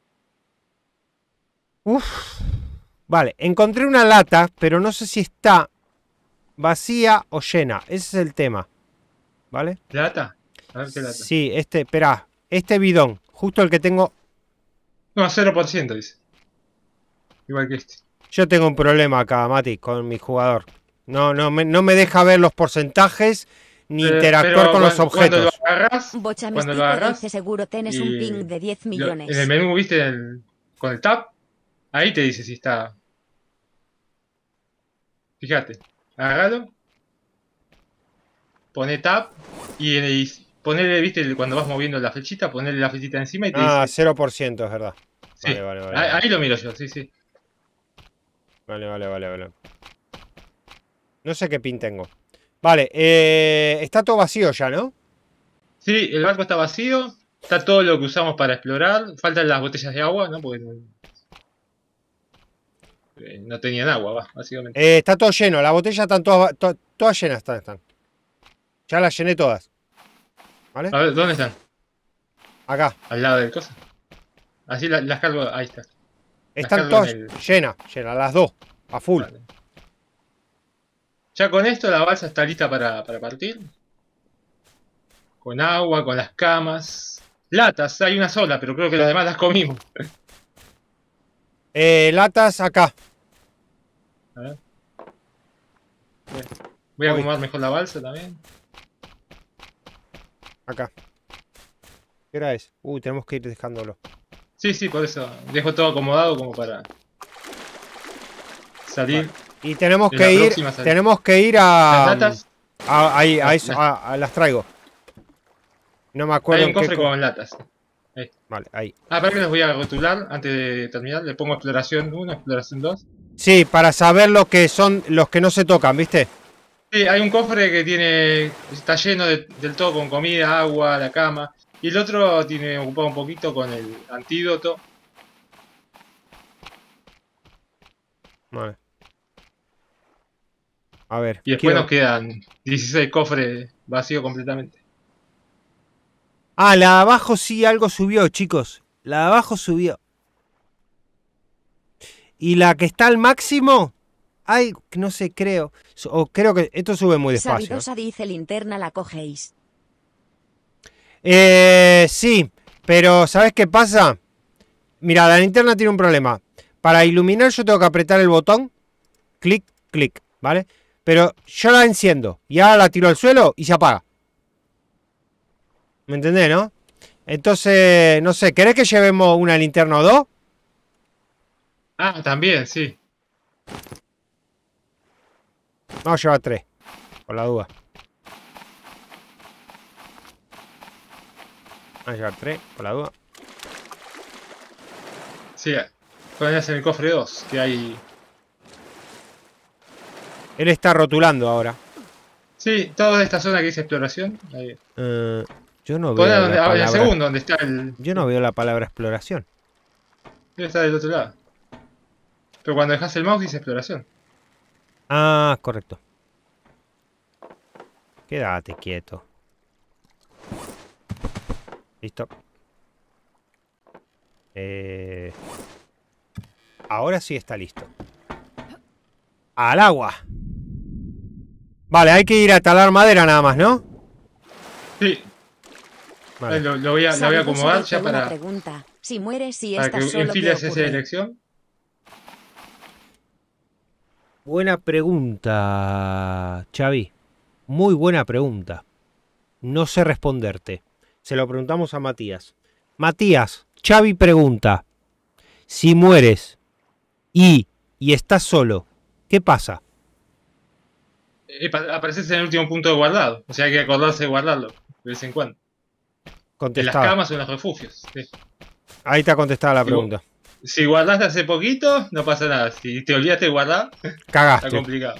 Uf. Vale, encontré una lata, pero no sé si está vacía o llena. Ese es el tema. ¿Vale? ¿Lata? A ver qué lata. Sí, esperá. Este bidón, justo el que tengo... No, 0% dice. Igual que este. Yo tengo un problema acá, Mati, con mi jugador. No me deja ver los porcentajes ni interactuar con los objetos. Cuando lo agarras, Bocha cuando lo Místico agarras dice, seguro tenés un ping de 10 en millones. el menú, viste, con el tab, ahí te dice si está. Fíjate, agárralo, pone tab y ponele, viste, cuando vas moviendo la flechita, ponele la flechita encima y te Ah, dice. 0%, es verdad. Sí, Vale. ahí lo miro yo, sí, sí. Vale. No sé qué pin tengo. Vale, está todo vacío ya, ¿no? Sí, el barco está vacío, está todo lo que usamos para explorar, faltan las botellas de agua, ¿no? Porque no tenían agua, básicamente. Está todo lleno, las botellas están todas llenas. Están. Ya las llené todas. ¿Vale? A ver, ¿dónde están? Acá. Al lado del coso. Así las cargo, ahí está. Están todas llenas, las dos, a full. Vale. Ya con esto la balsa está lista para partir. Con agua, con las camas. Latas, hay una sola, pero creo que las demás las comimos. Latas acá. A ver. Voy a acomodar mejor la balsa también. Acá. ¿Qué hora es? Tenemos que ir dejándolo. Sí, por eso dejo todo acomodado como para salir. Vale. Y tenemos que ir a... Las latas. Las traigo. No me acuerdo. Hay un cofre con latas. Ahí. Vale, ahí. Para que les voy a rotular antes de terminar. Le pongo exploración 1, exploración 2. Sí, para saber lo que son los que no se tocan, ¿viste? Sí, hay un cofre que está lleno del todo con comida, agua, la cama. Y el otro tiene ocupado un poquito con el antídoto. Vale. A ver. Y después nos quedan 16 cofres vacíos completamente. Ah, la de abajo sí algo subió, chicos. La de abajo subió. Y la que está al máximo... Ay, no sé, creo. O creo que esto sube muy despacio. Sabidosa dice linterna la cogéis. Sí, pero ¿sabes qué pasa? Mira, la linterna tiene un problema. Para iluminar yo tengo que apretar el botón. Clic, clic, ¿vale? Pero yo la enciendo y ahora la tiro al suelo y se apaga. ¿Me entendés, no? Entonces, no sé, ¿querés que llevemos una linterna o dos? Ah, también, sí. Vamos a llevar 3, por la duda. Vamos a llevar 3, por la duda. Sí, ponerse en el cofre 2, que hay... Él está rotulando ahora. Sí, toda esta zona que dice exploración. Ahí. Yo no Poné veo donde, la en el palabra. segundo, donde está el... Yo no veo la palabra exploración. Debe estar del otro lado. Pero cuando dejas el mouse dice exploración. Ah, correcto. Quédate quieto. Listo. Ahora sí está listo. Al agua. Vale, hay que ir a talar madera nada más, ¿no? Sí. Vale. Lo voy a acomodar ya para Pregunta. Si mueres y que estás solo, ¿qué enfiles esa ocurre? elección. Buena pregunta, Xavi. Muy buena pregunta. No sé responderte. Se lo preguntamos a Matías. Matías, Xavi pregunta. Si mueres y estás solo, ¿qué pasa? Apareces en el último punto de guardado. O sea, hay que acordarse de guardarlo de vez en cuando. En las Contestada. camas o en los refugios. Sí. Ahí está contestada la pregunta. Si guardaste hace poquito, no pasa nada. Si te olvidaste de guardar, está Cagaste. complicado.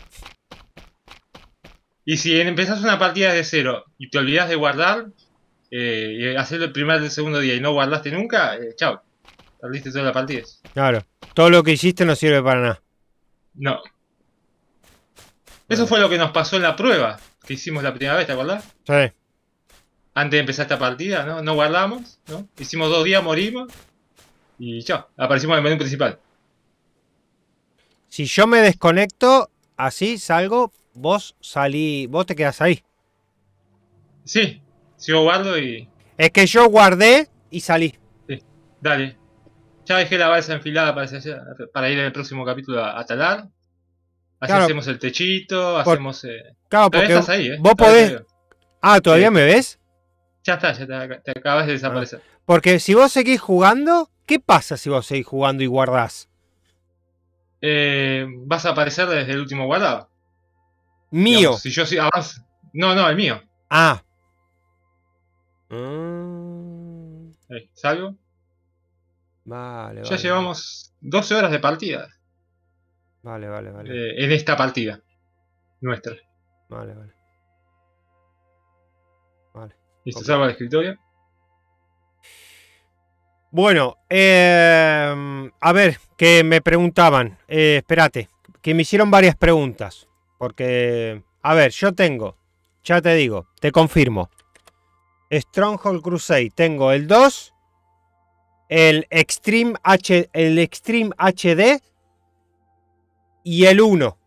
Y si empezás una partida de cero y te olvidas de guardar, y hacerlo el primer del segundo día y no guardaste nunca, chao. Perdiste toda la partida. Claro. Todo lo que hiciste no sirve para nada. No. Eso fue lo que nos pasó en la prueba que hicimos la primera vez, ¿te acordás? Sí. Antes de empezar esta partida, ¿no? No guardamos, ¿no? Hicimos 2 días, morimos. Y chao, aparecimos en el menú principal. Si yo me desconecto, así salgo, vos te quedás ahí. Sí, sigo guardo y... Es que yo guardé y salí. Sí, dale. Ya dejé la balsa enfilada para ir en el próximo capítulo a talar. Así Claro. hacemos el techito, hacemos... Claro, Todavía porque estás ahí, ¿eh? vos Todavía te podés... veo. Ah, ¿todavía Sí. me ves? Ya está, ya te acabas de desaparecer. Porque si vos seguís jugando, ¿qué pasa si vos seguís jugando y guardás? Vas a aparecer desde el último guardado. Mío. Digamos, si yo sí avanzo... No, el mío. Ah. Ahí, salgo. Vale, Ya vale. llevamos 12 horas de partida. Vale. En esta partida. Nuestra. Vale. Listo, Ok. salgo al escritorio. Bueno, a ver, que me preguntaban. Espérate, que me hicieron varias preguntas. Porque, a ver, yo tengo, ya te digo, te confirmo. Stronghold Crusade, tengo el 2, el Extreme HD y el 1.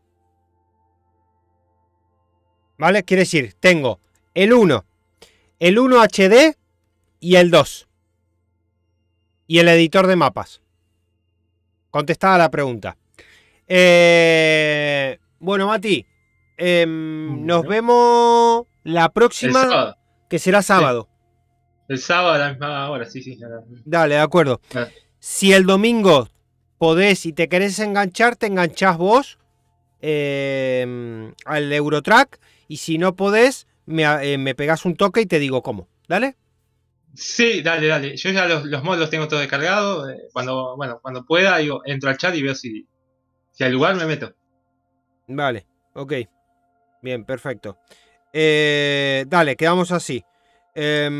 ¿Vale? Quiere decir, tengo el 1 HD y el 2. Y el editor de mapas. Contestada la pregunta. Bueno, Mati, nos vemos la próxima, El sábado. que será sábado. El sábado a la misma hora, sí. Dale, de acuerdo. Si el domingo podés y te querés enganchar, te enganchás vos al Eurotrack. Y si no podés, me pegás un toque y te digo cómo. ¿Dale? Sí, dale. Yo ya los mods los tengo todos descargados. Cuando pueda, digo, entro al chat y veo si al lugar me meto. Vale, ok. Bien, perfecto. Dale, quedamos así. Pues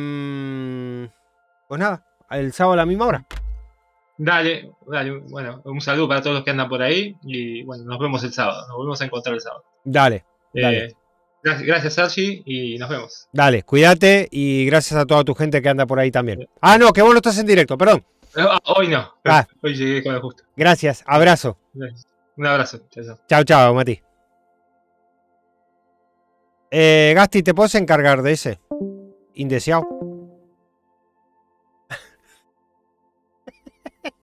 nada, el sábado a la misma hora. Dale. Bueno, un saludo para todos los que andan por ahí. Y bueno, nos vemos el sábado. Nos volvemos a encontrar el sábado. Dale. Gracias, Sergi, y nos vemos. Dale, cuídate y gracias a toda tu gente que anda por ahí también. Ah, no, que vos no estás en directo, perdón. Hoy no. Ah. Hoy llegué con el justo. Gracias, abrazo. Un abrazo. Chao. Chao, Mati. Gasti, ¿te puedes encargar de ese? Indeseado.